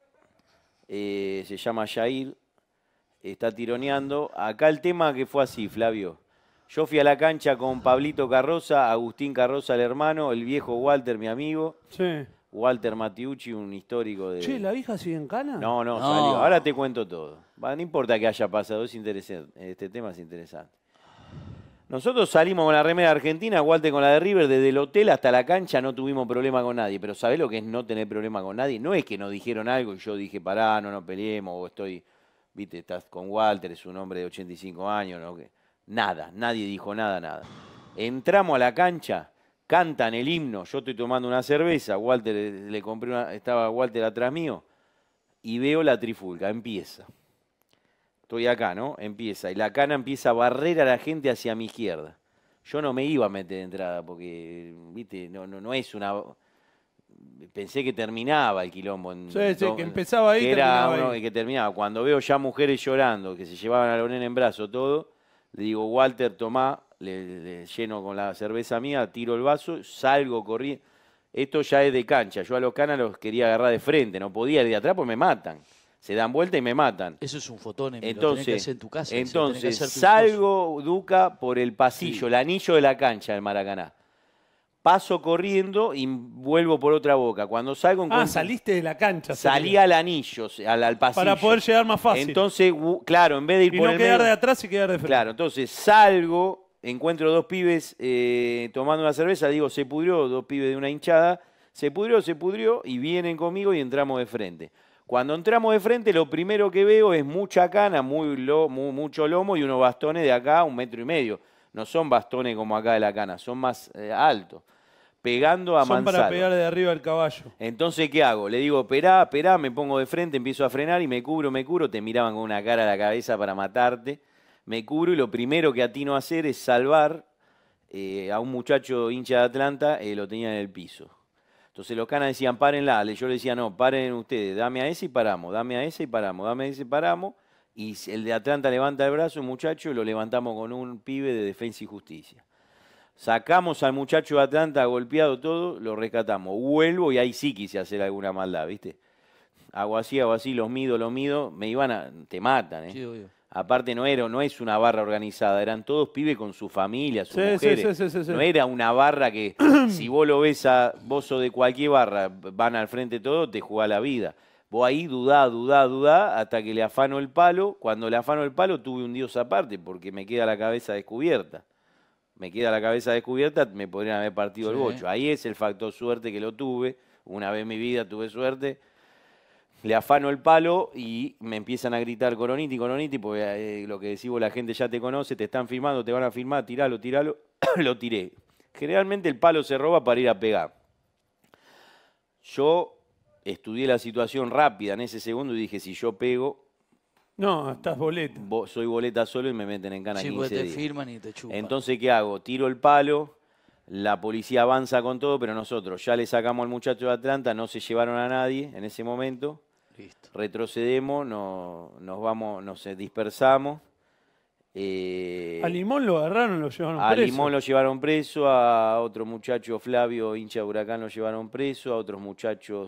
eh, se llama Jair. Está tironeando. Acá el tema que fue así, Flavio. Yo fui a la cancha con Pablito Carroza, Agustín Carroza, el hermano, el viejo Walter, mi amigo. Sí. Walter Matiucci, un histórico de... Che, ¿la hija sigue en cana? No, no, No. salió. Ahora te cuento todo. Va, no importa que haya pasado, es interesante. Este tema es interesante. Nosotros salimos con la remera argentina, Walter con la de River, desde el hotel hasta la cancha no tuvimos problema con nadie. Pero ¿sabés lo que es no tener problema con nadie? No es que nos dijeron algo y yo dije, pará, no nos peleemos, o estoy, viste, estás con Walter, es un hombre de ochenta y cinco años, ¿no? Que- Nada, nadie dijo nada, nada. Entramos a la cancha, cantan el himno, yo estoy tomando una cerveza, Walter le, le compré una, estaba Walter atrás mío, y veo la trifulca, empieza. Estoy acá, ¿no? Empieza. Y la cana empieza a barrer a la gente hacia mi izquierda. Yo no me iba a meter de entrada porque, viste, no, no, no es una... Pensé que terminaba el quilombo. En, Sí, sí, to- que empezaba ahí y que era terminaba uno ahí. que terminaba. Cuando veo ya mujeres llorando, que se llevaban a la nena en brazo, todo, le digo, Walter, tomá, le, le lleno con la cerveza mía, tiro el vaso, salgo corriendo. Esto ya es de cancha. Yo a los canas los quería agarrar de frente, no podía ir de atrás porque me matan. Se dan vuelta y me matan. Eso es un fotón, Emi, lo tenés que Entonces, hacer en tu casa. ese, tenés que entonces hacerte un salgo, Duca, por el pasillo, el anillo de la cancha del Maracaná. Paso corriendo y vuelvo por otra boca. Cuando salgo... Ah, encuentro- saliste de la cancha. Salí sería. al anillo, al, al pasillo. Para poder llegar más fácil. Entonces, gu- claro, en vez de ir y por no el quedar medio- de atrás y quedar de frente. Claro, entonces salgo, encuentro dos pibes eh, tomando una cerveza, digo, se pudrió, dos pibes de una hinchada, se pudrió, se pudrió, y vienen conmigo y entramos de frente. Cuando entramos de frente, lo primero que veo es mucha cana, muy lo, mu- mucho lomo y unos bastones de acá, un metro y medio. No son bastones como acá de la cana, son más eh, altos. Pegando a Son para mansalva. pegar de arriba al caballo. Entonces, ¿qué hago? Le digo, esperá, esperá, me pongo de frente, empiezo a frenar y me cubro, me cubro. Te miraban con una cara a la cabeza para matarte. Me cubro y lo primero que atino a hacer es salvar eh, a un muchacho hincha de Atlanta, eh, lo tenía en el piso. Entonces los canas decían, párenla. Yo le decía, no, paren ustedes, dame a ese y paramos, dame a ese y paramos, dame a ese y paramos. Y el de Atlanta levanta el brazo, el muchacho, y lo levantamos con un pibe de Defensa y Justicia. Sacamos al muchacho de Atlanta golpeado todo, lo rescatamos. Vuelvo y ahí sí quise hacer alguna maldad, ¿viste? Hago así, hago así, los mido, los mido, me iban a... Te matan, ¿eh? Sí, obvio. Aparte no era, no es una barra organizada, eran todos pibes con su familia, sus Sí, sí, mujeres. sí, sí, sí, sí. No era una barra que si vos lo ves a vos sos de cualquier barra, van al frente todos, te jugás la vida. Vos ahí dudá, dudá, dudá, hasta que le afano el palo. Cuando le afano el palo tuve un dios aparte, porque me queda la cabeza descubierta. Me queda la cabeza descubierta, me podrían haber partido el Sí. bocho. Ahí es el factor suerte que lo tuve. Una vez en mi vida tuve suerte. Le afano el palo y me empiezan a gritar Coroniti, Coroniti, porque eh, lo que decís vos, la gente ya te conoce, te están filmando, te van a filmar, tiralo, tiralo. Lo tiré. Generalmente el palo se roba para ir a pegar. Yo estudié la situación rápida en ese segundo y dije, si yo pego, No, estás boleta. bo- soy boleta solo y me meten en cana Sí, quince porque te días. firman y te chupan. Entonces, ¿qué hago? Tiro el palo, la policía avanza con todo, pero nosotros ya le sacamos al muchacho de Atlanta, no se llevaron a nadie en ese momento. Listo. Retrocedemos, no- nos vamos, nos dispersamos. Eh, A Limón lo agarraron, lo llevaron a preso. Limón lo llevaron preso, a otro muchacho Flavio, hincha de Huracán, lo llevaron preso, a otros muchachos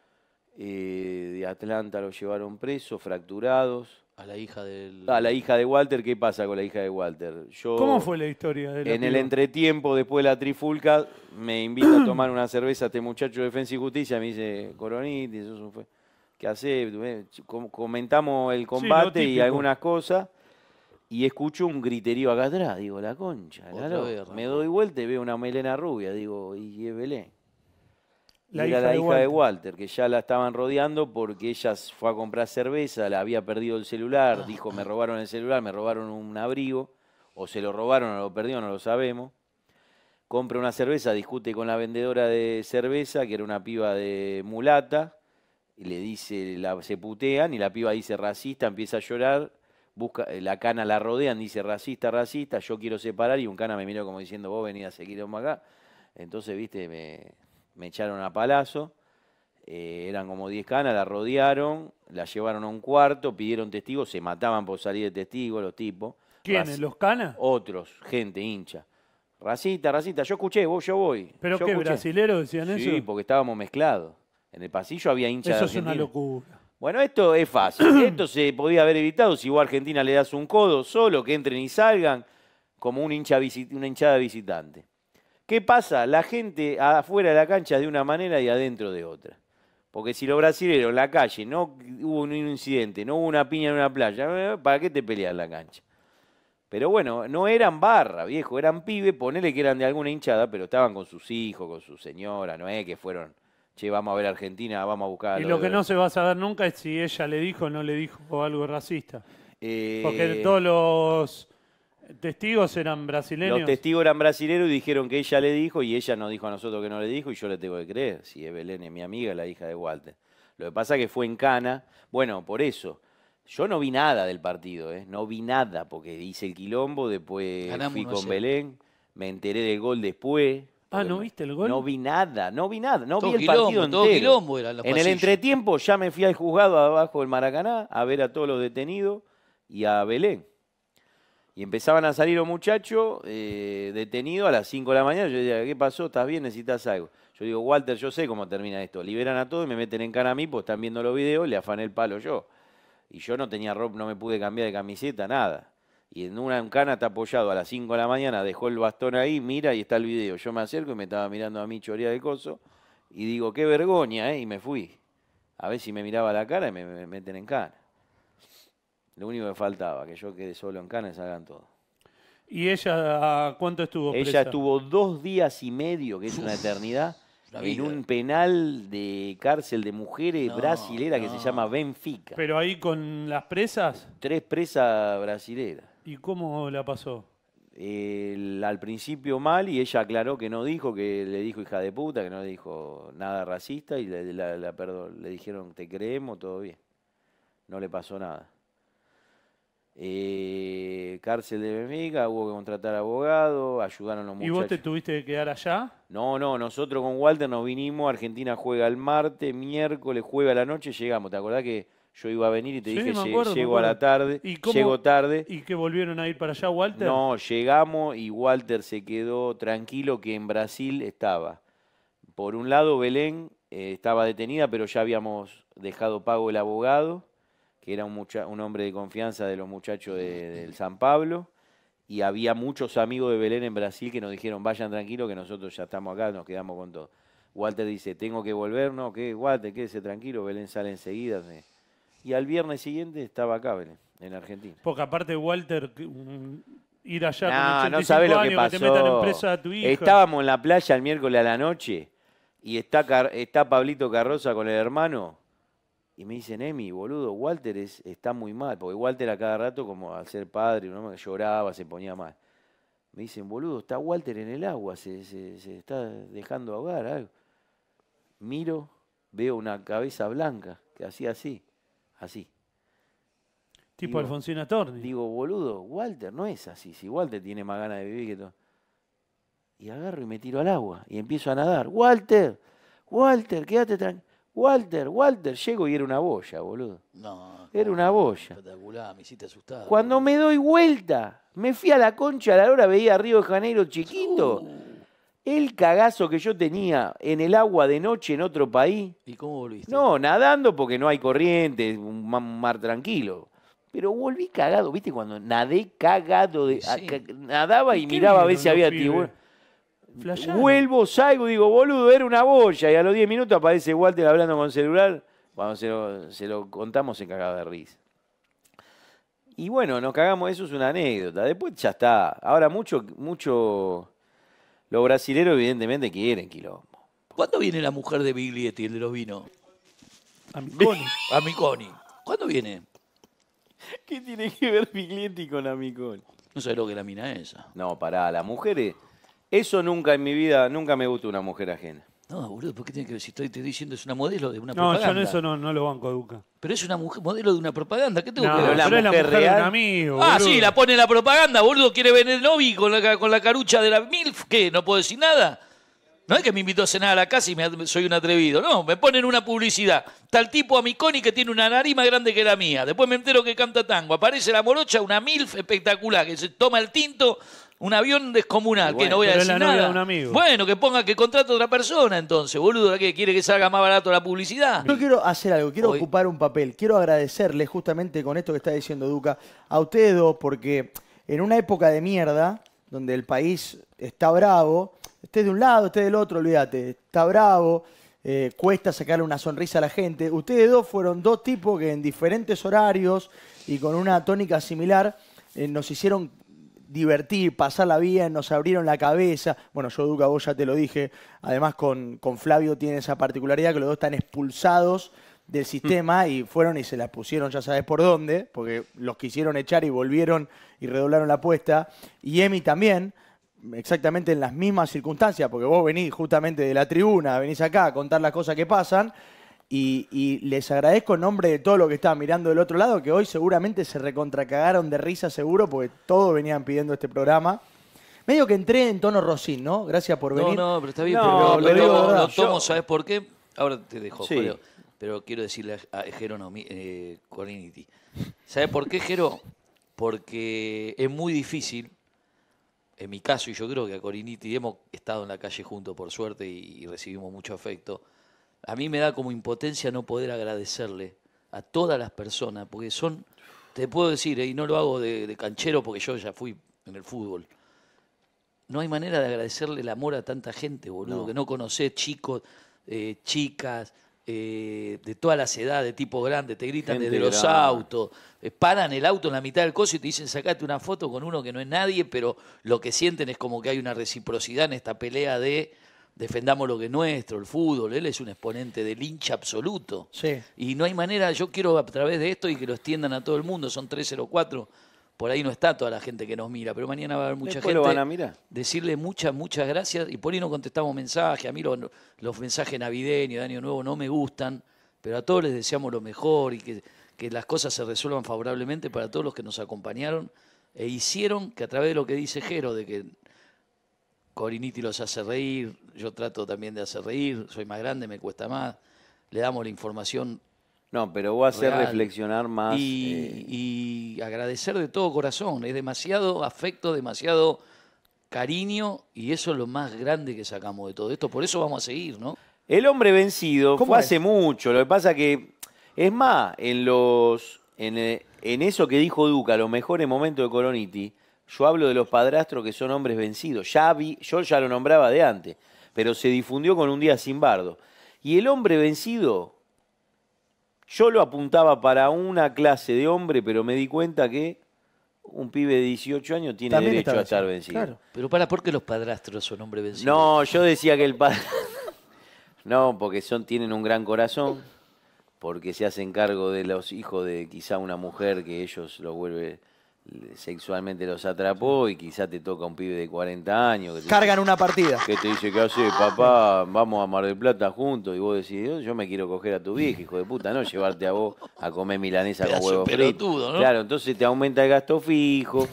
eh, de Atlanta lo llevaron preso, fracturados. A la hija del... A la hija de Walter, ¿qué pasa con la hija de Walter? Yo, ¿Cómo fue la historia de la En el piba? entretiempo, después de la trifulca, me invita a tomar una cerveza este muchacho de Defensa y Justicia, me dice, Coroniti, eso fue... ¿Qué hace? Com- Comentamos el combate y típico. algunas cosas. Y escucho un griterío acá atrás. Digo, la concha. la Otra loca. vez, Ramón. Me doy vuelta y veo una melena rubia. Digo, y es Belén. Y La era hija la de hija de Walter, que ya la estaban rodeando porque ella fue a comprar cerveza, la había perdido el celular. Dijo, me robaron el celular, me robaron un abrigo. O se lo robaron o lo perdió, no lo sabemos. Compra una cerveza, discute con la vendedora de cerveza, que era una piba de mulata. Y le dice, la, se putean y la piba dice racista, empieza a llorar, busca, la cana la rodean, dice racista, racista, yo quiero separar y un cana me miró como diciendo, vos venís a seguir acá. Entonces, viste, me, me echaron a palazo, eh, eran como diez canas, la rodearon, la llevaron a un cuarto, pidieron testigos, se mataban por salir de testigos los tipos. ¿Quiénes? Raci- ¿Los canas? Otros, gente, hincha. Racista, racista, yo escuché, vos, yo voy. ¿Pero yo qué, escuché. brasileros decían eso? Sí, porque estábamos mezclados. En el pasillo había hinchas Eso de es una Argentina. locura. Bueno, esto es fácil. Esto se podía haber evitado si vos a Argentina le das un codo solo, que entren y salgan, como un hincha visi- una hinchada visitante. ¿Qué pasa? La gente afuera de la cancha es de una manera y adentro de otra. Porque si los brasileños en la calle no hubo un incidente, no hubo una piña en una playa, ¿para qué te peleas en la cancha? Pero bueno, no eran barra, viejo, eran pibes, ponele que eran de alguna hinchada, pero estaban con sus hijos, con su señora, no es que fueron, che, vamos a ver Argentina, vamos a buscar... a Y los lo que de- no se va a saber nunca es si ella le dijo o no le dijo algo racista. Eh, Porque todos los testigos eran brasileños. Los testigos eran brasileños y dijeron que ella le dijo y ella nos dijo a nosotros que no le dijo y yo le tengo que creer. Si es Belén, es mi amiga, la hija de Walter. Lo que pasa es que fue en Cana. Bueno, por eso. Yo no vi nada del partido, ¿eh? No vi nada porque hice el quilombo, después Ganamos fui uno a con cero. Belén, me enteré del gol después. Ah, porque ¿no me- viste el gol? No vi nada, no vi nada, no Todo vi el quilombo, partido todo entero. quilombo eran los En el pasillos. entretiempo ya me fui al juzgado abajo del Maracaná a ver a todos los detenidos y a Belén. Y empezaban a salir los muchachos eh, detenidos a las cinco de la mañana. Yo decía, ¿qué pasó? ¿Estás bien? ¿Necesitas algo? Yo digo, Walter, yo sé cómo termina esto. Liberan a todos y me meten en cana a mí, pues están viendo los videos, le afané el palo yo. Y yo no tenía ropa, no me pude cambiar de camiseta, nada. Y en una en cana está apoyado a las cinco de la mañana, dejó el bastón ahí, mira y está el video. Yo me acerco y me estaba mirando a mí chorear el coso. Y digo, qué vergüenza, ¿eh? Y me fui. A ver si me miraba la cara y me, me meten en cana. Lo único que faltaba, que yo quede solo en cana y salgan todos. ¿Y ella cuánto estuvo presa? Ella estuvo dos días y medio, que es una eternidad, La en vida. un penal de cárcel de mujeres No, brasilera que no. se llama Benfica. Pero ahí con las presas, Tres presas brasileras. ¿y cómo la pasó? El- al principio mal y ella aclaró que no dijo, que le dijo hija de puta, que no le dijo nada racista y le, la- la- perdón, le dijeron te creemos, todo bien. No le pasó nada. Eh, cárcel de Benfica, hubo que contratar abogado, ayudaron los ¿Y muchachos. vos te tuviste que quedar allá? No, no, nosotros con Walter nos vinimos, Argentina juega el martes, miércoles, juega a la noche, llegamos. ¿Te acordás que yo iba a venir y te Sí, dije, me "Lle- acuerdo, me llego a la acuerdo. tarde, ¿Y cómo- llego tarde? ¿Y que volvieron a ir para allá, Walter? No, llegamos y Walter se quedó tranquilo que en Brasil estaba. Por un lado, Belén eh, estaba detenida, pero ya habíamos dejado pago el abogado, que era un, mucha- un hombre de confianza de los muchachos de- del San Pablo, y había muchos amigos de Belén en Brasil que nos dijeron, vayan tranquilos que nosotros ya estamos acá, nos quedamos con todo. Walter dice, tengo que volver, no, ¿qué? Walter, quédese tranquilo, Belén sale enseguida. Y al viernes siguiente estaba acá Belén, en Argentina. Porque aparte, Walter, que, mm, ir allá No, con ochenta y no cinco sabés lo que años, pasó. te metan en presa a tu hija. Estábamos en la playa el miércoles a la noche y está, Car- está Pablito Carroza con el hermano y me dicen, Emi, boludo, Walter es, está muy mal, porque Walter a cada rato, como al ser padre, un hombre que lloraba, se ponía mal. Me dicen, boludo, está Walter en el agua, se, se, se está dejando ahogar, algo. Miro, veo una cabeza blanca que hacía así, así. Tipo Digo- Alfonsina Torni. Digo, boludo, Walter no es así. Si Walter tiene más ganas de vivir que todo. Y agarro y me tiro al agua y empiezo a nadar. Walter, Walter, quédate tranquilo. Walter, Walter, llego y era una boya, boludo. No. Era una boya. Espectacular, me hiciste asustado. Cuando me doy vuelta, me fui a la concha a la hora, veía a Río de Janeiro chiquito. Uh, El cagazo que yo tenía en el agua de noche en otro país. ¿Y cómo volviste? No, nadando porque no hay corriente, un ma- un mar tranquilo. Pero volví cagado, ¿viste? Cuando nadé cagado, de, Sí. a- ca- nadaba y ¿Y qué miraba a ver vieron si los había pibes? tiburón. Flasharon. Vuelvo, salgo, digo, boludo, era una boya. Y a los diez minutos aparece Walter hablando con el celular. Cuando se lo, se lo contamos, se cagaba de risa. Y bueno, nos cagamos, eso es una anécdota. Después ya está. Ahora mucho, mucho, los brasileros evidentemente quieren quilombo. ¿Cuándo viene la mujer de Biglietti, el de los vinos? A mi Connie. A mi Connie. ¿Cuándo viene? ¿Qué tiene que ver mi cliente con Amicón? No sabés lo que es la mina esa. No, pará, las mujeres. Eso nunca en mi vida, nunca me gustó una mujer ajena. No, boludo, ¿por qué tiene que ver? Si estoy, te estoy diciendo es una modelo de una No, propaganda. yo en eso no, no lo banco, Duca. Pero es una mujer, modelo de una propaganda. ¿Qué tengo No, que pero ver? la pero es la mujer mujer de real. un amigo, Ah, boludo. sí, la pone en la propaganda, boludo. Quiere venir Novi con la, con la carucha de la MILF. ¿Qué? ¿No puedo decir nada? No es que me invitó a cenar a la casa y me, soy un atrevido. No, me ponen una publicidad. Tal tipo a mi Connie que tiene una nariz más grande que la mía. Después me entero que canta tango. Aparece la morocha, una MILF espectacular, que se toma el tinto, un avión descomunal, Bueno, que no voy a pero es decir la novia nada. de un amigo. Bueno, que ponga que contrate a otra persona entonces, boludo. ¿Qué? ¿Quiere que salga más barato la publicidad? Yo quiero hacer algo, quiero Hoy- ocupar un papel. Quiero agradecerle justamente con esto que está diciendo Duca a ustedes dos, porque en una época de mierda, donde el país está bravo, esté de un lado, esté del otro, olvídate, está bravo, eh, cuesta sacarle una sonrisa a la gente. Ustedes dos fueron dos tipos que en diferentes horarios y con una tónica similar eh, nos hicieron divertir, pasarla bien, nos abrieron la cabeza. Bueno, yo, Duca, vos ya te lo dije. Además, con, con Flavio tiene esa particularidad que los dos están expulsados del sistema y fueron y se la pusieron ya sabes por dónde, porque los quisieron echar y volvieron y redoblaron la apuesta. Y Emi también, exactamente en las mismas circunstancias, porque vos venís justamente de la tribuna, venís acá a contar las cosas que pasan. Y, y les agradezco en nombre de todo lo que estaban mirando del otro lado, que hoy seguramente se recontracagaron de risa seguro, porque todos venían pidiendo este programa. Medio que entré en tono Rosín, ¿no? Gracias por No, venir. no, pero está bien, No, pero lo pero digo de tomo, verdad. lo tomo, Yo- ¿sabes por qué? Ahora te dejo, Sí. Julio. Pero quiero decirle a, a Jero no, mi- eh, Coriniti. ¿Sabes por qué, Jero? Porque es muy difícil, en mi caso, y yo creo que a Coriniti hemos estado en la calle juntos, por suerte, y, y recibimos mucho afecto. A mí me da como impotencia no poder agradecerle a todas las personas, porque son, te puedo decir, eh, y no lo hago de, de canchero porque yo ya fui en el fútbol. No hay manera de agradecerle el amor a tanta gente, boludo, No. que no conocés, chicos, eh, chicas, eh, de todas las edades, tipo grande, te gritan Gente desde los grande. autos, eh, paran el auto en la mitad del coso y te dicen sacate una foto con uno que no es nadie, pero lo que sienten es como que hay una reciprocidad en esta pelea de defendamos lo que es nuestro, el fútbol. Él es un exponente del hincha absoluto. Sí. Y no hay manera, yo quiero a través de esto y que lo extiendan a todo el mundo, son tres cero cuatro, por ahí no está toda la gente que nos mira, pero mañana va a haber mucha Después gente. lo van a mirar. Decirle muchas, muchas gracias, y por ahí no contestamos mensajes, a mí los, los mensajes navideños de Año Nuevo no me gustan, pero a todos les deseamos lo mejor y que, que las cosas se resuelvan favorablemente para todos los que nos acompañaron e hicieron que a través de lo que dice Jero, de que Coriniti los hace reír, yo trato también de hacer reír, soy más grande, me cuesta más, le damos la información. No, pero voy a hacer real. reflexionar más. Y, eh, y agradecer de todo corazón, es demasiado afecto, demasiado cariño, y eso es lo más grande que sacamos de todo esto, por eso vamos a seguir, ¿no? El hombre vencido ¿Cómo fue es? hace mucho, lo que pasa que, es más, en los en, eh, en eso que dijo Duca, los mejores momentos de Coroniti, yo hablo de los padrastros que son hombres vencidos. Ya vi, yo ya lo nombraba de antes, pero se difundió con Un día sin bardo. Y el hombre vencido, yo lo apuntaba para una clase de hombre, pero me di cuenta que un pibe de dieciocho años tiene También derecho está a estar vencido. vencido. Claro. Pero para, ¿por qué los padrastros son hombres vencidos? No, yo decía que el padre... No, porque son, tienen un gran corazón, porque se hacen cargo de los hijos de quizá una mujer que ellos lo vuelve sexualmente los atrapó y quizá te toca un pibe de cuarenta años. Que te, Cargan una partida. que te dice, ¿qué haces, papá? Vamos a Mar del Plata juntos. Y vos decís, yo me quiero coger a tu vieja, hijo de puta, no llevarte a vos a comer milanesa Pedazo con de huevo frito. pelotudo, ¿no? Claro, entonces te aumenta el gasto fijo,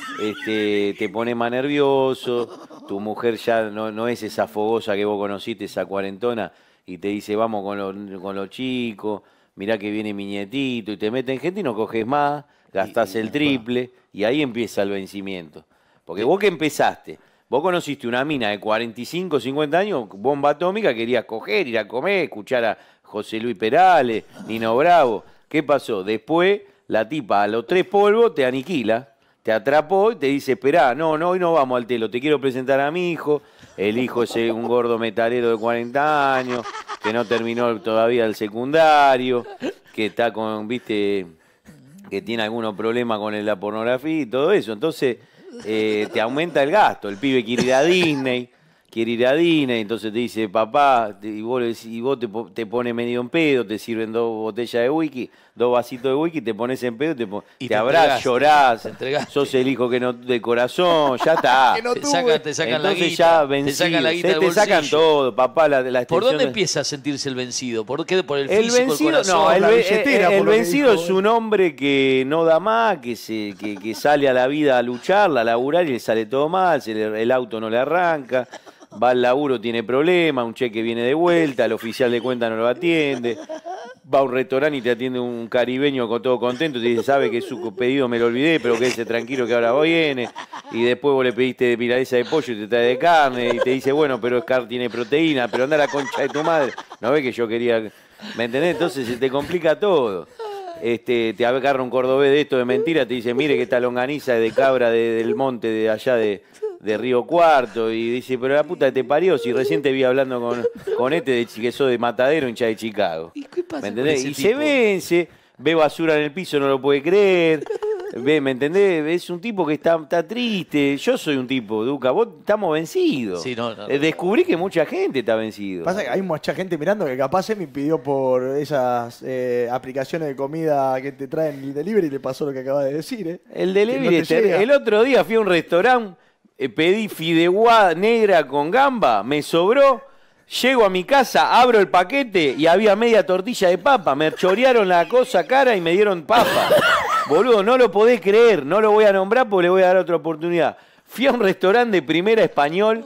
este, te pone más nervioso, tu mujer ya no, no es esa fogosa que vos conociste, esa cuarentona, y te dice, vamos con los con los chicos, mirá que viene mi nietito, y te meten gente y no coges más, gastás el triple, y ahí empieza el vencimiento. Porque vos que empezaste, vos conociste una mina de cuarenta y cinco, cincuenta años, bomba atómica, querías coger, ir a comer, escuchar a José Luis Perales, Nino Bravo. ¿Qué pasó? Después, la tipa a los tres polvos te aniquila, te atrapó y te dice, esperá, no, no, hoy no vamos al telo, te quiero presentar a mi hijo. El hijo es un gordo metalero de cuarenta años, que no terminó todavía el secundario, que está con, viste, que tiene algunos problemas con la pornografía y todo eso. Entonces, eh, te aumenta el gasto. El pibe quiere ir a Disney, quiere ir a Disney, entonces te dice, papá, y vos, le decís- y vos te, po- te pones medio en pedo, te sirven dos botellas de whisky, dos vasitos de whisky, te pones en pedo, te, pon- Y te, te abrás, entregaste, llorás, te entregaste. sos el hijo que no de corazón, ya está. Que no Te tuve. sacan, te sacan la Entonces guita, ya te vencido, sacan la guita se del te sacan bolsillo. todo, papá, la, la ¿Por extensión dónde de- empieza a sentirse el vencido? ¿Por qué? ¿Por el El físico, vencido, el corazón? no, el, la ve- billetera, el- el por lo que vencido dijo, es un hombre que no da más, que, se, que, que sale a la vida a lucharla, a laburar y le sale todo mal, se le- el auto no le arranca, va al laburo, tiene problemas, un cheque viene de vuelta, el oficial de cuenta no lo atiende, va a un restaurante y te atiende un caribeño con todo contento, te dice, sabe que su pedido me lo olvidé, pero quédese tranquilo que ahora viene, y después vos le pediste de milanesa de pollo y te trae de carne, y te dice, bueno, pero es car tiene proteína, pero anda a la concha de tu madre, no ves que yo quería, ¿me entendés? Entonces se te complica todo. Este, te agarra un cordobés de esto de mentira, te dice, mire que esta longaniza es de cabra de- del monte de allá de, de Río Cuarto, y dice, pero la puta te parió, si recién te vi hablando con, con este de chi- que sos de Matadero, hincha de Chicago. ¿Y qué pasa ¿Me con entendés? ese Y se tipo? vence, ve basura en el piso, no lo puede creer. Ve, ¿me entendés? Es un tipo que está, está triste. Yo soy un tipo, Duca, vos estamos vencidos. Sí, no, no. Eh, Descubrí que mucha gente está vencido. Pasa que hay mucha gente mirando que capaz se me pidió por esas eh, aplicaciones de comida que te traen el delivery y le pasó lo que acaba de decir, ¿eh? El Que delivery, no te es ter- llega. el otro día fui a un restaurante, eh, pedí fideuá negra con gamba, me sobró, llego a mi casa, abro el paquete y había media tortilla de papa, me chorearon la cosa cara y me dieron papa. Boludo, no lo podés creer, no lo voy a nombrar porque le voy a dar otra oportunidad. Fui a un restaurante de primera español,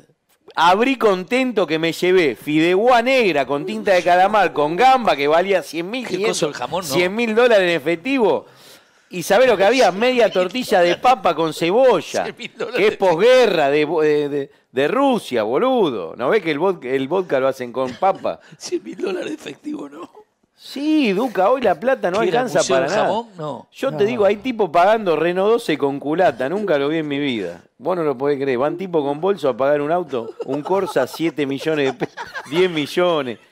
abrí contento que me llevé fideuá negra con tinta de calamar, con gamba que valía cien mil, ¿Qué coso el jamón, no? cien mil dólares en efectivo. Y sabés lo que había, media tortilla de papa con cebolla, cien mil dólares que es posguerra de, de, de- de Rusia, boludo. ¿No ves que el vodka, el vodka lo hacen con papa? cien mil dólares de efectivo, ¿no? Sí, Duca, hoy la plata no ¿Qué era, alcanza museo para del nada. jamón? No. Yo te digo, hay tipos pagando Renault doce con culata, nunca lo vi en mi vida. Vos no lo podés creer, van tipos con bolso a pagar un auto, un Corsa, siete millones de pesos, diez millones.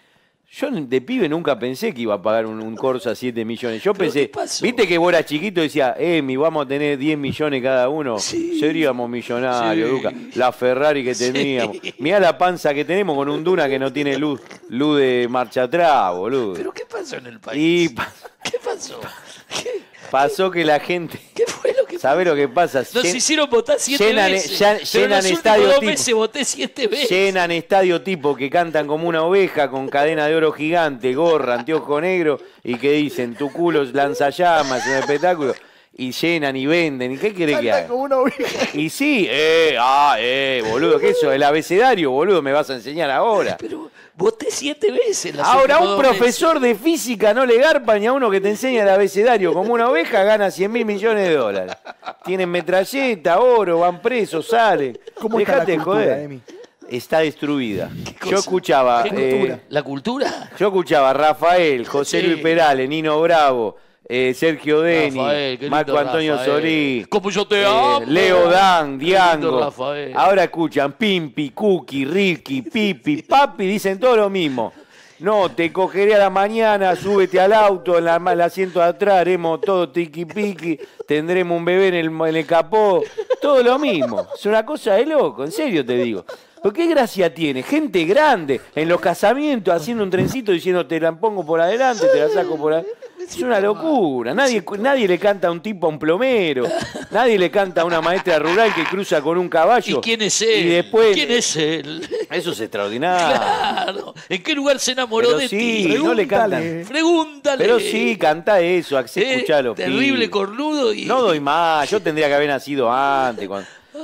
Yo de pibe nunca pensé que iba a pagar un, un Corsa siete millones. Yo pensé, qué pasó? viste que vos eras chiquito y decía, Emi, vamos a tener diez millones cada uno. Sí. Seríamos millonarios, Sí. Duca. La Ferrari que Sí. teníamos. Mirá la panza que tenemos con un Duna que no tiene luz, luz de marcha atrás, boludo. ¿Pero qué pasó en el Y país? pa- ¿Qué pasó? ¿Qué, pasó que la gente... qué fue lo que pasó? ¿Sabés lo que pasa? Nos Llen- hicieron votar siete llenan- veces. ya- pero llenan en los últimos estadio dos tipo. meses voté siete veces. Llenan estadio tipo que cantan como una oveja con cadena de oro gigante, gorra, anteojo negro y que dicen tu culo es lanzallamas, es un espectáculo. Y llenan y venden. ¿Y qué querés que Canta haga? como una oveja. Y sí, eh, ah, eh, boludo, ¿qué eso? El abecedario, boludo, me vas a enseñar ahora. Pero voté siete veces. Los Ahora, últimos un dos profesor de física no le garpa ni a uno que te enseña el abecedario como una oveja, gana cien mil millones de dólares. Tienen metralleta, oro, van presos, salen. ¿Cómo está la Dejate de cultura, joder. Emi? Está destruida. cosa? Yo escuchaba, ¿Qué eh, cultura? ¿La cultura? yo escuchaba a Rafael, José Sí. Luis Perales, Nino Bravo, eh, Sergio Deni, Rafael, qué lindo Marco Antonio Rafael. Solís, Como yo te eh, amo. Leo Dan, Qué lindo Diango. Rafael. Ahora escuchan Pimpi, Cookie, Ricky, Pipi, Papi, dicen todo lo mismo. No, te cogeré a la mañana, súbete al auto, en la- el asiento de atrás, haremos todo tiki piqui, tendremos un bebé en el, en el capó, todo lo mismo. Es una cosa de loco, en serio te digo. ¿Pero qué gracia tiene? Gente grande en los casamientos haciendo un trencito diciendo te la pongo por adelante, te la saco por adelante. Es una locura. Nadie, nadie le canta a un tipo a un plomero. Nadie le canta a una maestra rural que cruza con un caballo. ¿Y quién es él? Y después. ¿Quién es él? Eso es extraordinario. Claro. ¿En qué lugar se enamoró Pero de sí, ti? no le cantan. Pregúntale. Pregúntale. Pero sí, canta eso, Eh, escuchalo. Terrible cornudo y. No doy más, yo tendría que haber nacido antes. cuando-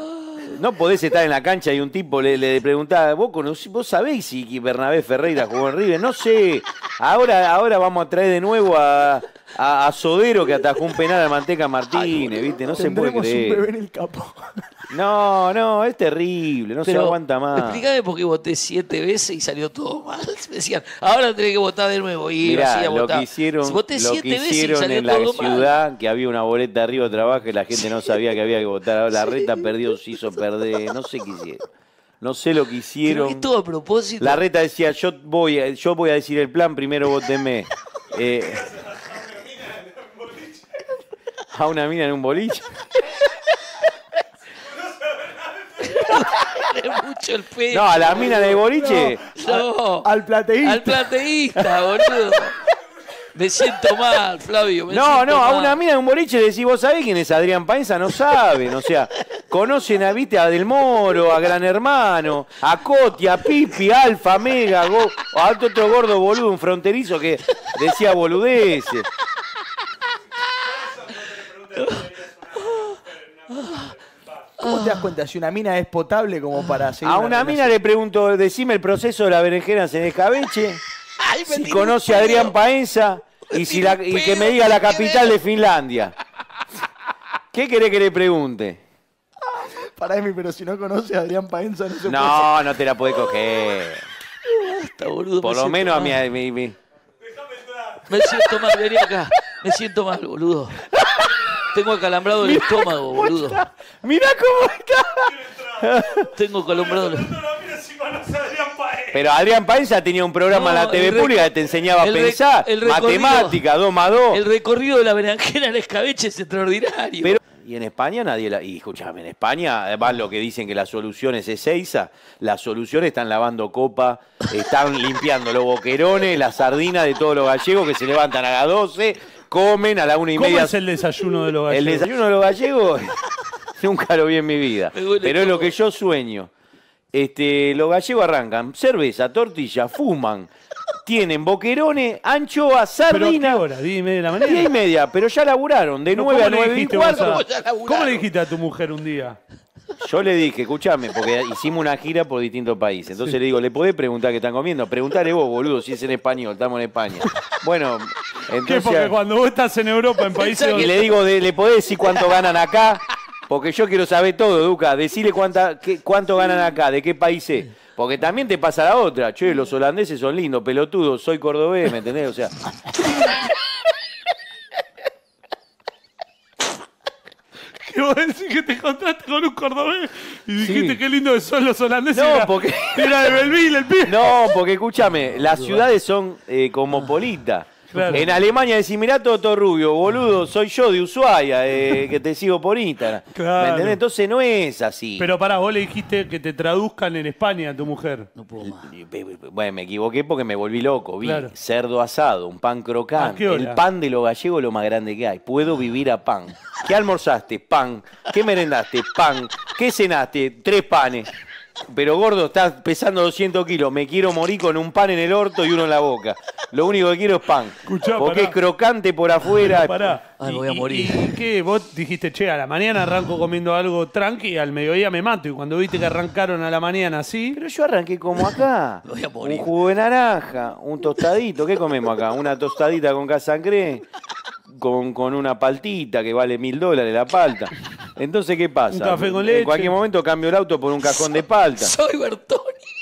No podés estar en la cancha y un tipo le, le preguntaba, ¿vos, conocés, ¿vos sabéis si Bernabé Ferreira jugó en River? No sé. Ahora, ahora vamos a traer de nuevo a, a, a Sodero que atajó un penal a Manteca Martínez, ¿viste? No se puede Tendremos un bebé creer. en el capo. No, no, es terrible, no se Pero, aguanta más. Explícame por qué voté siete veces y salió todo mal. Me decían, ahora tenés que votar de nuevo. Y iba así Mirá, a lo votar. que hicieron, Voté lo siete que veces y hicieron salió en la todo mal. ciudad, que había una boleta arriba de trabajo y la gente no sabía que había que votar. Ahora la reta perdió, se hizo perder, no sé qué hicieron. No sé lo que Pero hicieron. es todo a propósito. La reta decía, yo voy, a- yo voy a decir el plan, primero vótenme. Eh, a una mina en un boliche. Es mucho el pedo. No, a la mina en el boliche. No. Al plateísta. Al plateísta, boludo. Me siento mal, Flavio. me No, siento no, a mal. una mina en un boliche le decís, ¿vos sabés quién es Adrián Paenza? No saben, o sea, conocen a, viste, a Del Moro, a Gran Hermano, a Coti, a Pipi, Alfa, Mega, go, a otro, otro gordo boludo, un fronterizo que decía boludeces. ¿Cómo te das cuenta si una mina es potable como para seguir A una mina le pregunto, decime el proceso de las berenjenas en escabeche, Ay, me si tiró conoce un a pedo. Adrián Paenza y, si la- y que me diga la capital de Finlandia. ¿Qué querés que le pregunte? Para mí, pero si no conoce a Adrián Paenza, no se No, no te la podés coger. Basta, boludo, Por me lo siento menos a mal. mí, mi, mi- Me siento mal, vení acá. Me siento mal, boludo. Tengo acalambrado el estómago, boludo. Mirá cómo está. Tengo acalambrado el Pero Adrián Paenza tenía un programa en No, la T V el rec- pública que te enseñaba a el rec- pensar. el recorrido- Matemática, dos más dos. El recorrido de la berenjena al escabeche es extraordinario. Pero, y en España nadie la... Y escuchame, en España, además lo que dicen que la solución es Ezeiza, la solución están lavando copa, están limpiando los boquerones, las sardinas de todos los gallegos que se levantan a las doce, comen a la una y ¿Cómo media. es el desayuno de los El gallegos? desayuno de los gallegos nunca lo vi en mi vida. Me duele Pero es lo todo. que yo sueño. Este, los gallegos arrancan cerveza, tortilla, fuman, tienen boquerones, anchoas, ¿Pero a qué sardinas. hora? ¿diez y media de la Diez y mañana? media, pero ya laburaron, de No, nueve a ¿cómo le nueve y dijiste vos cuarto. a- ya laburaron. ¿Cómo le dijiste a tu mujer un día? Yo le dije, escuchame, porque hicimos una gira por distintos países. Entonces le digo, ¿le podés preguntar qué están comiendo? Preguntale vos, boludo, si es en español, estamos en España. Bueno, ¿Qué? entonces... Porque cuando vos estás en Europa, en países Y donde... le digo, de- ¿le podés decir cuánto ganan acá? Porque yo quiero saber todo, Duca. Decile cuánta, qué- cuánto ganan acá, de qué país es. Porque también te pasa la otra. Che, los holandeses son lindos, pelotudos, soy cordobés, ¿me entendés? O sea... que vos decís que te encontraste con un cordobés y dijiste Sí. qué lindo que son los holandeses. No, era, porque- era de Belleville el pibe. No, porque escúchame, las ciudades son eh, cosmopolitas. Claro. En Alemania decís, mirá todo, todo rubio, boludo, soy yo de Ushuaia, eh, que te sigo por Instagram. Claro. ¿Me entendés? Entonces no es así. Pero pará, vos le dijiste que te traduzcan en España a tu mujer. No puedo más. Bueno, me equivoqué porque me volví loco. Vi Claro. cerdo asado, un pan ¿A crocante. qué hora? El pan de los gallegos es lo más grande que hay. Puedo vivir a pan. ¿Qué almorzaste? Pan. ¿Qué merendaste? Pan. ¿Qué cenaste? Tres panes. Pero gordo, estás pesando doscientos kilos. Me quiero morir con un pan en el orto y uno en la boca. Lo único que quiero es pan. Escuchá, porque pará. es crocante por afuera. Pará. Ay, Y- me voy a y- morir. ¿Y qué? Vos dijiste, che, a la mañana arranco comiendo algo tranqui y al mediodía me mato. Y cuando viste que arrancaron a la mañana así, Pero yo arranqué como acá. Me voy a morir. Un jugo de naranja, un tostadito. ¿Qué comemos acá? Una tostadita con casancré, con, con una paltita que vale mil dólares la palta. Entonces, ¿qué pasa? Un café con leche. En cualquier momento cambio el auto por un cajón de palta. Soy Bertoni.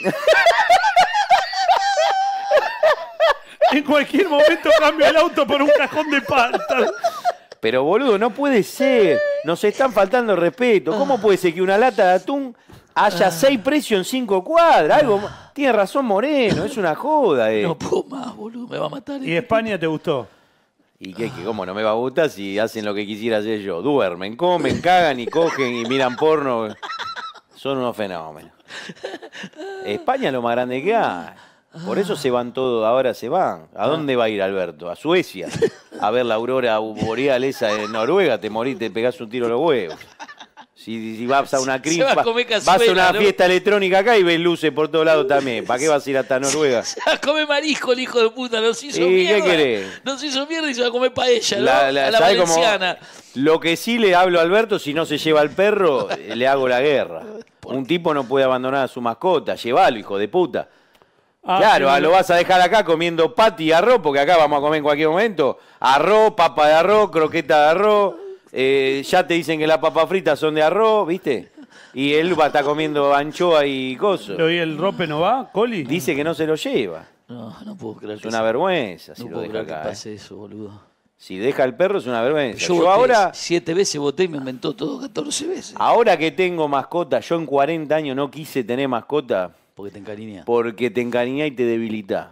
en cualquier momento cambio el auto por un cajón de palta. Pero boludo, no puede ser. Nos están faltando el respeto. ¿Cómo puede ser que una lata de atún haya seis precios en cinco cuadras? Algo... Tiene razón Moreno, es una joda. Eh. No puedo más, boludo. Me va a matar. ¿Y España te gustó? ¿Y qué, qué, cómo no me va a gustar si hacen lo que quisiera hacer yo? Duermen, comen, cagan y cogen y miran porno. Son unos fenómenos. España es lo más grande que hay. Por eso se van todos, ahora se van. ¿A dónde va a ir Alberto? A Suecia. A ver la aurora boreal esa en Noruega, te morís, te pegás un tiro a los huevos. Si, si vas a una Se va a crimpa, comer vas a cazuela, una ¿no? fiesta electrónica acá y ves luces por todos lados también. ¿Para qué vas a ir hasta Noruega? A comer marisco el hijo de puta, nos hizo ¿Y qué mierda. querés? Nos hizo mierda y se va a comer paella, ¿no? La- la- a la ¿sabés cómo? valenciana. Lo que sí le hablo a Alberto, si no se lleva al perro, eh, le hago la guerra. Un tipo no puede abandonar a su mascota, llévalo, hijo de puta. Ah, claro, sí, ah, lo vas a dejar acá comiendo pati y arroz, porque acá vamos a comer en cualquier momento. Arroz, papa de arroz, croqueta de arroz. eh, ya te dicen que las papas fritas son de arroz, ¿viste? Y él va a estar comiendo anchoa y coso. ¿Y el rope no va, Coli? Dice que no se lo lleva. No, no puedo creer Es que una se- vergüenza si No lo puedo deja creer que acá. eh. pase eso, boludo. Si deja el perro es una vergüenza. Yo, Yo, voté ahora... siete veces voté y me inventó todo catorce veces. Ahora que tengo mascota, yo en cuarenta años no quise tener mascota Porque te encariñas. porque te encariñás y te debilitás.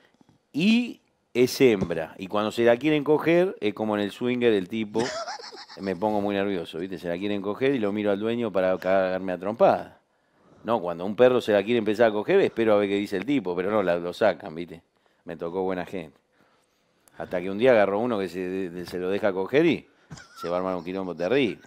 Y es hembra. Y cuando se la quieren coger, es como en el swinger el tipo. Me pongo muy nervioso, ¿viste? Se la quieren coger y lo miro al dueño para cagarme a trompada. No, cuando un perro se la quiere empezar a coger, espero a ver qué dice el tipo, pero no, la, lo sacan, ¿viste? Me tocó buena gente. Hasta que un día agarró uno que se, de- se lo deja coger y se va a armar un quilombo terrible.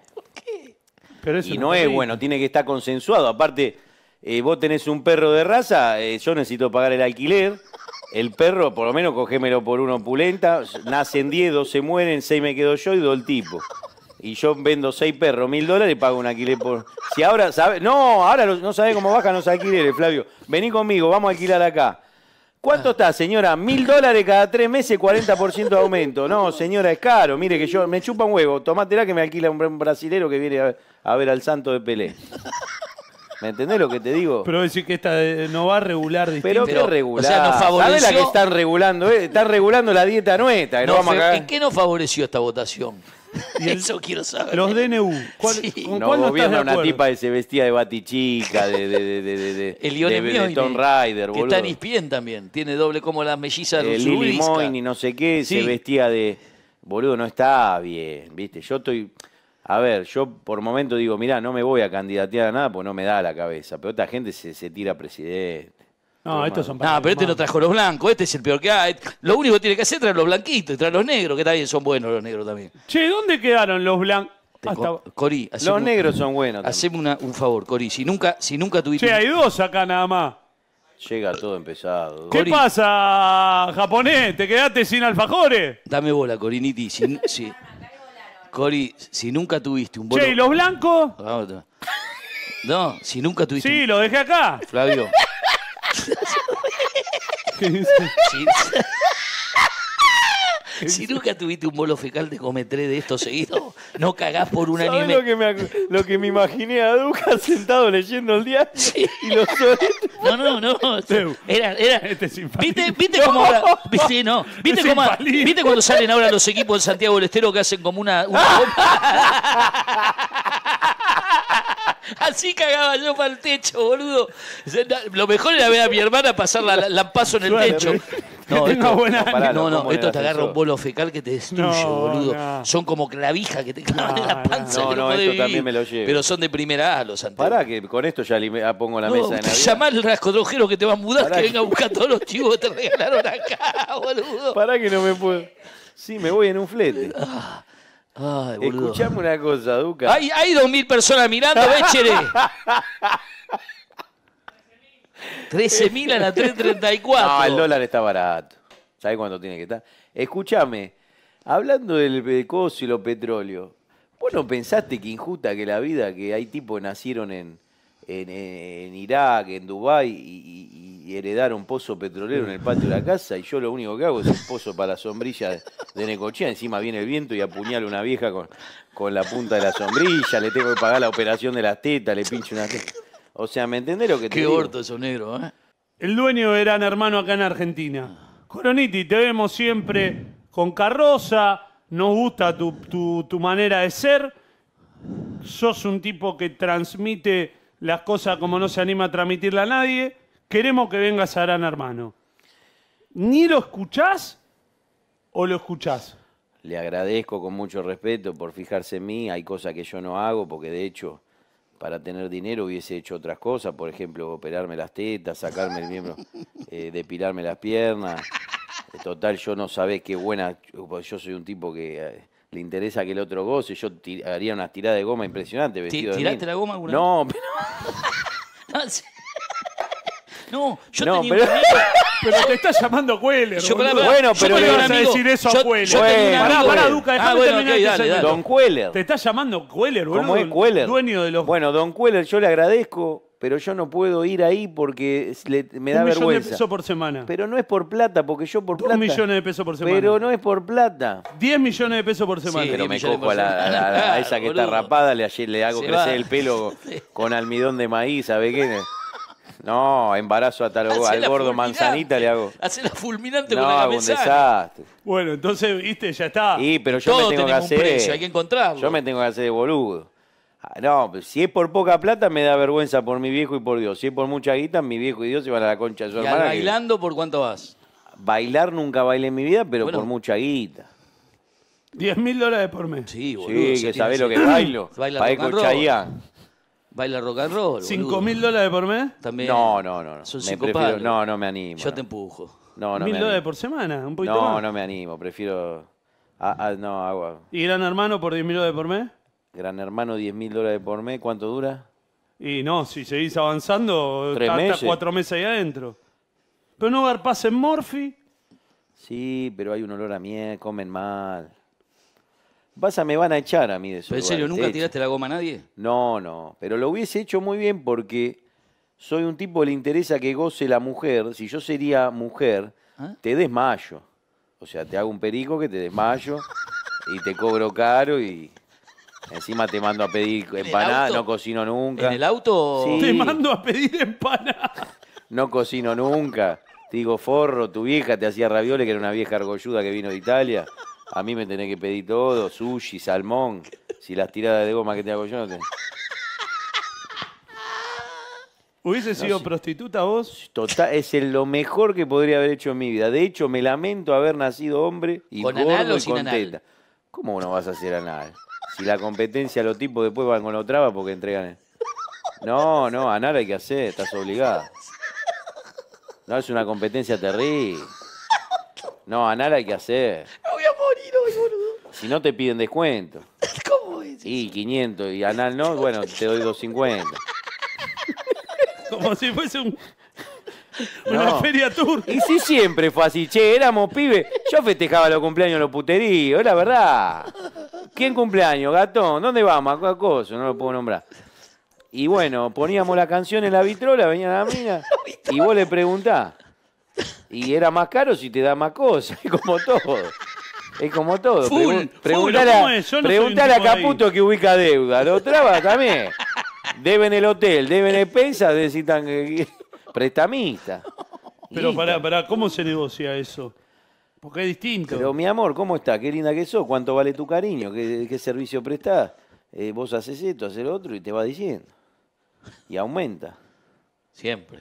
Pero eso Y no es bueno, tiene que estar consensuado. Aparte, eh, vos tenés un perro de raza, eh, yo necesito pagar el alquiler. El perro, por lo menos, cogémelo por una opulenta. Nacen diez, dos se mueren, seis me quedo yo y dos el tipo. Y yo vendo seis perros, mil dólares y pago un alquiler por... Si ahora, ¿sabe? No, ahora lo- no sabés cómo bajan los alquileres, Flavio. Vení conmigo, vamos a alquilar acá. ¿Cuánto está, señora? Mil dólares cada tres meses, cuarenta por ciento de aumento. No, señora, es caro. Mire que yo me chupa un huevo. Tomátela que me alquila un, un brasilero que viene a, a ver al santo de Pelé. ¿Me entendés lo que te digo? Pero decir que esta eh, no va a regular distinto. Pero Pero, qué regular. o sea, nos ¿Sabés la favoreció- que están regulando? Eh? Están regulando la dieta nuestra. que No, nos vamos a fe- cagar. ¿En qué nos favoreció esta votación? Eso quiero saber. Los D N U. ¿Cuál, Sí. ¿Con Nos cuál no estás de gobierna una acuerdo? tipa que se vestía de batichica, de, de, de, de, de, de, El Lione de, de Mioine, Tomb Raider, que boludo. está en Ispien también. Tiene doble como la melliza de Eh, Lili Zurbriska. Moyne y no sé qué, Sí. se vestía de... Boludo, no está bien, ¿viste? Yo estoy... A ver, yo por momento digo, mirá, no me voy a candidatear a nada porque no me da la cabeza. Pero esta gente se, se tira presidente. No, estos son No, pero este no trajo los blancos, este es el peor que hay. Lo único que tiene que hacer es traer los blanquitos y traer los negros, que también son buenos los negros también. Che, ¿dónde quedaron los blancos? Te Hasta... co- Cori, haceme Los un- negros son buenos. también. haceme una- un favor, Cori. Si nunca, si nunca tuviste... Che, hay dos acá nada más. Llega todo empezado. ¿Qué Cori. pasa, japonés? ¿Te quedaste sin alfajores? Dame bola, Coriniti. Si, si- Cori, si nunca tuviste un bolo... Che, ¿y los blancos? Vamos, te- No, si nunca tuviste... Sí, un- lo dejé acá. Flavio. ¿Qué dice? si- Si nunca tuviste un bolo fecal de cometré de esto seguido, no cagás por un año y ¿Sabés medio. lo que, me, ac- lo que me imaginé a Duca sentado leyendo el diario? Y los No, no, no. Era, era, Este es infalible. ¿Viste, viste cómo ahora- viste, no, viste Es cómo, infalible. viste cuando salen ahora los equipos de Santiago del Estero que hacen como una, una Así cagaba yo para el techo, boludo. Lo mejor era ver a mi hermana pasar la, la, la paso en el Suerte. techo. Que No, tenga esto, buena no, pará, no, no, como en esto el te agarra un ascensor. bolo fecal que te destruye, No, boludo. no. Son como clavijas que te clavan en la No, panza. no. que No, no, podés esto vivir. también me lo llevo. Pero son de primera A los Santiago. Pará, que con esto ya lime- ah, pongo la No, mesa de Navidad. llamá al rascodrojero que te va a mudar, Pará que que- venga a buscar todos los chivos que te regalaron acá, boludo. Pará que no me puedo. Sí, me voy en un flete. Ay, boludo. Escuchame una cosa, Duca. Hay, hay dos mil personas mirando, Bechere. trece mil a la tres treinta y cuatro. No, el dólar está barato. ¿Sabes cuánto tiene que estar? Escúchame, hablando del de coso y los petróleos, ¿vos no pensaste que injusta que la vida, que hay tipos que nacieron en, en, en Irak, en Dubái y, y- y heredaron pozo petrolero en el patio de la casa y yo lo único que hago es un pozo para la sombrilla de, de Necochea, encima viene el viento y apuñalo a una vieja con, con la punta de la sombrilla, le tengo que pagar la operación de las tetas, le pincho una teta. O sea, ¿me entendés lo que te Qué digo? orto esos negros, ¿eh? El dueño de Gran Hermano acá en Argentina. Coroniti, te vemos siempre con carroza, nos gusta tu, tu- tu manera de ser. Sos un tipo que transmite las cosas como no se anima a transmitirla a nadie. Queremos que vengas a Gran Hermano. ¿Ni lo escuchás o lo escuchás? Le agradezco con mucho respeto por fijarse en mí. Hay cosas que yo no hago porque de hecho para tener dinero hubiese hecho otras cosas. Por ejemplo, operarme las tetas, sacarme el miembro, eh, depilarme las piernas. Total, yo no sabés qué buena... Yo soy un tipo que eh, le interesa que el otro goce. Yo ti- haría unas tiradas de goma impresionantes vestido de ¿Tiraste mina. la goma alguna No, pero... No, sí. No, yo No, tenía pero- un amigo. Pero te está llamando Cueller, Yo, boludo. pará, pará, Bueno, yo pero ¿Cómo tenía le un vas a amigo- decir eso a yo- Cueller? yo tenía un Bueno, Pará, amigo- pará, Duca, Ah, déjame bueno, terminar ok, este dale, segmento. dale. Don Cueller. Te está llamando Cueller, boludo. ¿Cómo es Cueller? Dueño de los... Bueno, Don Cueller, yo le agradezco, pero yo no puedo ir ahí porque es- le- me da un millón de vergüenza. pesos por semana. Pero no es por plata, porque yo por Dos plata... millones de pesos por semana. Pero no es por plata. diez millones de pesos por semana. Sí, Pero diez me millones cojo a, por la, a la- a semana. esa que Boludo. está rapada, le, le hago Se crecer va. el pelo con almidón de maíz, ¿sabe qué? No, embarazo hasta lo- Hacé al la gordo fulminante. manzanita le hago. Hacé la fulminante No, con la hago un cabeza. desastre. Bueno, entonces, viste, ya está. Y, pero yo Todo me tengo que tenemos un hacer... precio, hay que encontrarlo. Yo me tengo que hacer de boludo. Ah, no, pero si es por poca plata me da vergüenza por mi viejo y por Dios. Si es por mucha guita, mi viejo y Dios se van a la concha de su ¿Y al hermana. que- bailando por cuánto vas? Bailar nunca bailé en mi vida, pero Bueno. por mucha guita. diez mil dólares por mes. Sí, boludo. Sí, se que tiene sabés lo que ser- bailo. Baila Parezco rock and roll. Chayanne. Baila rock and roll. ¿cinco boludo. mil dólares por mes? También. No, no, no. no. Son Me cinco prefiero- palos. No, no me animo. Yo no. te empujo. No, no ¿Mil me dólares animo. por semana? ¿Un poquito No, más? no me animo. Prefiero... Ah, ah, no, agua. ¿Y Gran Hermano por diez mil dólares por mes? Gran Hermano, diez mil dólares por mes. ¿Cuánto dura? Y no, si seguís avanzando, ¿Tres está hasta meses? cuatro meses ahí adentro. Pero no garpás en Morphy. Sí, pero hay un olor a miel, comen mal. Pasa, me van a echar a mí de esos ¿Pero en serio lugares, nunca de tiraste la goma a nadie? hecho. No, no. Pero lo hubiese hecho muy bien porque soy un tipo que le interesa que goce la mujer. Si yo sería mujer, ¿Ah? te desmayo. O sea, te hago un perico que te desmayo y te cobro caro y encima te mando a pedir el empanadas. auto? No cocino nunca. ¿En el auto? Sí. Te mando a pedir empanada. No cocino nunca. Te digo, forro, tu vieja te hacía ravioles, que era una vieja argolluda que vino de Italia. A mí me tenés que pedir todo, sushi, salmón. Si las tiradas de goma que te hago yo no te... ¿Hubiese sido prostituta vos? Total, es el- lo mejor que podría haber hecho en mi vida. De hecho, me lamento haber nacido hombre y ¿Con gordo anal o y sin con anal? teta. ¿Cómo no vas a hacer anal? Si la competencia, los tipos después van con los trabas porque entregan... el- No, no, anal hay que hacer, estás obligada. No, es una competencia terrible. No, anal hay que hacer. Me voy a morir hoy, boludo. Si no te piden descuento. ¿Cómo es? Y quinientos y anal no, bueno, te doy doscientos cincuenta. Como si fuese un, una No. feria tour. Y si siempre fue así, che, éramos pibes. Yo festejaba los cumpleaños en los puteríos, es la verdad. ¿Quién cumpleaños? Gatón, ¿dónde vamos? ¿A qué cosa? No lo puedo nombrar. Y bueno, poníamos la canción en la vitrola, venía la mina, y vos le preguntás. Y era más caro si te da más cosas, como todo. Es como todo. Full, Pregun- full. preguntale ¿Cómo a, es? Yo no soy preguntale un a tipo ahí. Caputo que ubica deuda. Lo traba también. Deben el hotel, deben expensas, necesitan eh, prestamistas. Pero Listo. pará, pará, ¿cómo se negocia eso? Porque es distinto. Pero mi amor, ¿cómo está? Qué linda que sos, cuánto vale tu cariño, qué, qué servicio prestás. Eh, vos haces esto, haces lo otro y te va diciendo. Y aumenta. Siempre.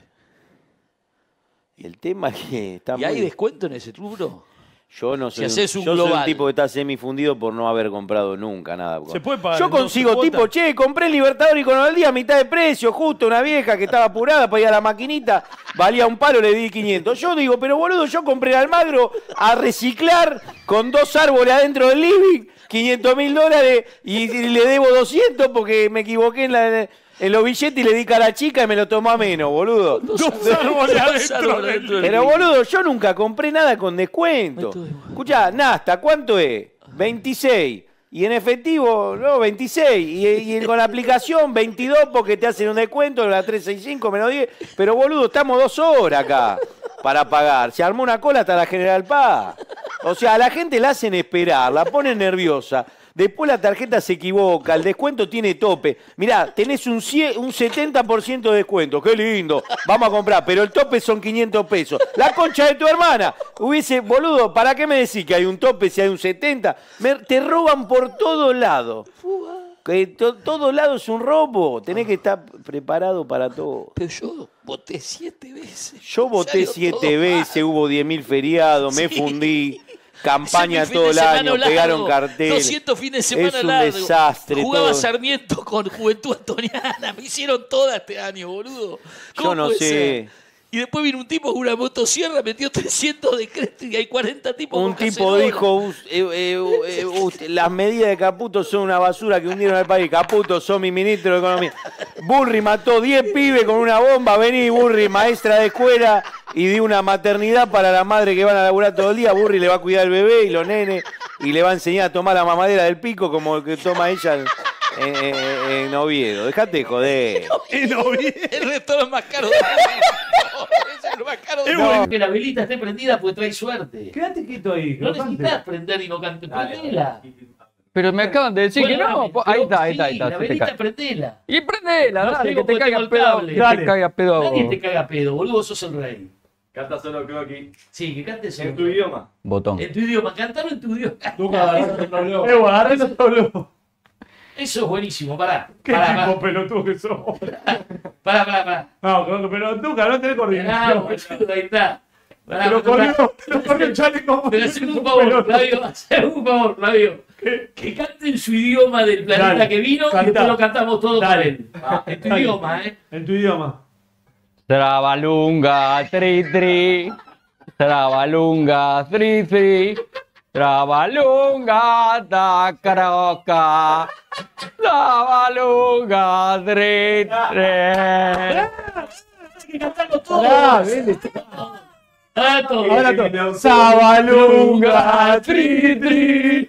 Y el tema es que está ¿Y hay muy... descuento en ese rubro? Yo no Si soy, haces un yo soy un global. tipo que está semifundido por no haber comprado nunca nada. ¿Se puede pagar Yo en doce consigo cuotas? tipo, che, compré el Libertador y con el día a mitad de precio, justo una vieja que estaba apurada para ir a la maquinita, valía un palo, le di quinientos. Yo digo, pero boludo, yo compré el Almagro a reciclar con dos árboles adentro del living, quinientos mil dólares y, y le debo doscientos porque me equivoqué en, la, en los billetes y le di cara chica y me lo tomó a menos, boludo. Dos árboles Dos adentro árboles del- adentro del- Pero boludo, yo nunca compré nada con descuento. Escuchá, Nasta, ¿cuánto es? veintiséis. Y en efectivo, no, veintiséis. Y, y con la aplicación, veintidós porque te hacen un descuento, la trescientos sesenta y cinco menos diez. Pero boludo, estamos dos horas acá para pagar. Se armó una cola hasta la General Paz. O sea, a la gente la hacen esperar, la ponen nerviosa. Después la tarjeta se equivoca, el descuento tiene tope. Mirá, tenés un, cien, un setenta por ciento de descuento, qué lindo, vamos a comprar, pero el tope son quinientos pesos. La concha de tu hermana, hubiese, boludo, ¿para qué me decís que hay un tope si hay un setenta? Me- te roban por todos lados. Que to, todos lados es un robo, tenés que estar preparado para todo. Pero yo voté siete veces. Yo voté Salió siete todo veces, hubo diez mil feriados, me Sí. fundí. Campaña Ese fin todo de el semana año, largo, pegaron carteles. doscientos fines de semana Es un largo. desastre. Jugaba todo. Sarmiento con Juventud Antoniana. Me hicieron toda este año, boludo. ¿Cómo Yo no puede sé. ser? Y después vino un tipo con una motosierra, metió trescientos de crédito y hay cuarenta tipos Un con tipo cacerola. dijo, "Us- eh, eh, eh, us- las medidas de Caputo son una basura que hundieron al país. Caputo, sos mi ministro de Economía. Burri mató diez pibes con una bomba. Vení, Burri, maestra de escuela, y dio una maternidad para la madre que van a laburar todo el día. Burri le va a cuidar el bebé y los nenes y le va a enseñar a tomar la mamadera del pico como el que toma ella en, en- en- en Oviedo. Dejate de joder. En Oviedo. El restaurante más caro del mundo. Es el más caro del Es mundo. bueno. Que la velita esté prendida porque trae suerte. Quédate quieto ahí. No necesitas prender y no cantar. Prendela. Pero me acaban de decir que Bueno, no. dame, po- Ahí pero está, ahí está, ahí sí, está. La se te velita cae. prendela. Y prendela, No dale, tengo que te porque caiga tengo el pedo. cable. Que Dale. te caiga pedo. a vos. Nadie te caga pedo, boludo, vos sos el rey. Canta solo croquis. Sí, que cantes En tu idioma. Botón. En tu idioma, cantalo en tu idioma. Nunca agarraste el tablero. Eh, bueno, agarré el tablero. Eso es buenísimo, pará. Qué Pará, tipo pará, pelotudo que sos. pará, pará, pará. No, pero- pero nunca, no tenés Ah, coordinación. boludo, ahí está. Pará, Pero pará. corrió, pero corrió el chaleco. Pero haceme un favor, Flavio, haceme un favor, Flavio. Que cante en su idioma del planeta Dale, que vino y cantá. después lo cantamos todo con Dale. él. Ah, en tu Dale. idioma, ¿eh? En tu idioma. Trabalunga, tri, tri. Trabalunga, tri, tri. Trabalunga, da caroca. Trabalunga, tri, tri. Hay que cantarlo todo. Pará, vele. Ah, todo. Ahora todo. Sabalunga, tri, tri.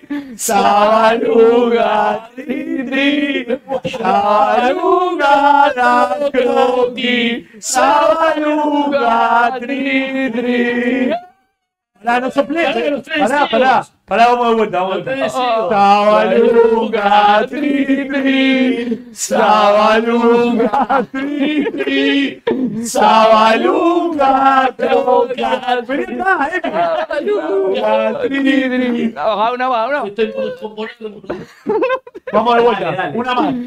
Sabalunga, tri, tri. Sabalunga, la croqui. Sabalunga, tri, tri. Pará, no soplé. Dale los tres Pará, deseos. pará. Pará, vamos de vuelta, vamos Los de tres vuelta. deseos. Sabalunga, tri, tri. Sabalunga, tri, tri. Sabalunga, croca. Vení acá, eh. Sabalunga, tri, tri. Una, una más, una. Estoy por componer. Vamos de vuelta, Dale, dale. una más.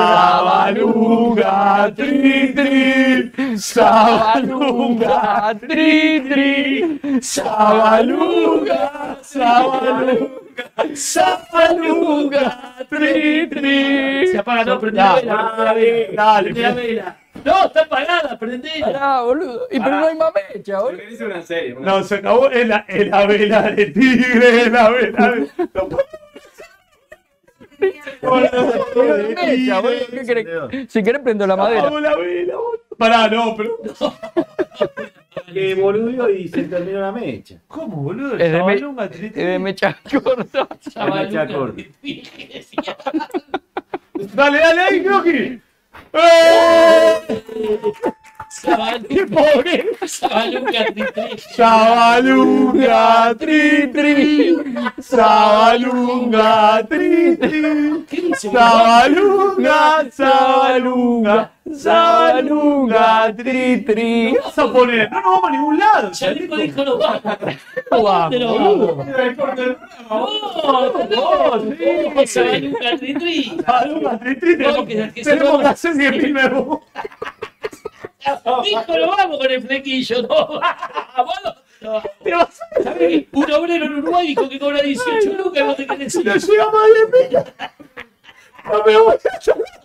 Sabalunga, tri, tri. Sabalunga, tri, tri. Sabalunga, sabalunga. Sabalunga, tri, tri. Se apaga, no, prende la vela. Dale, dale. Prende la vela. No, está apagada, prendela. Pará, boludo. Y pero no hay más mecha, boludo. Dice una serie. una- No, se acabó en la, en la vela de tigre, en la vela de... No hay mecha, boludo. ¿Qué querés? Si querés prendo la madera. Vamos la vela, boludo. Pará, no, pero... Que boludo y se terminó la mecha. ¿Cómo, boludo? Es de, me- Sabalunga, tri, es tri. de mecha corta. Sabalunga, corta. tri, tri. Dale, dale, ahí, Croqui. ¡Eh! ¡Qué pobre! Sabalunga, tri, tri. Sabalunga, tri, tri. Sabalunga, tri, tri. ¿Qué dice? Sabalunga, Sabalunga, Sabalunga, tri, tri. ¿Qué vas a poner? No nos vamos a ningún lado. Chaleco dijo no vamos. No vamos, ¿Dónde no boludo. vamos? No, no, no. Sabalunga, tri, tri. Sabalunga, tri, tri. No, que- que se Tenemos toma- que hacer diez mil nuevos. Dijo no vamos con el flequillo, no vamos. No. Te vas a- ¿Sabés que un obrero en Uruguay dijo que cobra dieciocho lucas? No te querés No ir. llegamos a diez mil. No me voy a llorar.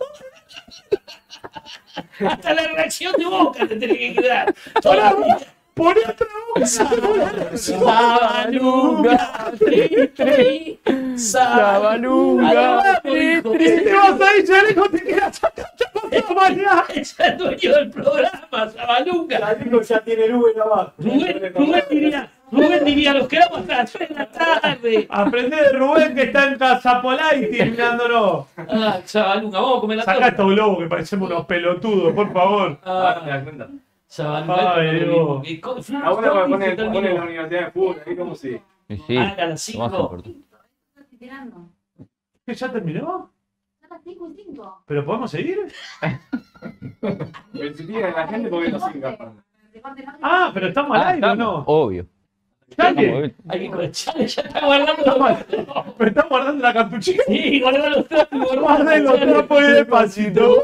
Hasta la reacción de boca te tenés que quedar. Pará, poné otra boca. Sabalunga, tri, tri. Sabalunga, tri, tri. Si te vas a ir, chaleco, te quedas acá hasta mañana. Es el dueño del programa, Sabalunga. Chaleco ya tiene el Uber abajo. Rubén, Rubén diría, Rubén diría, nos quedamos hasta las tres de la tarde. Aprende de Rubén que está en Casa Polaiti mirándolo. Ah, Sabalunga, vamos a comer la Saca torta. estos globos que parecemos unos pelotudos, por favor. Ah, ¿Te das cuenta? Sabalunga. Ay, Dios. Y con- A uno Flor, pone, terminó. pone la universidad de fútbol, ahí como si. Sí, sí. Ah, a las Vamos a cinco. cortar. Estoy tirando. ¿Qué, ya terminó? Son las cinco y cinco. ¿Pero podemos seguir? Pero si tiene la gente porque no se encapan. Ah, pero estamos al Ah, aire, ¿o estamos, no? Obvio. Dale. Hay que Chale, ya está guardando los ¿Me estás guardando la cartuchera? Sí, guarda los trapos. Guarda los trapos y despacito.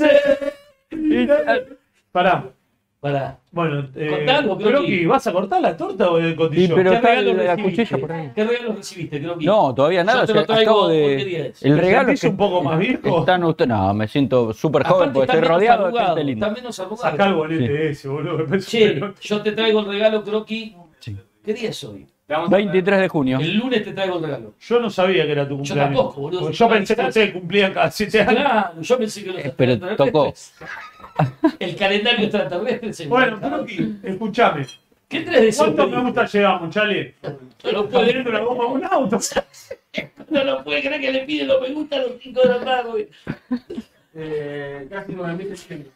Pará. Pará. Bueno, eh, Contalo, Croqui. Croqui, ¿vas a cortar la torta o el Sí, cotillón? pero ¿Qué está regalo la recibiste? cuchilla por ahí. ¿Qué regalo recibiste, Croqui? No, todavía nada. Yo te lo o sea, traigo, acabo ¿por de... qué día es? El ¿Te regalo sentís que un poco más viejo? están usted... No, me siento súper joven Aparte, porque está estoy menos rodeado de arrugado, gente linda. Está menos arrugado. Sacá el bonete ese, boludo. que parece un Che, pelota. yo te traigo el regalo, Croqui. Sí. ¿Qué día es hoy? Te vamos a veintitrés de junio. El lunes te traigo el regalo. Yo no sabía que era tu cumpleaños. tampoco, boludo. Porque yo pensé que ustedes cumplían cada siete años. Claro, yo pensé que los Eh, pero extraterrestres. El calendario extraterrestre se Bueno, Croqui, escúchame. ¿Qué traes de ¿Cuántos me sorpresa? gusta llevamos, Chale? No lo ¿Estás puede viendo la goma de un auto? No lo puede creer que le piden los me gusta a los cinco de la tarde. Eh, casi nueve mil setecientos.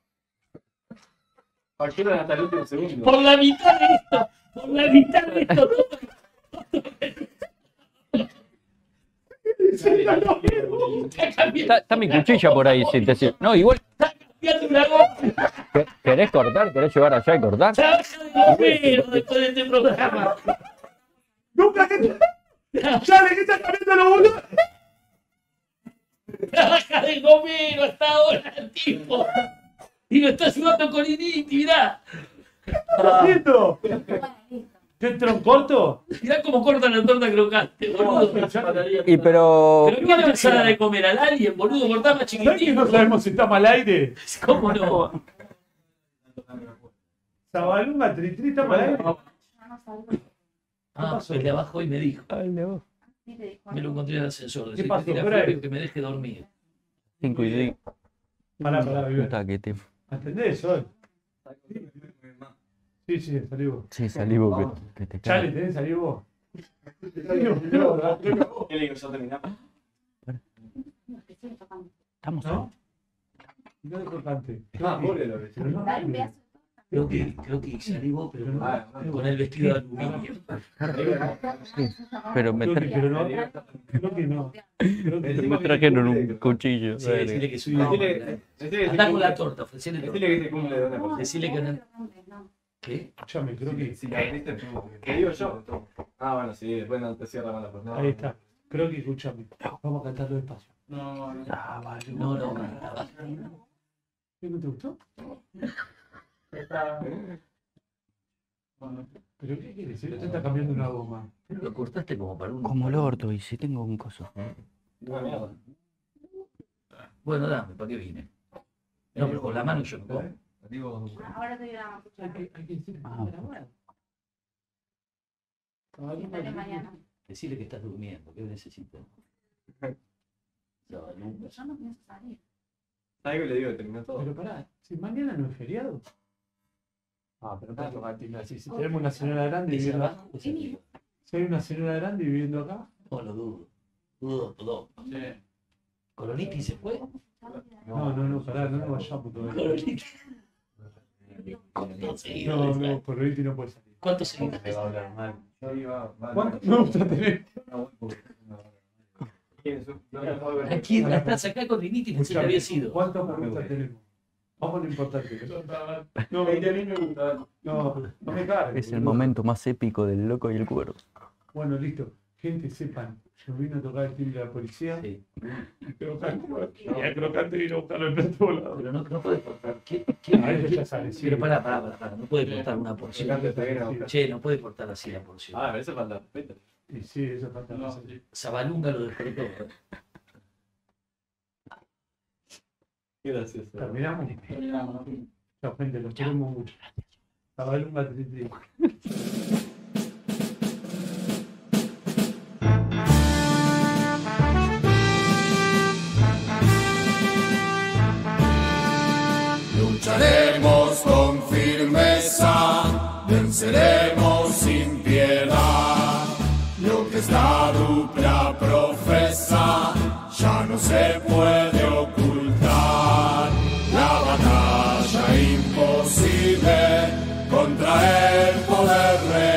Factura hasta el último segundo. Por la mitad de esto. Por la mitad de esto. Está, está mi cuchilla por ahí, si te sirve. No, igual, Cambiando una goma. ¿qué- ¿querés cortar? ¿Querés llevar allá y cortar? Trabaja de bombero después de este programa. Nunca que te... Chale, ¿qué estás cambiando los boludos? Trabaja de gomero hasta ahora el tipo. Y lo está ayudando con Initi, mirá. ¿Qué estás haciendo? ¿Qué tron corto? Mirá cómo cortan la torta crocante, boludo. Y pero... Pero ¿qué le vas a dar de comer al alien, boludo? Cortá más ¿Sabes que chiquitito. no sabemos si estamos al aire? ¿Cómo no? Sabalunga, tri, tri, estamos al aire. Ah, el de abajo y me dijo. Ay, no. Me lo encontré en el ascensor. ¿Qué Decía pasó? que tira Por ahí. frío, que me deje dormir. Cinco y cinco. Pará, pará, vive. Puta que te... ¿Entendés hoy? Sí, sí, salí vos. Sí, salí vos que, que te Chale, cagas. ¿tenés salí vos? ¿Qué le digo? Ya terminamos. Estamos ¿No? No es crocante. Ah, pobre lo que Pero no, Dale un pedazo. Creo que, creo que salí vos, pero no, Ah, con el vestido de aluminio. Pero me, creo que, tra- pero no, creo que no. Creo que me trajeron un cuchillo. Sí, decirle que soy un Decile, hombre. decile que Andá se con la cumple- torta, ofrecele torta. decile que se cumple de una cosa. Decile que no. ¿Qué? Escuchame, creo que. Si la abriste, ¿qué digo yo? Ah, bueno, sí, después no te cierra más la puerta. Ahí está. Creo que escuchame. Vamos a cantarlo despacio. No, no. Ah, vale. No, no, cantaba. ¿Qué no te gustó? Está. ¿Pero qué quieres? Él te está cambiando una goma. Lo cortaste como para un. Como el orto, y si tengo un coso. Una mierda. Bueno, dame, ¿para qué vine? No, pero con la mano yo no puedo. Digo, Ahora te voy a dar Hay que, hay que decir. Ah, Intentaré mañana. Decile que estás durmiendo, ¿qué necesitas? Sabalunga. Yo no pienso salir. ¿sabes qué le digo? Terminó todo. Pero pará, si mañana no es feriado. Ah, pero no tocatina. Si, si tenemos una señora grande ¿Es viviendo abajo o es arriba? Si hay una señora grande viviendo acá. No lo dudo. Dudo todo. ¿Coloniti se fue? No, no, no, pará, no nos vayamos todavía. Coloniti. No, no, Corriti no puede salir. ¿Cuántos seguidores? Te va a hablar mal. Yo iba mal. ¿Cuánto? No, ya tenés. No voy porque no va a hablar mal. ¿Quién es? No, no, no, no. Aquí en la plaza acá con Riniti pensé que había sido. ¿Cuántos me gusta tenemos? Vamos a lo importante. No, veinte mil me gusta. no, no me cargues. Es el momento más épico del loco y el cuervo. Bueno, listo. Gente, sepan, nos vino a tocar el timbre de la policía. Sí. Y Crocante, y a Crocante vino a buscarlo en plato volado. Pero no, no puede cortar. ¿Qué, qué, Ah, eso ya sale, sí. Pero pará, pará, pará, pará. No puede cortar una porción. Crocante está bien, ¿no? Che, no puede cortar así la porción. Ah, pero eso falta respeto. Y sí, eso falta. No, hacer. sí. Sabalunga lo despertó. ¿eh? Qué gracioso. ¿Terminamos? Chao, gente, los queremos mucho. Tabalunga treinta y cinco. Lucharemos con firmeza, venceremos sin piedad. Lo que esta dupla profesa ya no se puede ocultar. La batalla imposible contra el poder real.